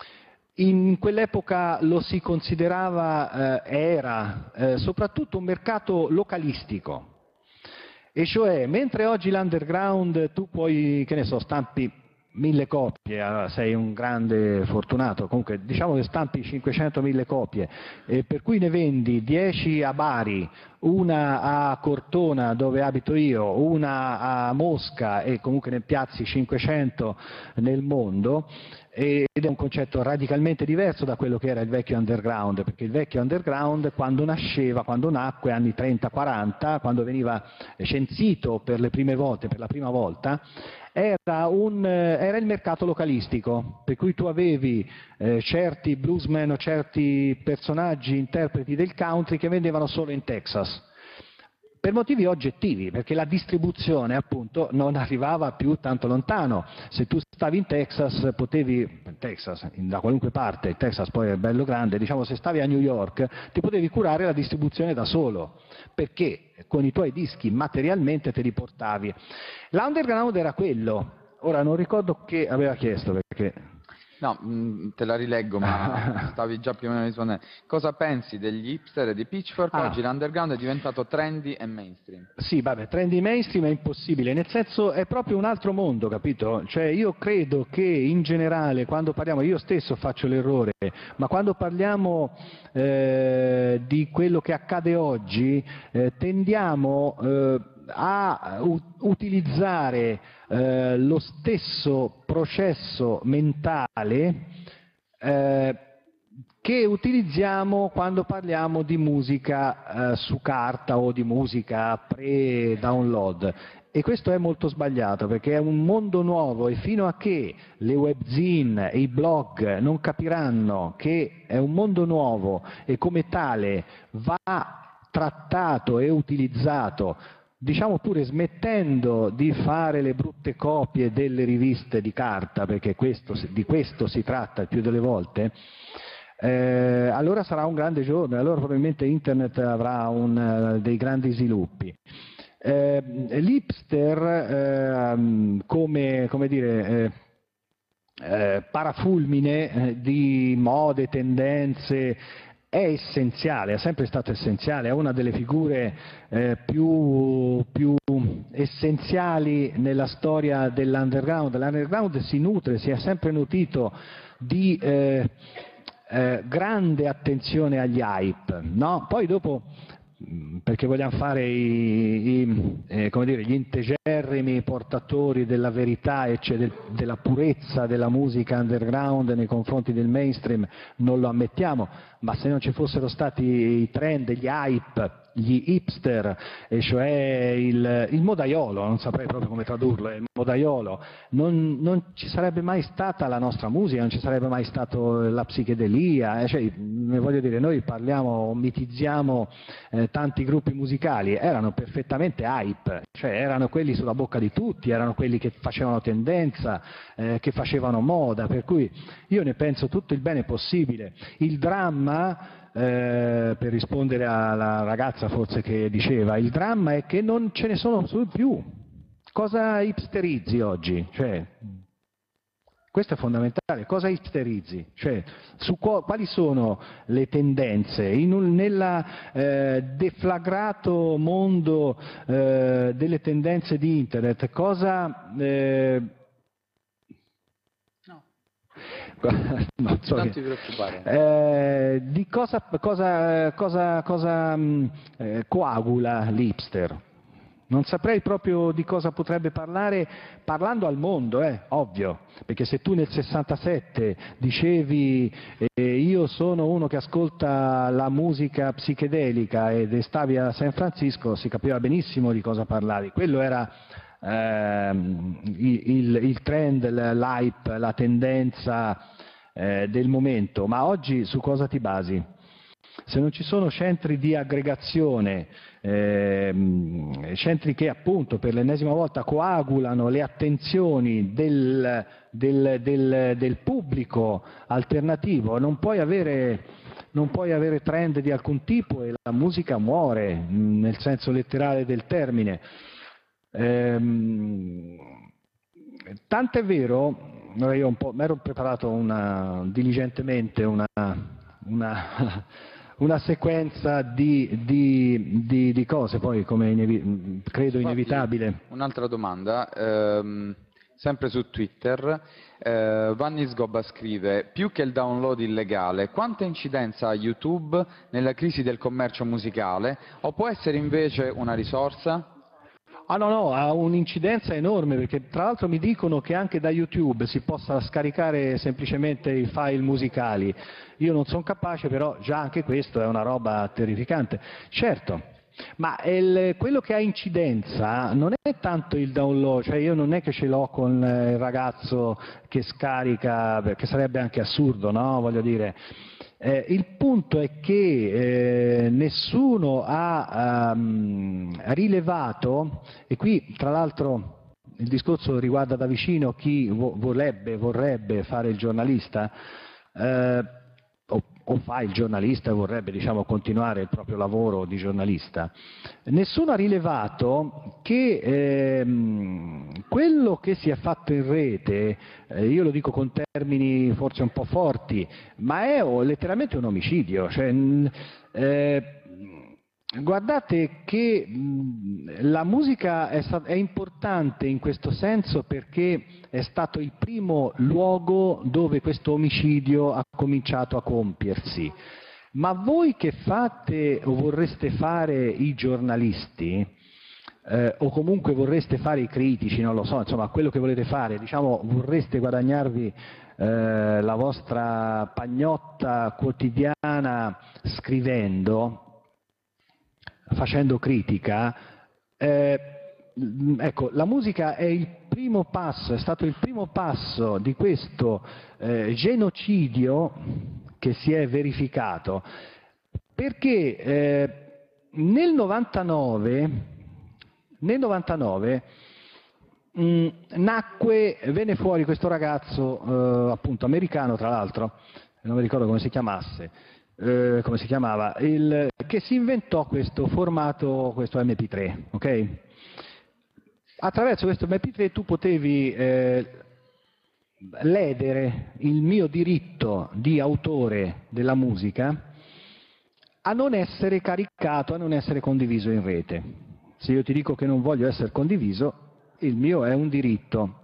In quell'epoca lo si considerava, eh, era eh, soprattutto un mercato localistico, e cioè mentre oggi l'underground tu puoi, che ne so, stampi mille copie, allora sei un grande fortunato, comunque diciamo che stampi cinquecentomila copie, eh, per cui ne vendi dieci a Bari, una a Cortona dove abito io, una a Mosca e comunque ne piazzi cinquecento nel mondo, ed è un concetto radicalmente diverso da quello che era il vecchio underground, perché il vecchio underground quando nasceva, quando nacque, anni trenta quaranta, quando veniva censito per le prime volte, per la prima volta, era, un, era il mercato localistico, per cui tu avevi eh, certi bluesmen o certi personaggi, interpreti del country che vendevano solo in Texas, per motivi oggettivi, perché la distribuzione appunto non arrivava più tanto lontano. Se tu stavi in Texas, potevi, in Texas, da qualunque parte, il Texas poi è bello grande, diciamo se stavi a New York, ti potevi curare la distribuzione da solo, perché con i tuoi dischi materialmente te li portavi. L'underground era quello, ora non ricordo che aveva chiesto, perché... No, mh, te la rileggo, ma stavi già più o meno rispondendo. Cosa pensi degli hipster e di Pitchfork? Ah. Oggi l'underground è diventato trendy e mainstream. Sì, vabbè, trendy mainstream è impossibile, nel senso è proprio un altro mondo, capito? Cioè io credo che in generale quando parliamo, io stesso faccio l'errore, ma quando parliamo eh, di quello che accade oggi, eh, tendiamo eh, a utilizzare eh, lo stesso processo mentale eh, che utilizziamo quando parliamo di musica eh, su carta o di musica pre-download. E questo è molto sbagliato, perché è un mondo nuovo e fino a che le webzine e i blog non capiranno che è un mondo nuovo e come tale va trattato e utilizzato, diciamo pure smettendo di fare le brutte copie delle riviste di carta, perché questo, di questo si tratta il più delle volte, eh, allora sarà un grande giorno, e allora probabilmente Internet avrà un, dei grandi sviluppi. Eh, l'hipster, eh, come, come dire, eh, eh, parafulmine eh, di mode, tendenze, è essenziale, è sempre stato essenziale, è una delle figure eh, più, più essenziali nella storia dell'underground. L'underground si nutre, si è sempre nutrito di eh, eh, grande attenzione agli hype, no? Poi dopo, perché vogliamo fare i, i, eh, come dire, gli integerrimi portatori della verità e cioè del, della purezza della musica underground nei confronti del mainstream, non lo ammettiamo, ma se non ci fossero stati i trend, gli hype, gli hipster, e cioè il, il modaiolo, non saprei proprio come tradurlo, il modaiolo, non, non ci sarebbe mai stata la nostra musica, non ci sarebbe mai stato la psichedelia, eh, cioè, voglio dire, noi parliamo, mitizziamo eh, tanti gruppi musicali, erano perfettamente hype, cioè erano quelli sulla bocca di tutti, erano quelli che facevano tendenza, eh, che facevano moda, per cui io ne penso tutto il bene possibile. Il dramma, Eh, per rispondere alla ragazza forse che diceva, il dramma è che non ce ne sono più. Cosa hipsterizzi oggi? Cioè, questo è fondamentale, cosa hipsterizzi? Cioè, su quali sono le tendenze? In un, nella eh, deflagrato mondo eh, delle tendenze di Internet, cosa... Eh, No, so non ti preoccupare. Eh, di cosa, cosa, cosa, cosa mh, eh, coagula l'hipster? Non saprei proprio di cosa potrebbe parlare, parlando al mondo, eh, ovvio, perché se tu nel sessantasette dicevi eh, io sono uno che ascolta la musica psichedelica ed stavi a San Francisco, si capiva benissimo di cosa parlavi. Quello era ehm, il, il trend, l'hype, la tendenza eh, del momento, ma oggi su cosa ti basi? Se non ci sono centri di aggregazione, eh, centri che appunto per l'ennesima volta coagulano le attenzioni del, del, del, del pubblico alternativo, non puoi avere, non puoi avere trend di alcun tipo e la musica muore, nel senso letterale del termine. Ehm, tant'è vero, io mi ero preparato una, diligentemente una, una una sequenza di, di, di, di cose, poi come inevi credo inevitabile. Un'altra domanda, ehm, sempre su Twitter, eh, Vanni Sgobba scrive: più che il download illegale, quanta incidenza ha YouTube nella crisi del commercio musicale, o può essere invece una risorsa? Ah no, no, ha un'incidenza enorme, perché tra l'altro mi dicono che anche da YouTube si possa scaricare semplicemente i file musicali. Io non sono capace, però già anche questo è una roba terrificante. Certo, ma il, quello che ha incidenza non è tanto il download, cioè io non è che ce l'ho con il ragazzo che scarica, perché sarebbe anche assurdo, no? Voglio dire. Eh, il punto è che eh, nessuno ha um, rilevato, e qui tra l'altro il discorso riguarda da vicino chi vo vorrebbe, vorrebbe fare il giornalista, eh, o, o fa il giornalista e vorrebbe, diciamo, continuare il proprio lavoro di giornalista. Nessuno ha rilevato che ehm, quello che si è fatto in rete, eh, io lo dico con termini forse un po' forti, ma è oh, letteralmente un omicidio. Cioè, eh, guardate che mh, la musica è, è importante in questo senso perché è stato il primo luogo dove questo omicidio ha cominciato a compiersi. Ma voi che fate o vorreste fare i giornalisti, eh, o comunque vorreste fare i critici, non lo so, insomma quello che volete fare, diciamo vorreste guadagnarvi eh, la vostra pagnotta quotidiana scrivendo, facendo critica, eh, ecco, la musica è il primo passo, è stato il primo passo di questo eh, genocidio che si è verificato, perché eh, nel novantanove, nel novantanove mh, nacque, venne fuori questo ragazzo, eh, appunto americano tra l'altro, non mi ricordo come si chiamasse, Eh, come si chiamava, il, che si inventò questo formato, questo M P tre, ok? Attraverso questo M P tre tu potevi eh, ledere il mio diritto di autore della musica a non essere caricato, a non essere condiviso in rete. Se io ti dico che non voglio essere condiviso, il mio è un diritto.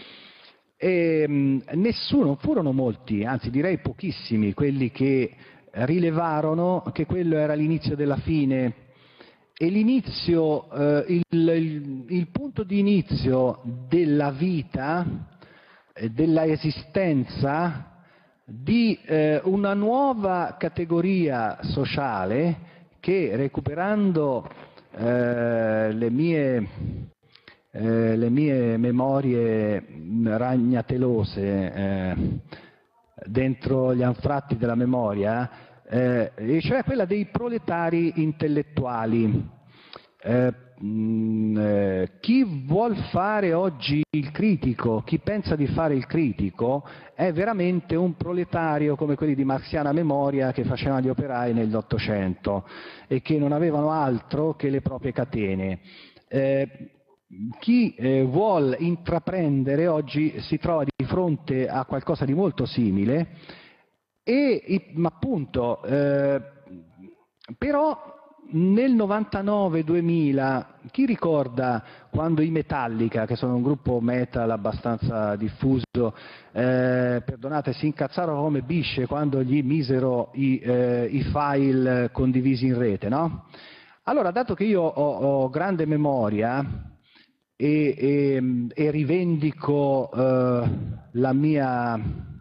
E, mh, nessuno, furono molti, anzi direi pochissimi, quelli che rilevarono che quello era l'inizio della fine, e l'inizio, eh, il, il, il punto di inizio della vita, eh, della esistenza di eh, una nuova categoria sociale che, recuperando eh, le mie eh, le mie memorie ragnatelose eh, dentro gli anfratti della memoria, eh, cioè quella dei proletari intellettuali. Eh, mh, eh, chi vuol fare oggi il critico, chi pensa di fare il critico, è veramente un proletario come quelli di marxiana memoria che facevano gli operai nell'Ottocento e che non avevano altro che le proprie catene. Eh, Chi eh, vuol intraprendere oggi si trova di fronte a qualcosa di molto simile, e, ma appunto, eh, però nel novantanove duemila, chi ricorda quando i Metallica, che sono un gruppo metal abbastanza diffuso, eh, perdonate, si incazzarono come bisce quando gli misero i, eh, i file condivisi in rete, no? Allora, dato che io ho, ho grande memoria e, e, e rivendico eh, la mia...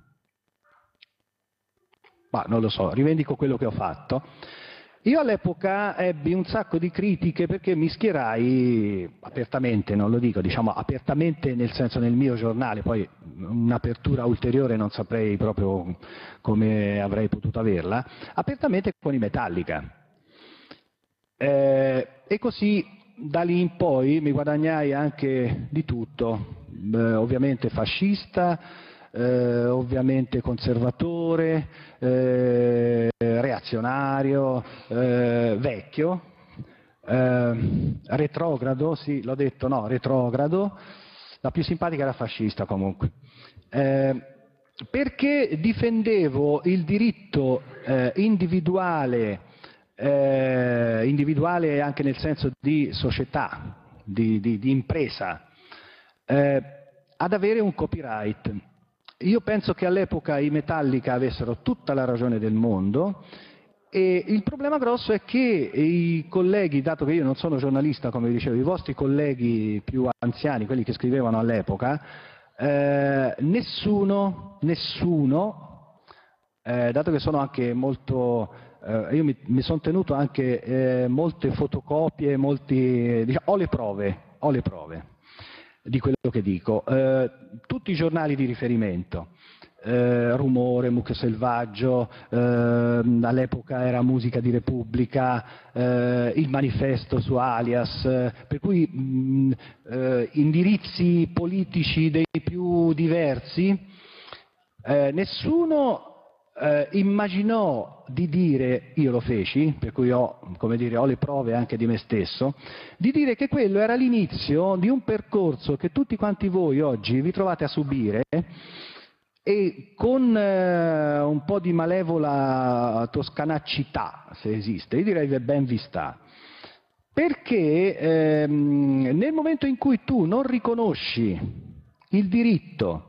ma non lo so, rivendico quello che ho fatto, io all'epoca ebbi un sacco di critiche perché mi schierai apertamente, non lo dico, diciamo apertamente nel senso nel mio giornale, poi un'apertura ulteriore non saprei proprio come avrei potuto averla, apertamente con i Metallica. Eh, e così da lì in poi mi guadagnai anche di tutto, eh, ovviamente fascista, eh, ovviamente conservatore, eh, reazionario, eh, vecchio, eh, retrogrado, sì, l'ho detto, no, retrogrado, la più simpatica era fascista comunque, eh, perché difendevo il diritto eh, individuale, eh, individuale anche nel senso di società, di, di, di impresa, eh, ad avere un copyright. Io penso che all'epoca i Metallica avessero tutta la ragione del mondo e il problema grosso è che i colleghi, dato che io non sono giornalista come dicevo, i vostri colleghi più anziani, quelli che scrivevano all'epoca, eh, nessuno, nessuno, eh, dato che sono anche molto, eh, io mi, mi sono tenuto anche eh, molte fotocopie, molti, diciamo, ho le prove, ho le prove di quello che dico. Eh, tutti i giornali di riferimento, eh, Rumore, Mucchio Selvaggio, eh, all'epoca era Musica di Repubblica, eh, il Manifesto su Alias, eh, per cui mh, eh, indirizzi politici dei più diversi, eh, nessuno eh, immaginò di dire, io lo feci, per cui ho, come dire, ho le prove anche di me stesso, di dire che quello era l'inizio di un percorso che tutti quanti voi oggi vi trovate a subire e con eh, un po' di malevola toscanaccità, se esiste, io direi che ben vi sta. Perché ehm, nel momento in cui tu non riconosci il diritto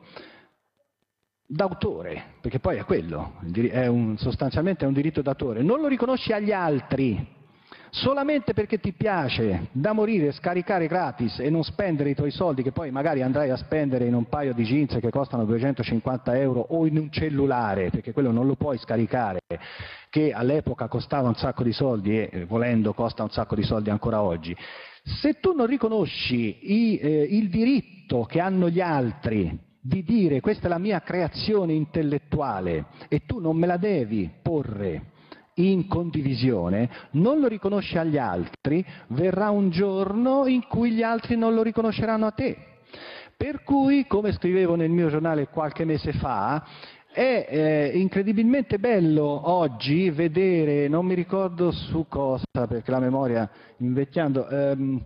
d'autore, perché poi è quello, è un, sostanzialmente è un diritto d'autore, non lo riconosci agli altri, solamente perché ti piace da morire scaricare gratis e non spendere i tuoi soldi che poi magari andrai a spendere in un paio di jeans che costano duecentocinquanta euro o in un cellulare, perché quello non lo puoi scaricare, che all'epoca costava un sacco di soldi e volendo costa un sacco di soldi ancora oggi. Se tu non riconosci i, eh, il diritto che hanno gli altri di dire questa è la mia creazione intellettuale e tu non me la devi porre in condivisione, non lo riconosci agli altri, verrà un giorno in cui gli altri non lo riconosceranno a te. Per cui, come scrivevo nel mio giornale qualche mese fa, è eh, incredibilmente bello oggi vedere, non mi ricordo su cosa, perché la memoria invecchiando, ehm,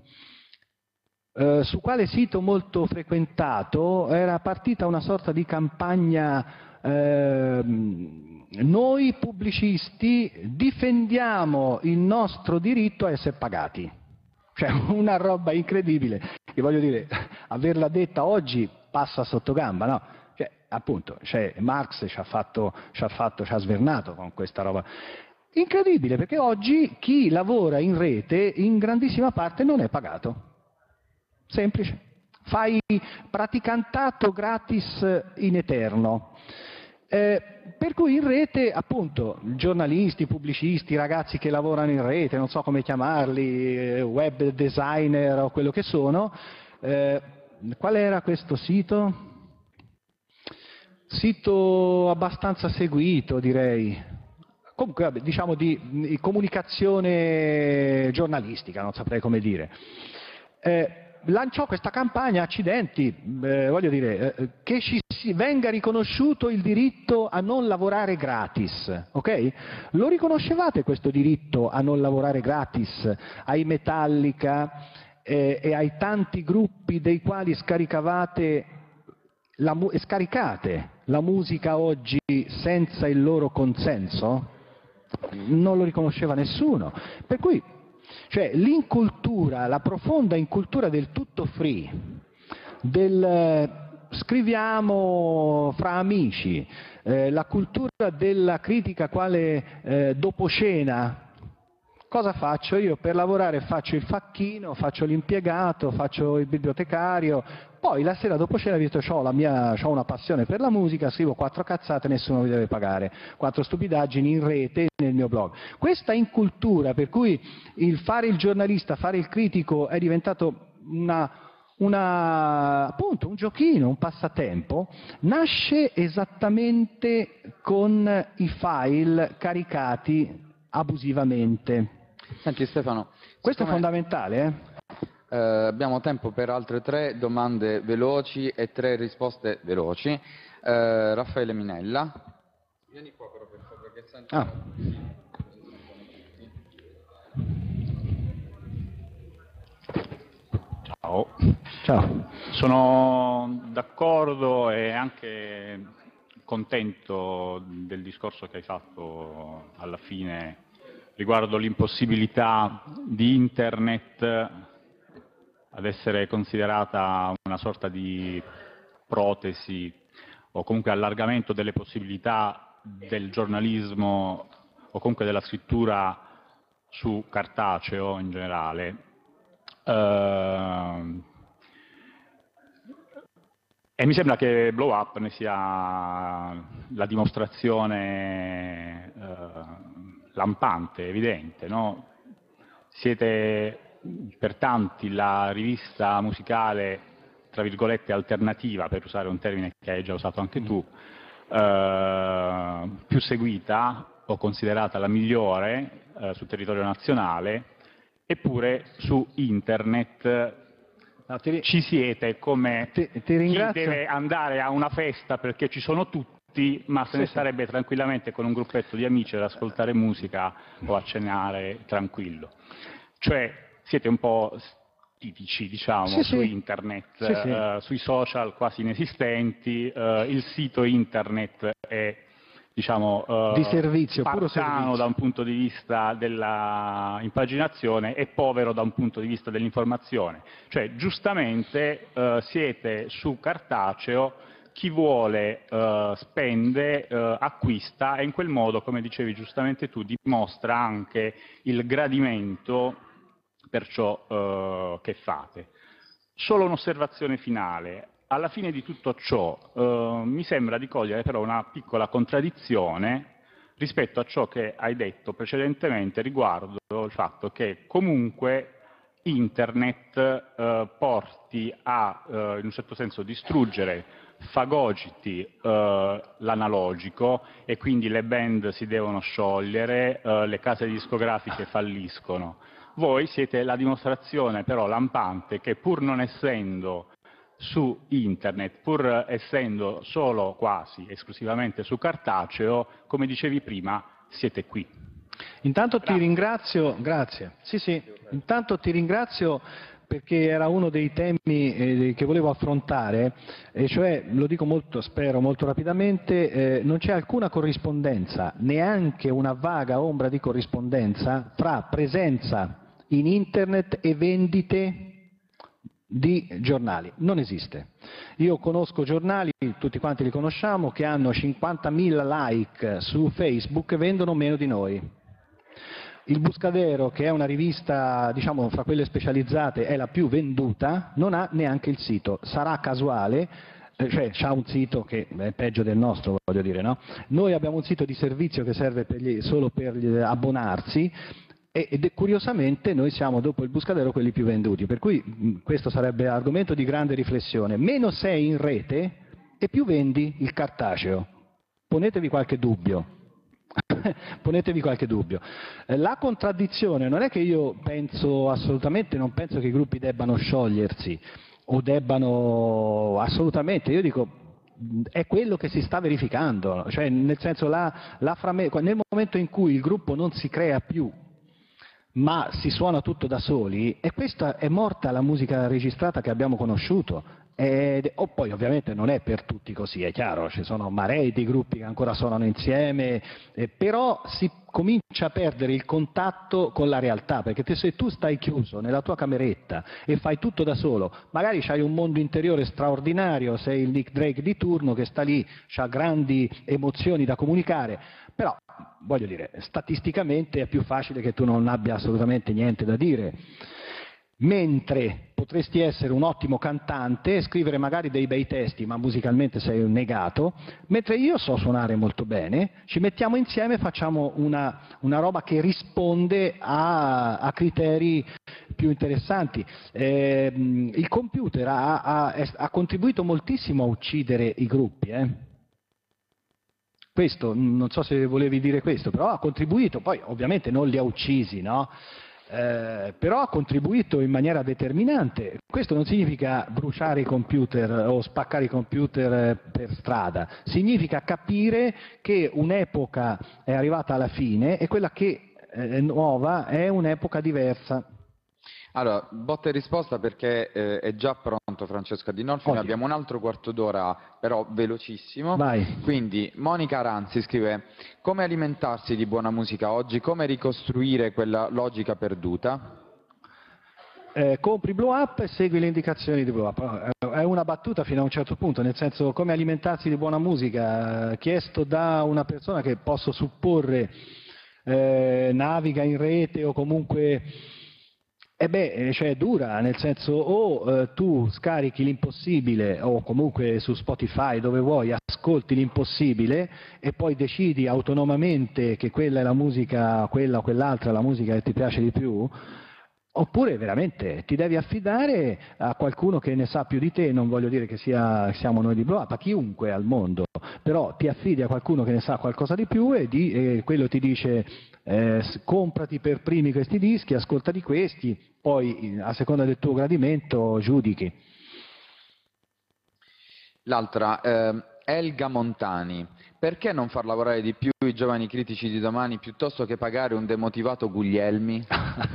Uh, su quale sito molto frequentato era partita una sorta di campagna eh, noi pubblicisti difendiamo il nostro diritto a essere pagati, cioè una roba incredibile, che voglio dire, averla detta oggi passa sotto gamba, no? Cioè, appunto, cioè, Marx ci ha, fatto, ci, ha fatto, ci ha svernato con questa roba. Incredibile, perché oggi chi lavora in rete in grandissima parte non è pagato. Semplice, fai praticantato gratis in eterno. Eh, per cui in rete, appunto, giornalisti, pubblicisti, ragazzi che lavorano in rete, non so come chiamarli, web designer o quello che sono, eh, qual era questo sito? Sito abbastanza seguito, direi. Comunque, vabbè, diciamo di, di comunicazione giornalistica, non saprei come dire. Eh, lanciò questa campagna, accidenti, eh, voglio dire, eh, che ci si venga riconosciuto il diritto a non lavorare gratis, ok? Lo riconoscevate questo diritto a non lavorare gratis ai Metallica eh, e ai tanti gruppi dei quali scaricavate la, e scaricate la musica oggi senza il loro consenso? Non lo riconosceva nessuno, per cui cioè l'incultura, la profonda incultura del tutto free, del eh, scriviamo fra amici, eh, la cultura della critica quale eh, dopo cena, cosa faccio? Io per lavorare faccio il facchino, faccio l'impiegato, faccio il bibliotecario, poi la sera dopo cena, visto che ho, la mia, ho una passione per la musica, scrivo quattro cazzate e nessuno mi deve pagare, quattro stupidaggini in rete nel mio blog. Questa incultura per cui il fare il giornalista, fare il critico è diventato una... Una, appunto, un giochino, un passatempo, nasce esattamente con i file caricati abusivamente. Senti Stefano, questo siccome, è fondamentale. Eh? Eh, abbiamo tempo per altre tre domande veloci e tre risposte veloci. Eh, Raffaele Minella. Vieni qua però per favore, perché sento... Ah. Ciao. Ciao. Sono d'accordo e anche contento del discorso che hai fatto alla fine riguardo l'impossibilità di Internet ad essere considerata una sorta di protesi o comunque allargamento delle possibilità del giornalismo o comunque della scrittura su cartaceo in generale. Uh, e mi sembra che Blow Up ne sia la dimostrazione uh, lampante, evidente, no? Siete per tanti la rivista musicale, tra virgolette, alternativa, per usare un termine che hai già usato anche tu, uh, più seguita o considerata la migliore uh, sul territorio nazionale. Eppure su Internet no, ti, ci siete come ti, ti chi deve andare a una festa perché ci sono tutti, ma se sì, ne sì. starebbe tranquillamente con un gruppetto di amici ad ascoltare musica o a cenare tranquillo. Cioè siete un po' stitici, diciamo, sì, su sì. Internet, sì, sì. Uh, sui social quasi inesistenti, uh, il sito Internet è diciamo, uh, di servizio, puro spartano servizio. da un punto di vista della impaginazione e povero da un punto di vista dell'informazione. Cioè, giustamente uh, siete su cartaceo, chi vuole uh, spende, uh, acquista e in quel modo, come dicevi giustamente tu, dimostra anche il gradimento per ciò uh, che fate. Solo un'osservazione finale. Alla fine di tutto ciò eh, mi sembra di cogliere però una piccola contraddizione rispetto a ciò che hai detto precedentemente riguardo il fatto che comunque Internet eh, porti a, eh, in un certo senso, distruggere, fagociti eh, l'analogico e quindi le band si devono sciogliere, eh, le case discografiche falliscono. Voi siete la dimostrazione però lampante che pur non essendo su Internet, pur essendo solo quasi esclusivamente su cartaceo, come dicevi prima, siete qui. Intanto Grazie. ti ringrazio, grazie, sì sì, intanto ti ringrazio perché era uno dei temi eh, che volevo affrontare, e cioè, lo dico molto, spero molto rapidamente, eh, non c'è alcuna corrispondenza, neanche una vaga ombra di corrispondenza fra presenza in Internet e vendite di giornali. Non esiste. Io conosco giornali, tutti quanti li conosciamo, che hanno cinquantamila like su Facebook e vendono meno di noi. Il Buscadero, che è una rivista, diciamo, fra quelle specializzate, è la più venduta, non ha neanche il sito. Sarà casuale, eh, cioè ha un sito che è peggio del nostro, voglio dire, no? Noi abbiamo un sito di servizio che serve per gli, solo per gli, abbonarsi, ed curiosamente noi siamo dopo il Buscadero quelli più venduti, per cui mh, questo sarebbe argomento di grande riflessione. Meno sei in rete e più vendi il cartaceo. Ponetevi qualche dubbio. Ponetevi qualche dubbio. Eh, la contraddizione non è che io penso assolutamente, non penso che i gruppi debbano sciogliersi o debbano assolutamente, io dico è quello che si sta verificando, cioè nel senso la, la frame, nel momento in cui il gruppo non si crea più ma si suona tutto da soli, e questa è morta la musica registrata che abbiamo conosciuto. Ed, oh, poi ovviamente non è per tutti così, è chiaro, ci sono marei di gruppi che ancora suonano insieme, eh, però si comincia a perdere il contatto con la realtà, perché te, se tu stai chiuso nella tua cameretta e fai tutto da solo, magari c'hai un mondo interiore straordinario, sei il Nick Drake di turno che sta lì, ha grandi emozioni da comunicare, però voglio dire, statisticamente è più facile che tu non abbia assolutamente niente da dire. Mentre potresti essere un ottimo cantante, scrivere magari dei bei testi, ma musicalmente sei un negato, mentre io so suonare molto bene, ci mettiamo insieme e facciamo una, una roba che risponde a, a criteri più interessanti. Eh, il computer ha, ha, ha contribuito moltissimo a uccidere i gruppi, eh? Questo, non so se volevi dire questo, però ha contribuito, poi ovviamente non li ha uccisi, no? Eh, però ha contribuito in maniera determinante. Questo non significa bruciare i computer o spaccare i computer per strada, significa capire che un'epoca è arrivata alla fine e quella che è nuova è un'epoca diversa. Allora, botta e risposta perché eh, è già pronto Francesco Adinolfi, noi abbiamo un altro quarto d'ora però velocissimo. Vai. Quindi Monica Aranzi scrive: come alimentarsi di buona musica oggi, come ricostruire quella logica perduta? Eh, compri Blow Up e segui le indicazioni di Blow Up. È una battuta fino a un certo punto, nel senso, come alimentarsi di buona musica, chiesto da una persona che posso supporre eh, naviga in rete o comunque... Eh beh, cioè è dura, nel senso o eh, tu scarichi l'impossibile o comunque su Spotify dove vuoi ascolti l'impossibile e poi decidi autonomamente che quella è la musica, quella o quell'altra è la musica che ti piace di più, oppure veramente ti devi affidare a qualcuno che ne sa più di te, non voglio dire che sia, siamo noi di Blow Up, a chiunque al mondo, però ti affidi a qualcuno che ne sa qualcosa di più e, di, e quello ti dice eh, comprati per primi questi dischi, ascoltati questi, poi a seconda del tuo gradimento giudichi. L'altra, eh, Elga Montani: perché non far lavorare di più i giovani critici di domani piuttosto che pagare un demotivato Guglielmi?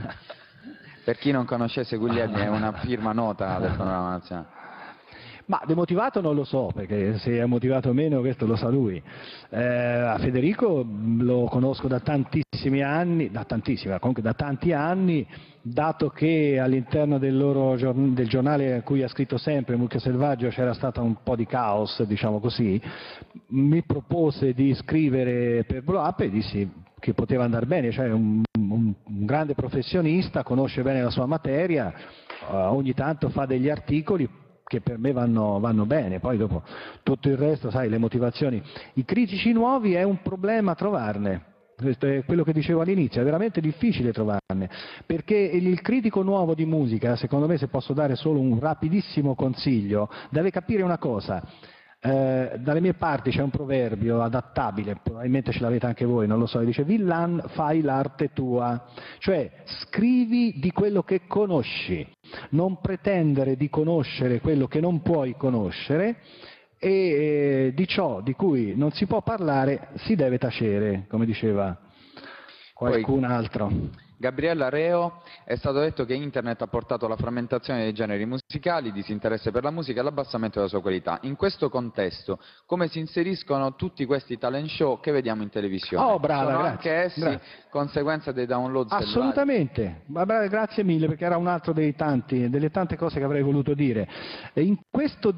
Per chi non conoscesse Guglielmi, è una firma nota del panorama nazionale. Ma demotivato non lo so, perché se è motivato o meno questo lo sa lui. Eh, a Federico lo conosco da tantissimi anni, da tantissimi, comunque da tanti anni, dato che all'interno del, loro, del giornale a cui ha scritto sempre, Mucchio Selvaggio, c'era stato un po' di caos, diciamo così, mi propose di scrivere per Blow Up e dissi che poteva andare bene, cioè un, un, un grande professionista, conosce bene la sua materia, uh, ogni tanto fa degli articoli che per me vanno, vanno bene, poi dopo tutto il resto, sai, le motivazioni. I critici nuovi è un problema trovarne, questo è quello che dicevo all'inizio, è veramente difficile trovarne, perché il critico nuovo di musica, secondo me, se posso dare solo un rapidissimo consiglio, deve capire una cosa. Eh, dalle mie parti c'è un proverbio adattabile, probabilmente ce l'avete anche voi, non lo so, dice villan fai l'arte tua, cioè scrivi di quello che conosci, non pretendere di conoscere quello che non puoi conoscere e eh, di ciò di cui non si può parlare si deve tacere, come diceva qualcun altro. Gabriella Reo: è stato detto che Internet ha portato alla frammentazione dei generi musicali, disinteresse per la musica e l'abbassamento della sua qualità. In questo contesto, come si inseriscono tutti questi talent show che vediamo in televisione? Oh, brava, Sono grazie, anche essi grazie. conseguenza dei download selvaggi? Assolutamente, grazie mille, perché era un altro dei tanti, delle tante cose che avrei voluto dire. In questo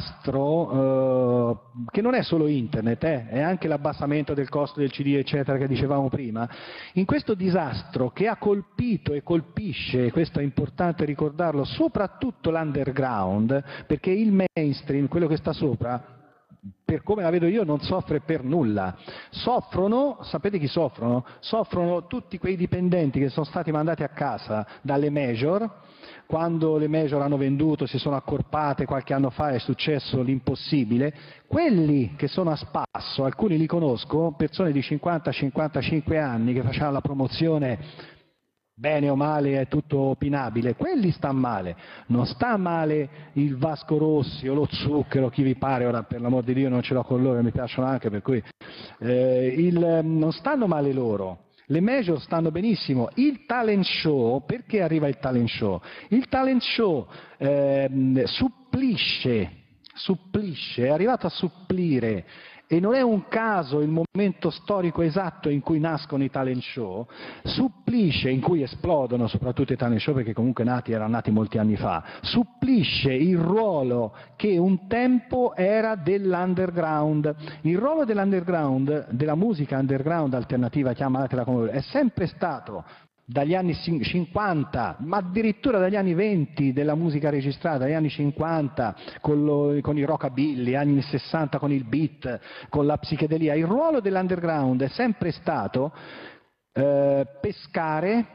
disastro, eh, che non è solo Internet, eh, è anche l'abbassamento del costo del C D, eccetera, che dicevamo prima, in questo disastro che ha colpito e colpisce, questo è importante ricordarlo, soprattutto l'underground, perché il mainstream, quello che sta sopra, per come la vedo io, non soffre per nulla. Soffrono, sapete chi soffrono? Soffrono tutti quei dipendenti che sono stati mandati a casa dalle major, quando le major hanno venduto, si sono accorpate qualche anno fa, è successo l'impossibile. Quelli che sono a spasso, alcuni li conosco, persone di cinquanta cinquantacinque anni che facevano la promozione bene o male è tutto opinabile, quelli sta male, non sta male il Vasco Rossi o lo Zucchero, chi vi pare, ora per l'amor di Dio non ce l'ho con loro, mi piacciono anche, per cui eh, il, non stanno male loro, le major stanno benissimo, il talent show, perché arriva il talent show? Il talent show eh, supplisce, supplisce, è arrivato a supplire e non è un caso il momento storico esatto in cui nascono i talent show, supplisce, in cui esplodono soprattutto i talent show, perché comunque nati, erano nati molti anni fa, supplisce il ruolo che un tempo era dell'underground. Il ruolo dell'underground, della musica underground alternativa, chiamatela come volete, è sempre stato dagli anni cinquanta, ma addirittura dagli anni venti della musica registrata, dagli anni cinquanta con, lo, con il rockabilly, anni sessanta con il beat, con la psichedelia. Il ruolo dell'underground è sempre stato eh, pescare,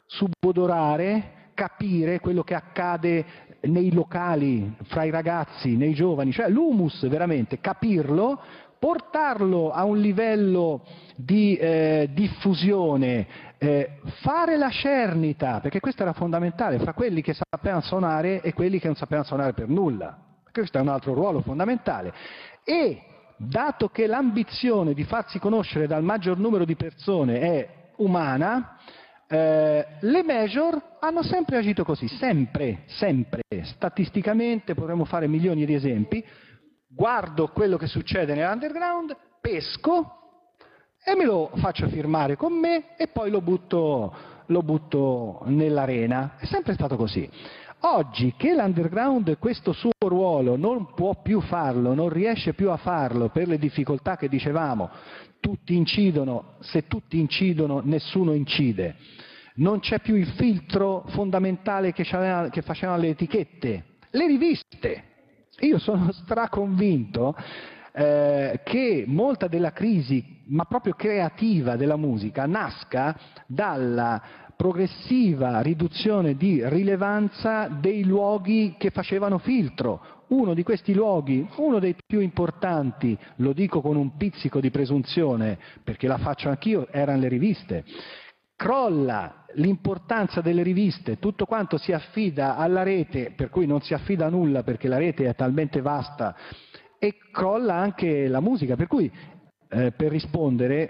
subodorare, capire quello che accade nei locali, fra i ragazzi, nei giovani, cioè l'humus veramente, capirlo, portarlo a un livello di eh, diffusione, eh, fare la cernita, perché questo era fondamentale, fra quelli che sapevano suonare e quelli che non sapevano suonare per nulla. Questo è un altro ruolo fondamentale. E dato che l'ambizione di farsi conoscere dal maggior numero di persone è umana, eh, le major hanno sempre agito così, sempre, sempre. Statisticamente potremmo fare milioni di esempi. Guardo quello che succede nell'underground, pesco e me lo faccio firmare con me e poi lo butto, lo butto nell'arena. È sempre stato così. Oggi che l'underground questo suo ruolo non può più farlo, non riesce più a farlo per le difficoltà che dicevamo, tutti incidono, se tutti incidono nessuno incide, non c'è più il filtro fondamentale che, che facevano le etichette, le riviste. Io sono straconvinto eh, che molta della crisi, ma proprio creativa della musica, nasca dalla progressiva riduzione di rilevanza dei luoghi che facevano filtro. Uno di questi luoghi, uno dei più importanti, lo dico con un pizzico di presunzione, perché la faccio anch'io, erano le riviste. Crolla l'importanza delle riviste, tutto quanto si affida alla rete, per cui non si affida a nulla perché la rete è talmente vasta, e crolla anche la musica, per cui eh, per rispondere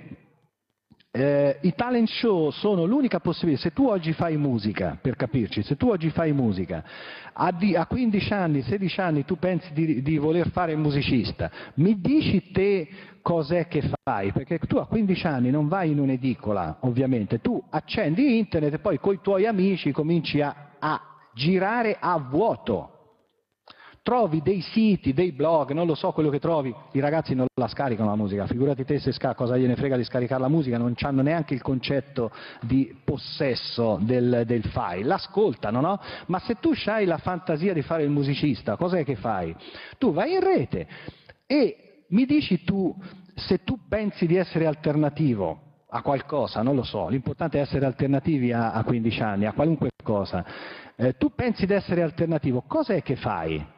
eh, i talent show sono l'unica possibilità. Se tu oggi fai musica, per capirci, se tu oggi fai musica, a, di, a quindici anni, sedici anni tu pensi di, di voler fare il musicista, mi dici te cos'è che fai? Perché tu a quindici anni non vai in un'edicola, ovviamente, tu accendi internet e poi con i tuoi amici cominci a, a girare a vuoto. Trovi dei siti, dei blog, non lo so quello che trovi, i ragazzi non la scaricano la musica, figurati te se sca cosa gliene frega di scaricare la musica, non hanno neanche il concetto di possesso del, del file, l'ascoltano, no? Ma se tu hai la fantasia di fare il musicista, cos'è che fai? Tu vai in rete e mi dici tu, se tu pensi di essere alternativo a qualcosa, non lo so, l'importante è essere alternativi a, a quindici anni, a qualunque cosa, eh, tu pensi di essere alternativo, cos'è che fai?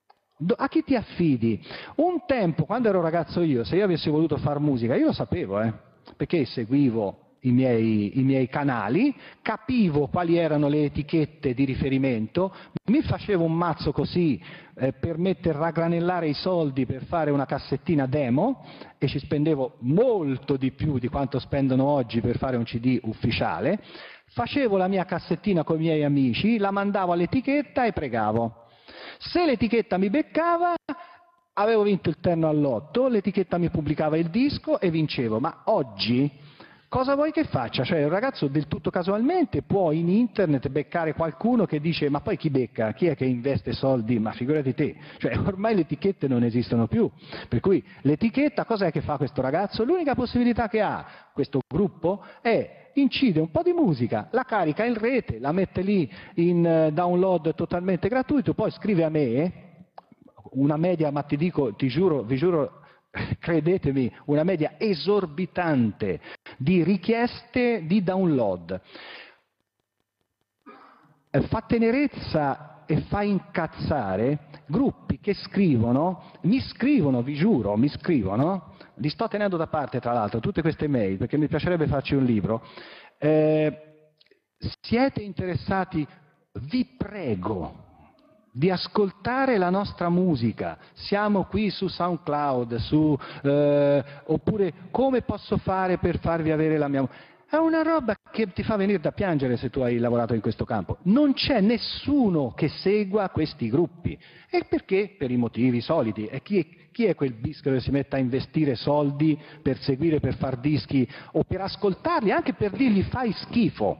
A chi ti affidi? Un tempo, quando ero ragazzo io, se io avessi voluto fare musica, io lo sapevo, eh, perché seguivo i miei, i miei canali, capivo quali erano le etichette di riferimento, mi facevo un mazzo così eh, per mettere raggranellare i soldi per fare una cassettina demo e ci spendevo molto di più di quanto spendono oggi per fare un C D ufficiale, facevo la mia cassettina con i miei amici, la mandavo all'etichetta e pregavo. Se l'etichetta mi beccava, avevo vinto il terno al lotto, l'etichetta mi pubblicava il disco e vincevo. Ma oggi cosa vuoi che faccia? Cioè un ragazzo del tutto casualmente può in internet beccare qualcuno che dice ma poi chi becca? Chi è che investe soldi? Ma figurati te. Cioè ormai le etichette non esistono più. Per cui l'etichetta cos'è che fa questo ragazzo? L'unica possibilità che ha questo gruppo è incide un po' di musica, la carica in rete, la mette lì in download totalmente gratuito, poi scrive a me, una media, ma ti dico, ti giuro, vi giuro, credetemi, una media esorbitante di richieste di download. Fa tenerezza e fa incazzare gruppi che scrivono, mi scrivono, vi giuro, mi scrivono, li sto tenendo da parte tra l'altro, tutte queste mail, perché mi piacerebbe farci un libro. Eh, siete interessati? Vi prego di ascoltare la nostra musica, siamo qui su SoundCloud, su, eh, oppure come posso fare per farvi avere la mia musica? È una roba che ti fa venire da piangere se tu hai lavorato in questo campo. Non c'è nessuno che segua questi gruppi. E perché? Per i motivi soliti. E chi è, chi è quel bischero che si mette a investire soldi per seguire, per far dischi o per ascoltarli, anche per dirgli fai schifo?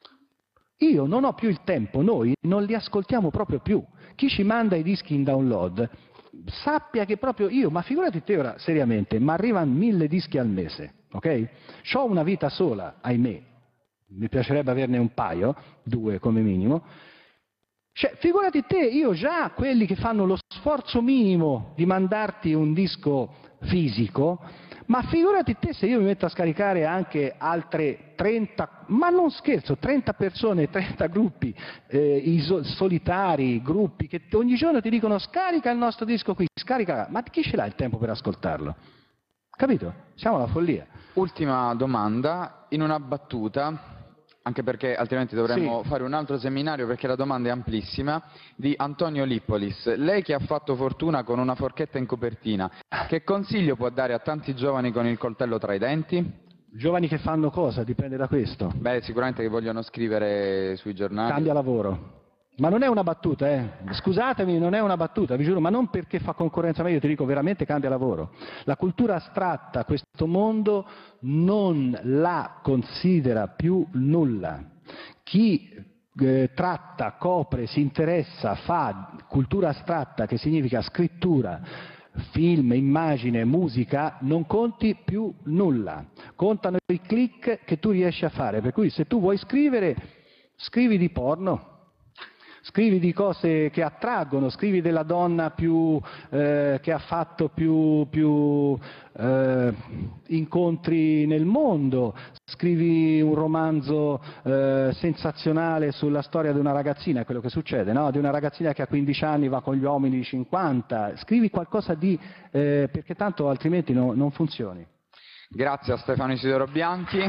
Io non ho più il tempo, noi non li ascoltiamo proprio più. Chi ci manda i dischi in download sappia che proprio io, ma figurati te ora, seriamente, ma arrivano mille dischi al mese. Ok? C'ho una vita sola, ahimè, mi piacerebbe averne un paio, due come minimo. Cioè, figurati te, io già quelli che fanno lo sforzo minimo di mandarti un disco fisico, ma figurati te se io mi metto a scaricare anche altre trenta, ma non scherzo, trenta persone, trenta gruppi, eh, solitari, gruppi, che ogni giorno ti dicono scarica il nostro disco qui, scarica, ma chi ce l'ha il tempo per ascoltarlo? Capito? Siamo alla follia. Ultima domanda, in una battuta, anche perché altrimenti dovremmo sì. fare un altro seminario perché la domanda è amplissima, di Antonio Lippolis. Lei che ha fatto fortuna con una forchetta in copertina, che consiglio può dare a tanti giovani con il coltello tra i denti? Giovani che fanno cosa? Dipende da questo. Beh, sicuramente che vogliono scrivere sui giornali. Cambia lavoro. Ma non è una battuta, eh? Scusatemi, non è una battuta, vi giuro, ma non perché fa concorrenza a me, io ti dico veramente cambia lavoro. La cultura astratta, questo mondo non la considera più nulla. Chi eh, tratta, copre, si interessa, fa cultura astratta, che significa scrittura, film, immagine, musica, non conti più nulla. Contano i click che tu riesci a fare, per cui se tu vuoi scrivere, scrivi di porno. Scrivi di cose che attraggono, scrivi della donna più, eh, che ha fatto più, più eh, incontri nel mondo, scrivi un romanzo eh, sensazionale sulla storia di una ragazzina, è quello che succede, no? Di una ragazzina che a quindici anni va con gli uomini di cinquanta, scrivi qualcosa di... Eh, perché tanto altrimenti no, non funzioni. Grazie a Stefano Isidoro Bianchi.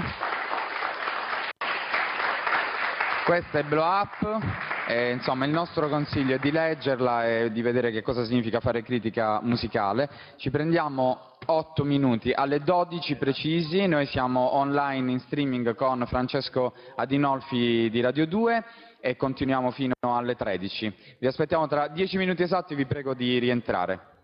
Questo è Blow Up. Eh, insomma, il nostro consiglio è di leggerla e di vedere che cosa significa fare critica musicale. Ci prendiamo otto minuti, alle dodici precisi, noi siamo online in streaming con Francesco Adinolfi di Radio due e continuiamo fino alle tredici. Vi aspettiamo tra dieci minuti esatti, vi prego di rientrare.